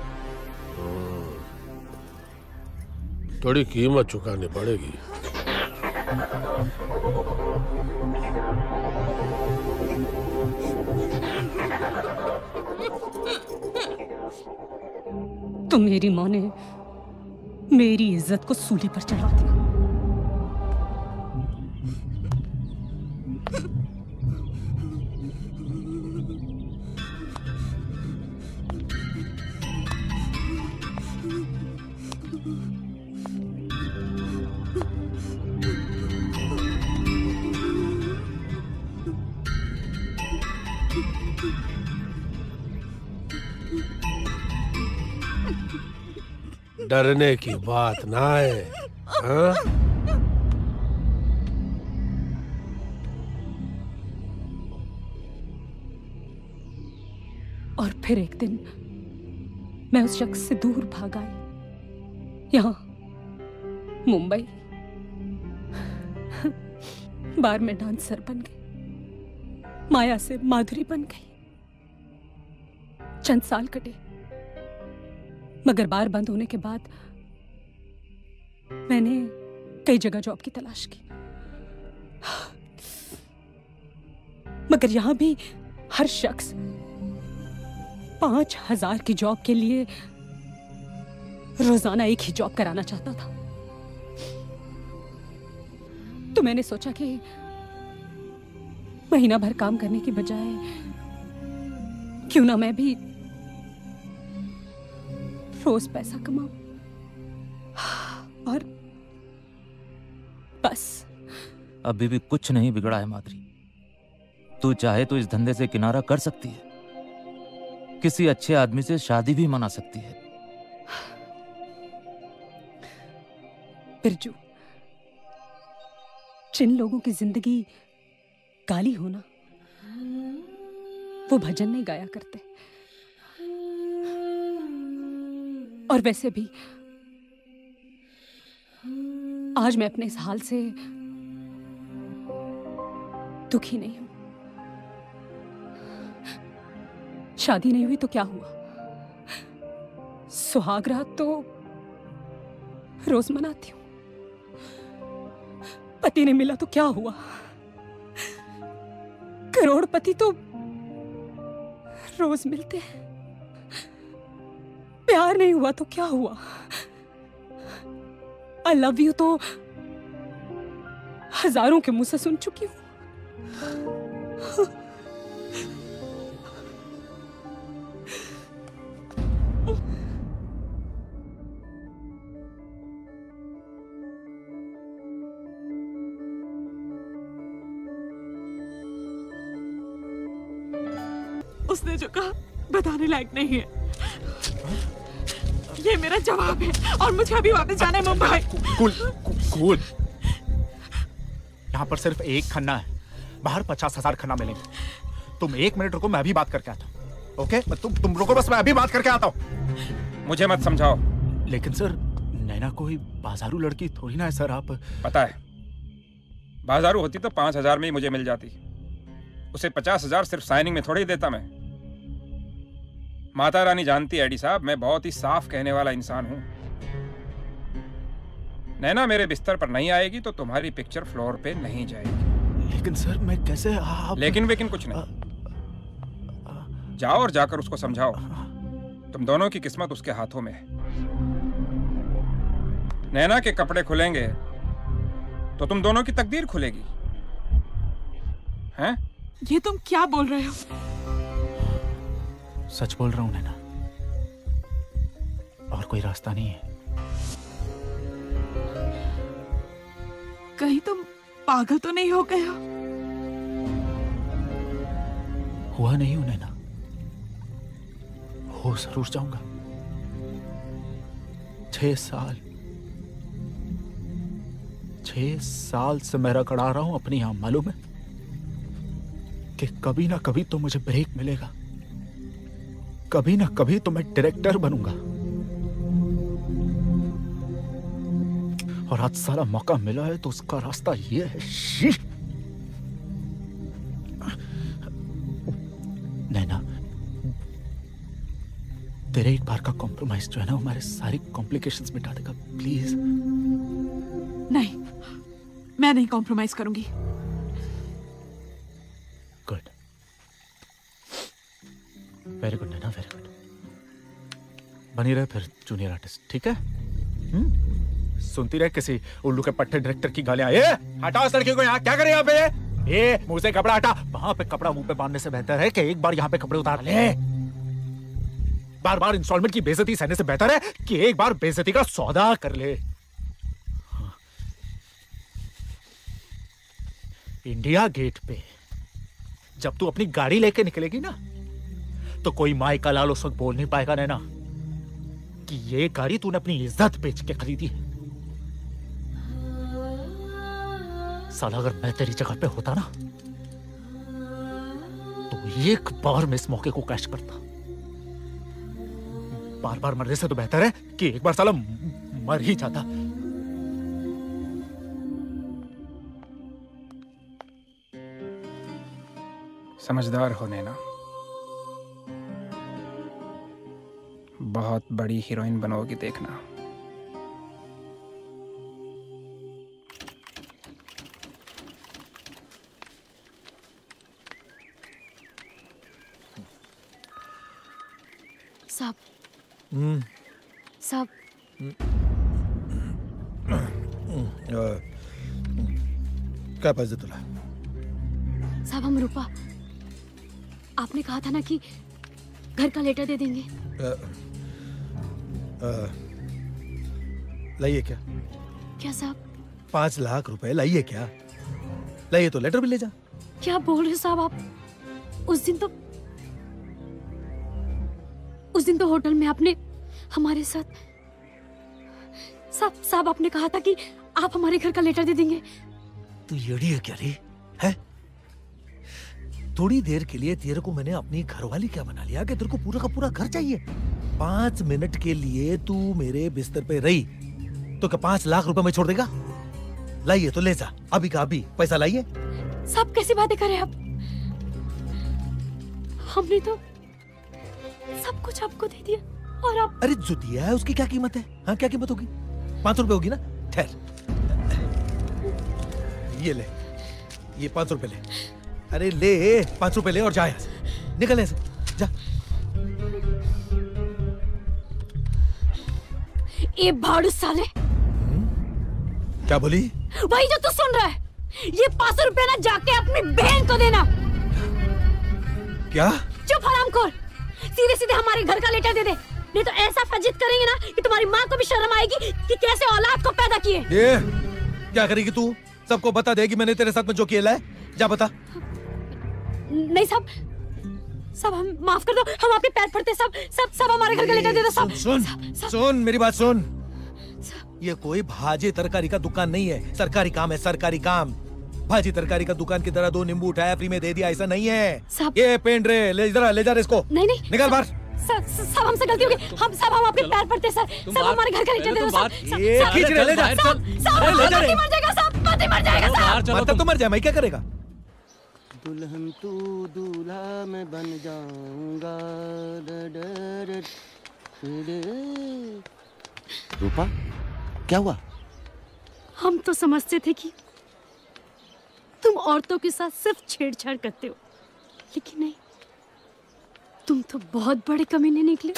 थोड़ी कीमत चुकानी पड़ेगी। तो मेरी माँ ने मेरी इज्जत को सूली पर चढ़ा दिया। डरने की बात ना है। हाँ? और फिर एक दिन मैं उस शख्स से दूर भाग आई, यहाँ मुंबई। बार में डांसर बन गई, माया से माधुरी बन गई। चंद साल कटे, मगर बार बंद होने के बाद मैंने कई जगह जॉब की तलाश की, मगर यहां भी हर शख्स 5,000 की जॉब के लिए रोजाना एक ही जॉब कराना चाहता था। तो मैंने सोचा कि महीना भर काम करने की बजाय क्यों ना मैं भी रोज पैसा कमाऊं। और बस अभी भी कुछ नहीं बिगड़ा है माधुरी। तू चाहे तो इस धंधे से किनारा कर सकती है, किसी अच्छे आदमी से शादी भी मना सकती है। बिरजू, जिन लोगों की जिंदगी काली हो ना, वो भजन नहीं गाया करते। और वैसे भी आज मैं अपने इस हाल से दुखी नहीं हूं। शादी नहीं हुई तो क्या हुआ, सुहाग रात तो रोज मनाती हूं। पति नहीं मिला तो क्या हुआ, करोड़पति तो रोज मिलते हैं। प्यार नहीं हुआ तो क्या हुआ, आई लव यू तो हजारों के मुंह से सुन चुकी हूं। उसने जो कहा बताने लायक नहीं है। ये मेरा जवाब है और मुझे अभी वापस जाना है मुंबई। कूल। यहाँ पर सिर्फ एक खन्ना है, बाहर 50,000 खन्ना मिलेंगे। तुम 1 मिनट रुको, मैं अभी बात करके आता हूँ। ओके? तुम रुको बस, मैं अभी बात करके आता हूँ। मुझे मत समझाओ। लेकिन सर, नैना कोई बाजारू लड़की थोड़ी ना है सर। आप पता है, बाजारू होती तो 5,000 में ही मुझे मिल जाती। उसे 50,000 सिर्फ साइनिंग में थोड़ी देता मैं। माता रानी जानती है एडी साहब, मैं बहुत ही साफ कहने वाला इंसान हूं। नैना मेरे बिस्तर पर नहीं आएगी तो तुम्हारी पिक्चर फ्लोर पे नहीं जाएगी। लेकिन सर मैं कैसे लेकिन कुछ नहीं। जाओ और जाकर उसको समझाओ तुम दोनों की किस्मत उसके हाथों में है। नैना के कपड़े खुलेंगे तो तुम दोनों की तकदीर खुलेगी। हैं? ये तुम क्या बोल रहे हो? सच बोल रहा हूं नैना, और कोई रास्ता नहीं है। कहीं तुम पागल तो नहीं हो गए हो? हुआ नहीं हूं नैना, हो जरूर जाऊंगा। 6 साल से मैं रगड़ा रहा हूं अपनी यहां, मालूम है कि कभी ना कभी तो मुझे ब्रेक मिलेगा, कभी ना कभी तो मैं डायरेक्टर बनूंगा। और आज सारा मौका मिला है तो उसका रास्ता ये है। नैना, तेरे एक बार का कॉम्प्रोमाइज जो है ना, हमारे सारी कॉम्प्लिकेशंस मिटा देगा, प्लीज। नहीं, मैं नहीं कॉम्प्रोमाइज करूंगी। Good, very good Naina, very good. बनी रहे फिर जूनियर आर्टिस्ट, ठीक है? सुनती रहे किसी उल्लू के पट्टे डायरेक्टर की गालियां। ए, हटाओ इस लड़की को यहाँ, क्या करे यहाँ पे? ए, मुंह से कपड़ा हटा। वहां पे कपड़ा मुंह पे बांधने से बेहतर है कि एक बार यहाँ पे कपड़े उतार ले। बार बार इंस्टॉलमेंट की बेइज्जती सहने से बेहतर है कि एक बार बेइज्जती का सौदा कर ले। इंडिया गेट पे जब तू अपनी गाड़ी लेके निकलेगी ना, तो कोई माई का लाल उस वक्त बोल नहीं पाएगा नैना। कि ये गाड़ी तूने अपनी इज्जत बेच के खरीदी है। साला अगर मैं तेरी जगह पे होता ना तो एक बार मैं इस मौके को कैच करता। बार बार मरने से तो बेहतर है कि एक बार साला मर ही जाता। समझदार हो नैना, बहुत बड़ी हीरोइन बनोगी देखना। साहब साहब क्या पाहिजे तुला? साहब हम रूपा, आपने कहा था ना कि घर का लेटर दे देंगे। लाइए क्या? क्या साहब? 5 लाख रुपए लाइए क्या? लाइए तो लेटर भी ले जा। क्या बोल रहे साहब आप? उस दिन तो होटल में आपने हमारे साथ साहब आपने कहा था कि आप हमारे घर का लेटर दे देंगे। तू येड़ी है क्या रे? है? थोड़ी देर के लिए तेरे को मैंने अपनी घरवाली क्या बना लिया कि तेरे को पूरा का पूरा घर चाहिए? 5 मिनट के लिए तू मेरे बिस्तर पे रही तो क्या 5 लाख रुपए में छोड़ देगा? लाइए तो ले जा, अभी का अभी पैसा लाइए। साहब कैसी बातें कर रहे हैं आप? हमने तो सब कुछ आपको दे दिया और आप। अरे जो दिया है उसकी क्या कीमत है? हाँ क्या कीमत होगी? 500 रुपए होगी ना? ठहर, ये ले, ये 500 रुपए ले। अरे ले 500 रुपए ले और जा यहाँ से, निकल ऐसे जा। ये भाड़ू साले। क्या बोली? वही जो तू सुन रहा है। ये 500 रुपए ना जाके अपनी बहन को देना। क्या? चुप हरामखोर, सीधे सीधे हमारे घर का लेटर दे दे, नहीं तो ऐसा फजित करेंगे ना कि तुम्हारी माँ को भी शर्म आएगी कि कैसे औलाद को पैदा किए। ये क्या करेगी तू? सबको बता देगी मैंने तेरे साथ में जो किया है। जा बता। नहीं साहब, सब हम माफ कर दो, हम आपके पैर पड़ते। सब हमारे घर का लेटर दे दो। सब सुन मेरी बात सुन। ये कोई भाजी तरकारी का दुकान नहीं है, सरकारी काम है, सरकारी काम। भाजी तरकारी का दुकान की तरह 2 नींबू उठाया फ्री में दे दिया, ऐसा नहीं है। ये पेन रे ले जा इसको। नहीं निकल बाहर। सब हमसे गलती हो गई। हम आपके पैर पड़ते सर। सब हमारे घर का लेटर दे दो। सब खींच ले जा। मर जाएगा सब, पति मर जाएगा सब। तब तो मर जाए, मैं क्या करेगा? दुल्हन तू दूल्हा मैं बन जाऊंगा। रूपा क्या हुआ? हम तो समझते थे कि तुम औरतों के साथ सिर्फ छेड़छाड़ करते हो, लेकिन नहीं, तुम तो बहुत बड़े कमीने निकले।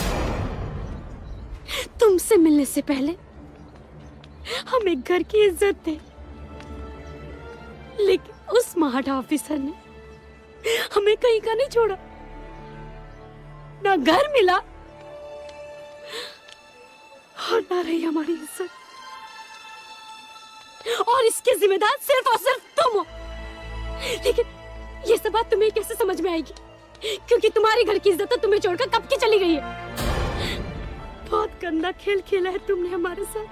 तुमसे मिलने से पहले हम एक घर की इज्जत थे, लेकिन उस महाटा ऑफिसर ने हमें कहीं का नहीं छोड़ा। ना घर मिला और ना रही हमारी इज्जत। और इसके जिम्मेदार सिर्फ और सिर्फ तुम हो। लेकिन ये सब बात तुम्हें कैसे समझ में आएगी? क्योंकि तुम्हारी घर की इज्जत तो तुम्हें छोड़कर कब की चली गई है। बहुत गंदा खेल खेला है तुमने हमारे साथ।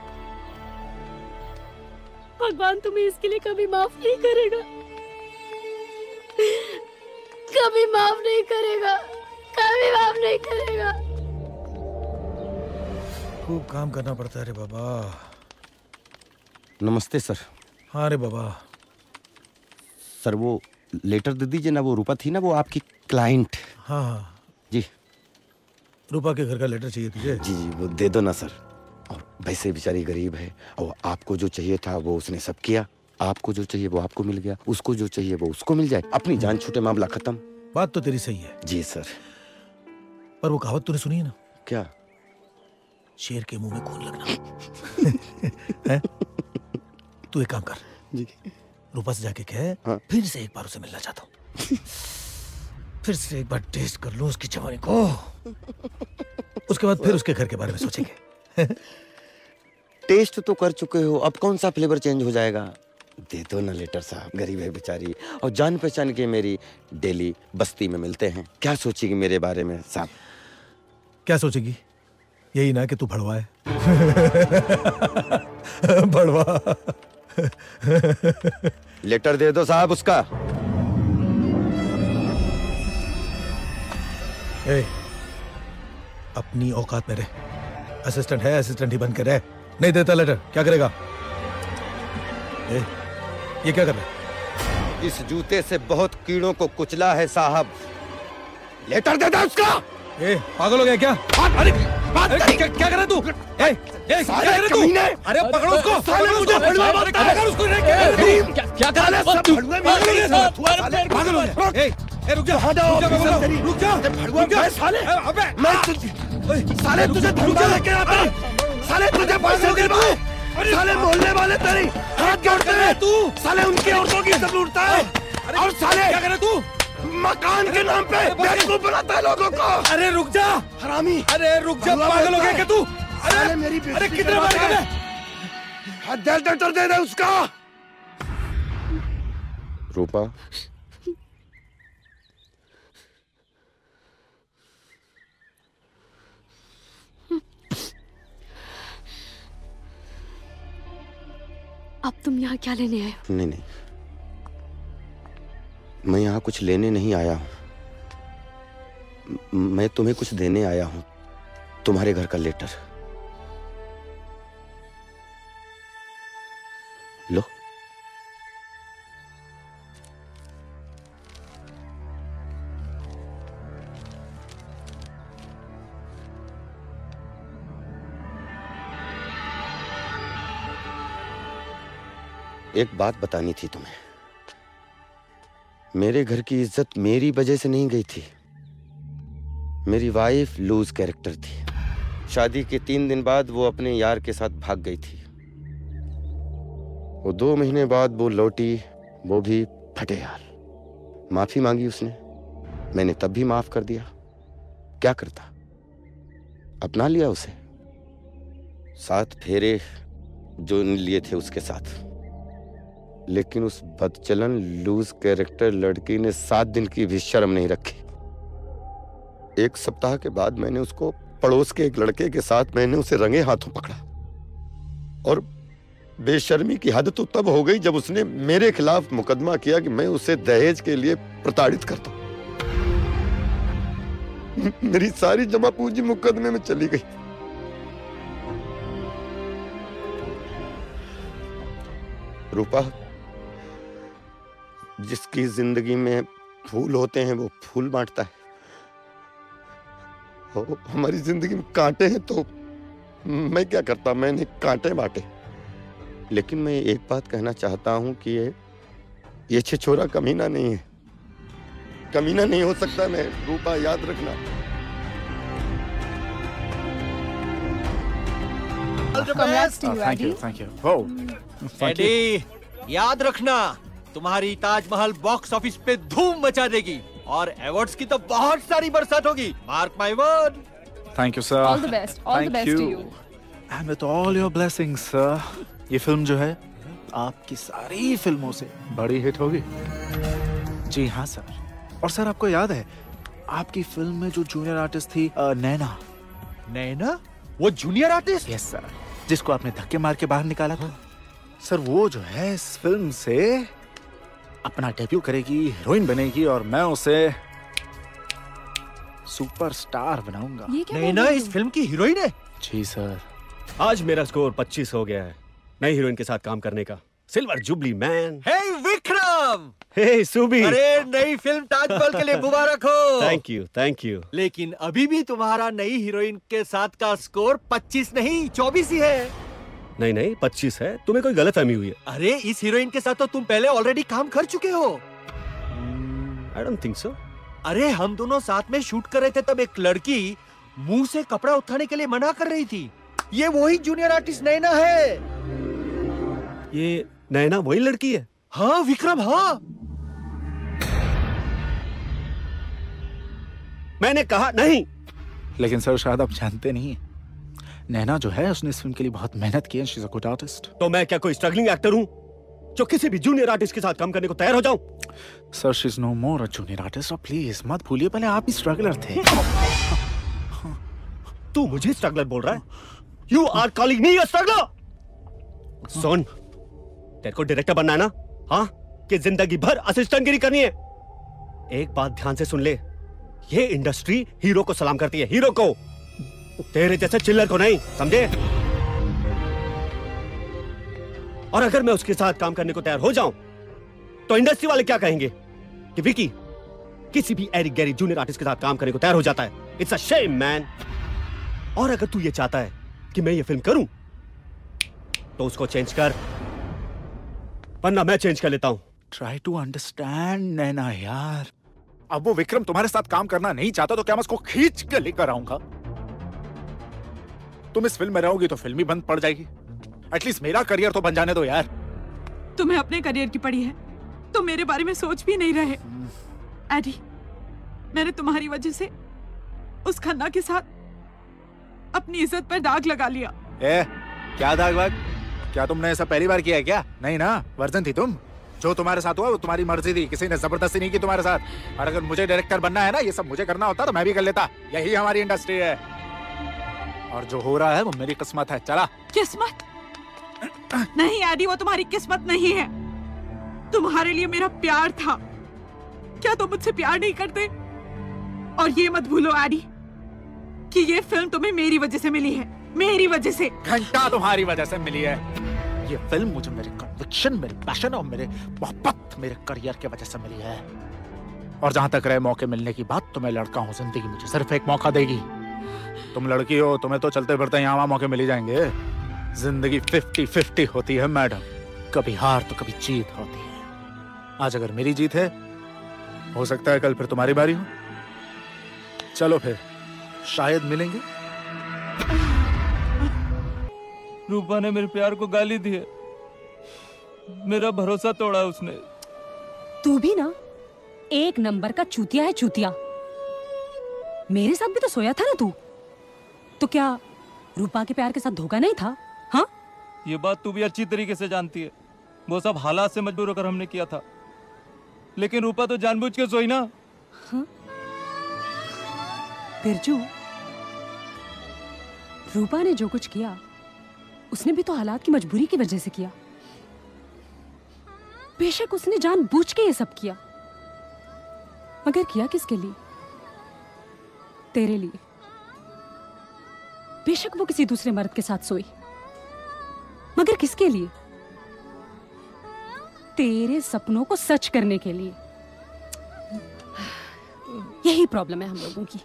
भगवान तुम्हें इसके लिए कभी माफ नहीं करेगा, कभी माफ नहीं करेगा, कभी माफ नहीं करेगा। खूब काम करना पड़ता है रे बाबा। नमस्ते सर। हाँ रे बाबा। सर वो लेटर दे दीजिए ना, वो रूपा थी ना, वो आपकी क्लाइंट। हाँ जी। रूपा के घर का लेटर चाहिए तुझे? जी वो दे दो ना सर। और वैसे बेचारी गरीब है, और आपको जो चाहिए था वो उसने सब किया। आपको जो चाहिए वो आपको मिल गया, उसको जो चाहिए वो उसको मिल जाए, अपनी जान छूटे, मामला खत्म। बात तो तेरी सही है। जी सर। पर वो कहावत तूने सुनी है ना? क्या? शेर के मुंह में खून लगना। तू एक काम कर जी, रूपा से जाके कह फिर से एक बार उसे मिलना चाहता हूँ। फिर से एक बार टेस्ट कर लूं उसकी जवानी को, उसके बाद फिर उसके घर के बारे में सोचेंगे। टेस्ट तो कर चुके हो, अब कौन सा फ्लेवर चेंज हो जाएगा? दे दो ना लेटर साहब, गरीब है बेचारी, और जान पहचान के मेरी डेली बस्ती में मिलते हैं। क्या सोचेगी मेरे बारे में साहब? क्या सोचेगी? यही ना कि तू भड़वा है। भड़वा। लेटर दे दो साहब उसका। ए, अपनी औकात में रह। असिस्टेंट है, असिस्टेंट ही बन के रह। नहीं देता लेटर, क्या करेगा? ए, ये क्या कर रहा है? इस जूते से बहुत कीड़ों को कुचला है साहब। लेटर दे दो उसका। ए, पागल हो गया क्या? अरे क्या कर रहा तू? क्या कर रहा तू? अरे पकड़ो उसको। साले मुझे भड़वा मत कर। पकड़ उसको। क्या कर रहा है? पागल हो गया। ए, रुक जा। रुक जा। भड़वा मैं साले। अबे मैं साले तुझे धंधा लेके आता। साले तुझे पैसे दे दूं। साले मोहल्ले वाले तेरी हाथ जोड़ते हैं। तू साले उनकी औरतों की इज्जत लूटता है। और साले क्या कर रहा तू? मकान के नाम पे बेवकूफ बनाता है लोगों को। अरे रुक जा हरामी। अरे रुक जा, पागल हो गया क्या तू? अरे मेरी अरे कितने बार कर लेटर दे दे उसका। रूपा, अब तुम यहाँ क्या लेने आए हो? नहीं, मैं यहाँ कुछ लेने नहीं आया हूँ। मैं तुम्हें कुछ देने आया हूँ। तुम्हारे घर का लेटर लो। एक बात बतानी थी तुम्हें। मेरे घर की इज्जत मेरी वजह से नहीं गई थी। मेरी वाइफ लूज कैरेक्टर थी। शादी के 3 दिन बाद वो अपने यार के साथ भाग गई थी। वो 2 महीने बाद वो लौटी, वो भी फटे यार। माफी मांगी उसने, मैंने तब भी माफ कर दिया। क्या करता, अपना लिया उसे। 7 फेरे जो लिए थे उसके साथ। लेकिन उस बदचलन लूज कैरेक्टर लड़की ने 7 दिन की भी शर्म नहीं रखी। 1 सप्ताह के बाद मैंने उसको पड़ोस के एक लड़के के साथ मैंने उसे रंगे हाथों पकड़ा। और बेशर्मी की हद तो तब हो गई जब उसने मेरे खिलाफ मुकदमा किया कि मैं उसे दहेज के लिए प्रताड़ित करता हूं। मेरी सारी जमा पूंजी मुकदमे में चली गई। रूपा, जिसकी जिंदगी में फूल होते हैं वो फूल बांटता है। हमारी जिंदगी में कांटे हैं तो मैं क्या करता, मैंने कांटे बांटे। लेकिन मैं एक बात कहना चाहता हूं कि ये छिछोरा कमीना नहीं है। कमीना नहीं हो सकता मैं। रूपा, याद रखना। Thank you. एडी, याद रखना तुम्हारी ताजमहल बॉक्स ऑफिस पे धूम मचा देगी और अवार्ड्स की तो बहुत सारी बरसात होगी। Mark my word. Thank you sir. All the best. All the best to you. And with all your blessings, sir, ये फिल्म जो है आपकी सारी फिल्मों से बड़ी हिट होगी। जी हाँ सर। और सर, आपको याद है आपकी फिल्म में जो जूनियर आर्टिस्ट थी नैना? नैना? वो जूनियर आर्टिस्ट? यस सर, जिसको आपने धक्के मार के बाहर निकाला था। सर, वो जो है इस फिल्म से अपना डेब्यू करेगी, हीरोइन बनेगी और मैं उसे सुपरस्टार बनाऊंगा। नैना इस फिल्म की हीरोइन है? जी सर। आज मेरा स्कोर 25 हो गया है नई हीरोइन के साथ काम करने का। Silver jubilee man. Hey Vikram! Hey Subi! अरे नई फिल्म ताजमहल के लिए मुबारक हो। Thank you, thank you. लेकिन अभी भी तुम्हारा नई हीरोइन के साथ का स्कोर 25 नहीं 24 ही है। नहीं 25 है। तुम्हें कोई गलतफहमी हुई है। अरे इस हीरोइन के साथ तो तुम पहले ऑलरेडी काम कर चुके हो। I don't think so. अरे हम दोनों साथ में शूट कर रहे थे तब एक लड़की मुंह से कपड़ा उठाने के लिए मना कर रही थी। ये वही जूनियर आर्टिस्ट नैना है। ये नैना वही लड़की है? हाँ विक्रम, हाँ। मैंने कहा नहीं। लेकिन सर, शायद आप जानते नहीं हैं, नैना जो है उसने इस फिल्म के लिए बहुत मेहनत की है। She is a good artist. तो मैं क्या कोई स्ट्रगलिंग एक्टर हूँ जो किसी भी जूनियर आर्टिस्ट के साथ काम करने को तैयार हो जाऊं? Sir, she is no more a junior artist. Please मत भूलिए, पहले आप ही स्ट्रगलर थे। तू मुझे स्ट्रगलर बोल रहा है? You are calling me a struggler? सुन, तेरे को डायरेक्टर बनना है ना? हाँ? कि जिंदगी भर असिस्टेंटगिरी करनी है? एक बात ध्यान से सुन ले, ये इंडस्ट्री हीरो को सलाम करती है, हीरो को, तेरे जैसे चिल्लर को नहीं, समझे? और अगर मैं उसके साथ काम करने को तैयार हो जाऊं, तो इंडस्ट्री वाले क्या कहेंगे कि विकी किसी भी एरिक गैरी जूनियर आर्टिस्ट के साथ काम करने को तैयार हो जाता है। It's a shame man. और अगर तू ये चाहता है कि मैं ये फिल्म करूं, तो उसको चेंज कर, वरना मैं चेंज कर लेता हूं। ट्राई टू अंडरस्टैंड नैना यार। अब वो विक्रम तुम्हारे साथ काम करना नहीं चाहता तो क्या मैं उसको खींच के लेकर आऊंगा? तुम इस फिल्म में रहोगी तो फिल्म ही बंद पड़ जाएगी। एटलीस्ट मेरा करियर तो बन जाने दो यार। तुम्हें अपने करियर की पड़ी है तो मेरे बारे में सोच भी नहीं रहे। एडी, मैंने तुम्हारी वजह से उस खन्ना के साथ अपनी इज्जत पर दाग लगा लिया। क्या दाग वाग? क्या तुमने ऐसा पहली बार किया है क्या? नहीं ना, वर्जन थी तुम। जो तुम्हारे साथ हुआ वो तुम्हारी मर्जी थी, किसी ने जबरदस्ती नहीं की तुम्हारे साथ। और अगर मुझे डायरेक्टर बनना है ना, ये सब मुझे करना होता तो मैं भी कर लेता। यही हमारी इंडस्ट्री है। और जो हो रहा है वो मेरी किस्मत है। चला। किस्मत नहीं एडी, वो तुम्हारी किस्मत नहीं है। तुम्हारे लिए मेरा प्यार था। क्या तुम मुझसे प्यार नहीं करते? और ये मत भूलो एडी कि ये फिल्म तुम्हें मेरी वजह से मिली है, मेरी वजह से। घंटा तुम्हारी वजह से मिली है। ये फिल्म मुझे मेरे कन्विक्शन, मेरे पैशन और मेरे मोहब्बत, मेरे करियर की वजह से मिली है। और जहां तक रहे मौके मिलने की बात, तो मैं लड़का हूं, जिंदगी मुझे सिर्फ एक मौका देगी। तुम लड़की हो, तुम्हें तो चलते फिरते यहाँ मौके मिल ही जाएंगे। जिंदगी 50-50 होती है मैडम, कभी हार तो कभी जीत होती है। आज अगर मेरी जीत है, हो सकता है कल फिर तुम्हारी बारी हो। चलो फिर शायद मिलेंगे। रूपा ने मेरे प्यार को गाली दी है, मेरा भरोसा तोड़ा उसने। तू भी ना एक नंबर का चूतिया है, चूतिया। मेरे साथ भी तो सोया था ना तू, तो क्या रूपा के प्यार के साथ धोखा नहीं था? हाँ, ये बात तू भी अच्छी तरीके से जानती है। वो सब हालात से मजबूर होकर हमने किया था, लेकिन रूपा तो जानबूझ के सोई ना। हाँ? बिरजू, रूपा ने जो कुछ किया उसने भी तो हालात की मजबूरी की वजह से किया। बेशक उसने जानबूझ के ये सब किया, मगर किया किसके लिए? तेरे लिए। बेशक वो किसी दूसरे मर्द के साथ सोई, मगर किसके लिए? तेरे सपनों को सच करने के लिए। यही प्रॉब्लम है हम लोगों की।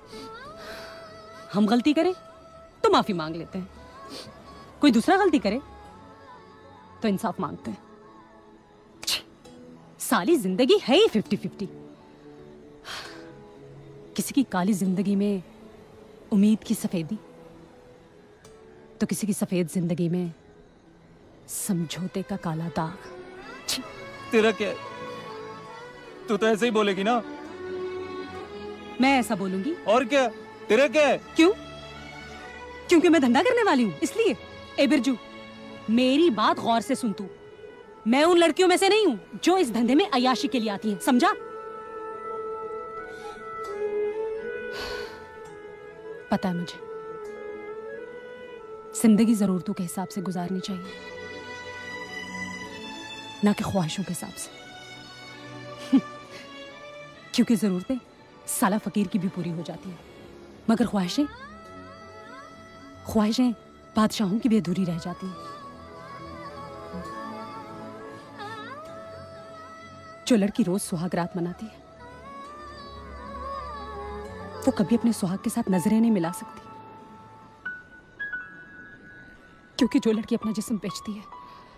हम गलती करें तो माफी मांग लेते हैं, कोई दूसरा गलती करे तो इंसाफ मांगते हैं। साली जिंदगी है ही 50-50। किसी की काली जिंदगी में उम्मीद की सफेदी, तो किसी की सफेद जिंदगी में समझौते का काला दाग। तेरा क्या? तू तो ऐसे ही बोलेगी ना? मैं ऐसा बोलूंगी और क्या? तेरा क्या है? क्यों? क्योंकि मैं धंधा करने वाली हूँ, इसलिए। ए बिरजू, मेरी बात गौर से सुन तू। मैं उन लड़कियों में से नहीं हूँ जो इस धंधे में अय्याशी के लिए आती हैं, समझा? पता है मुझे, जिंदगी जरूरतों के हिसाब से गुजारनी चाहिए, ना कि ख्वाहिशों के हिसाब से। क्योंकि जरूरतें साला फकीर की भी पूरी हो जाती है, मगर ख्वाहिशें बादशाहों की भी अधूरी रह जाती हैं। जो लड़की रोज सुहाग रात मनाती है, वो कभी अपने सुहाग के साथ नजरें नहीं मिला सकती, क्योंकि जो लड़की अपना जिस्म बेचती है,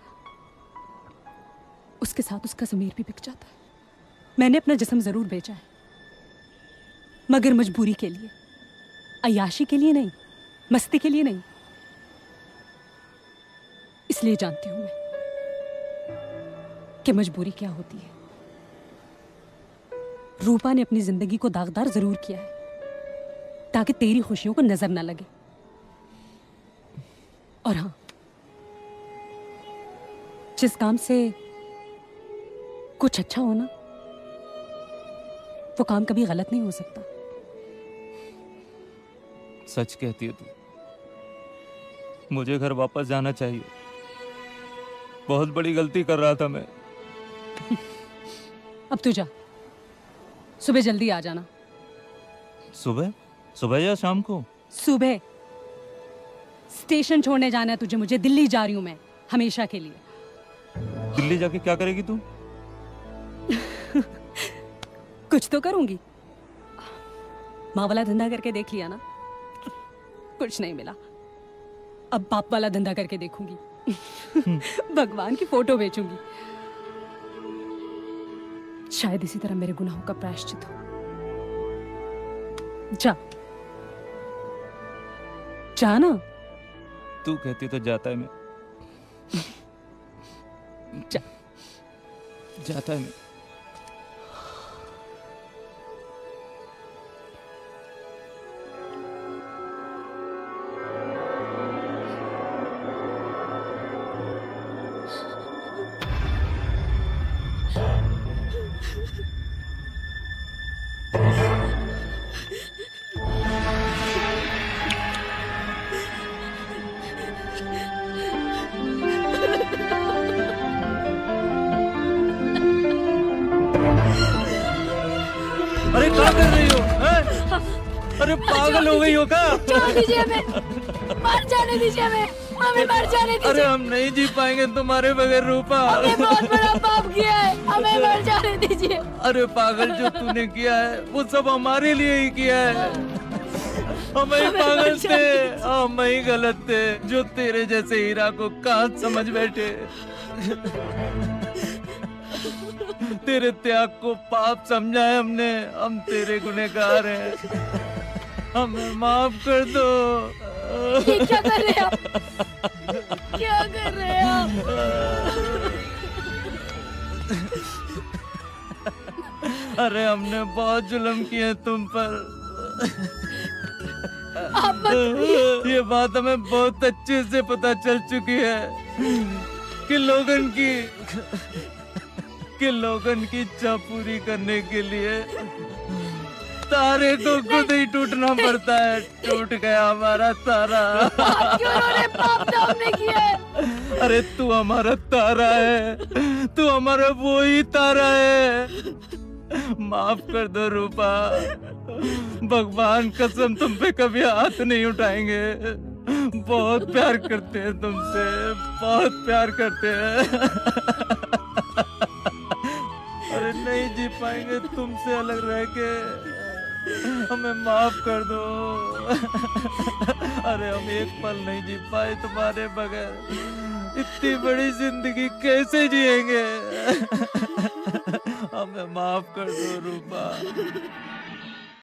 उसके साथ उसका ज़मीर भी बिक जाता है। मैंने अपना जिस्म जरूर बेचा है, मगर मजबूरी के लिए, अय्याशी के लिए नहीं, मस्ती के लिए नहीं। इसलिए जानती हूं मैं कि मजबूरी क्या होती है। रूपा ने अपनी जिंदगी को दागदार जरूर किया है, ताकि तेरी खुशियों को नजर ना लगे। और हाँ, जिस काम से कुछ अच्छा हो ना, वो काम कभी गलत नहीं हो सकता। सच कहती है तू। मुझे घर वापस जाना चाहिए। बहुत बड़ी गलती कर रहा था मैं। अब तू जा, सुबह जल्दी आ जाना। सुबह? सुबह या शाम को? सुबह। स्टेशन छोड़ने जाना है तुझे मुझे। दिल्ली जा रही हूँ मैं, हमेशा के लिए। दिल्ली जाके क्या करेगी तू? कुछ तो करूंगी। माँ वाला धंधा करके देख लिया ना, कुछ नहीं मिला। अब बाप वाला धंधा करके देखूंगी। भगवान की फोटो बेचूंगी। शायद इसी तरह मेरे गुनाहों का प्रायश्चित हो। जा जा ना। तू कहती तो जाता है मैं। जाता है मैं। अरे क्या कर रही हो? अरे पागल हो गई हो क्या? छोड़ दीजिए हमें, मर जाने दीजिए हमें, हमें मर जाने दीजिए। अरे हम नहीं जी पाएंगे तुम्हारे बगैर रूपा। हमने बहुत बड़ा पाप किया है, हमें मर जाने दीजिए। अरे पागल, जो तूने किया है वो सब हमारे लिए ही किया है। हम ही पागल थे, हम ही गलत थे जो तेरे जैसे हीरा को कहाँ समझ बैठे। तेरे त्याग को पाप समझा है हमने। हम तेरे गुनहगार हैं, हमें माफ कर दो। ये क्या कर रहे हैं आप? क्या कर रहे हैं आप? अरे हमने बहुत जुल्म किए तुम पर। आप मत। ये बात हमें बहुत अच्छे से पता चल चुकी है कि लोगन की इच्छा पूरी करने के लिए तारे को खुद ही टूटना पड़ता है। टूट गया हमारा तारा। क्यों उन्होंने पाप तो हमने किया है। अरे तू हमारा तारा है, तू हमारा वो ही तारा है। माफ कर दो रूपा, भगवान कसम तुम पे कभी हाथ नहीं उठाएंगे। बहुत प्यार करते हैं तुमसे, बहुत प्यार करते हैं। अरे नहीं जी पाएंगे तुमसे अलग रह के, हमें माफ कर दो। अरे हम एक पल नहीं जी पाए तुम्हारे बगैर। इतनी बड़ी जिंदगी कैसे जिएंगे? हमें माफ कर दो रूपा।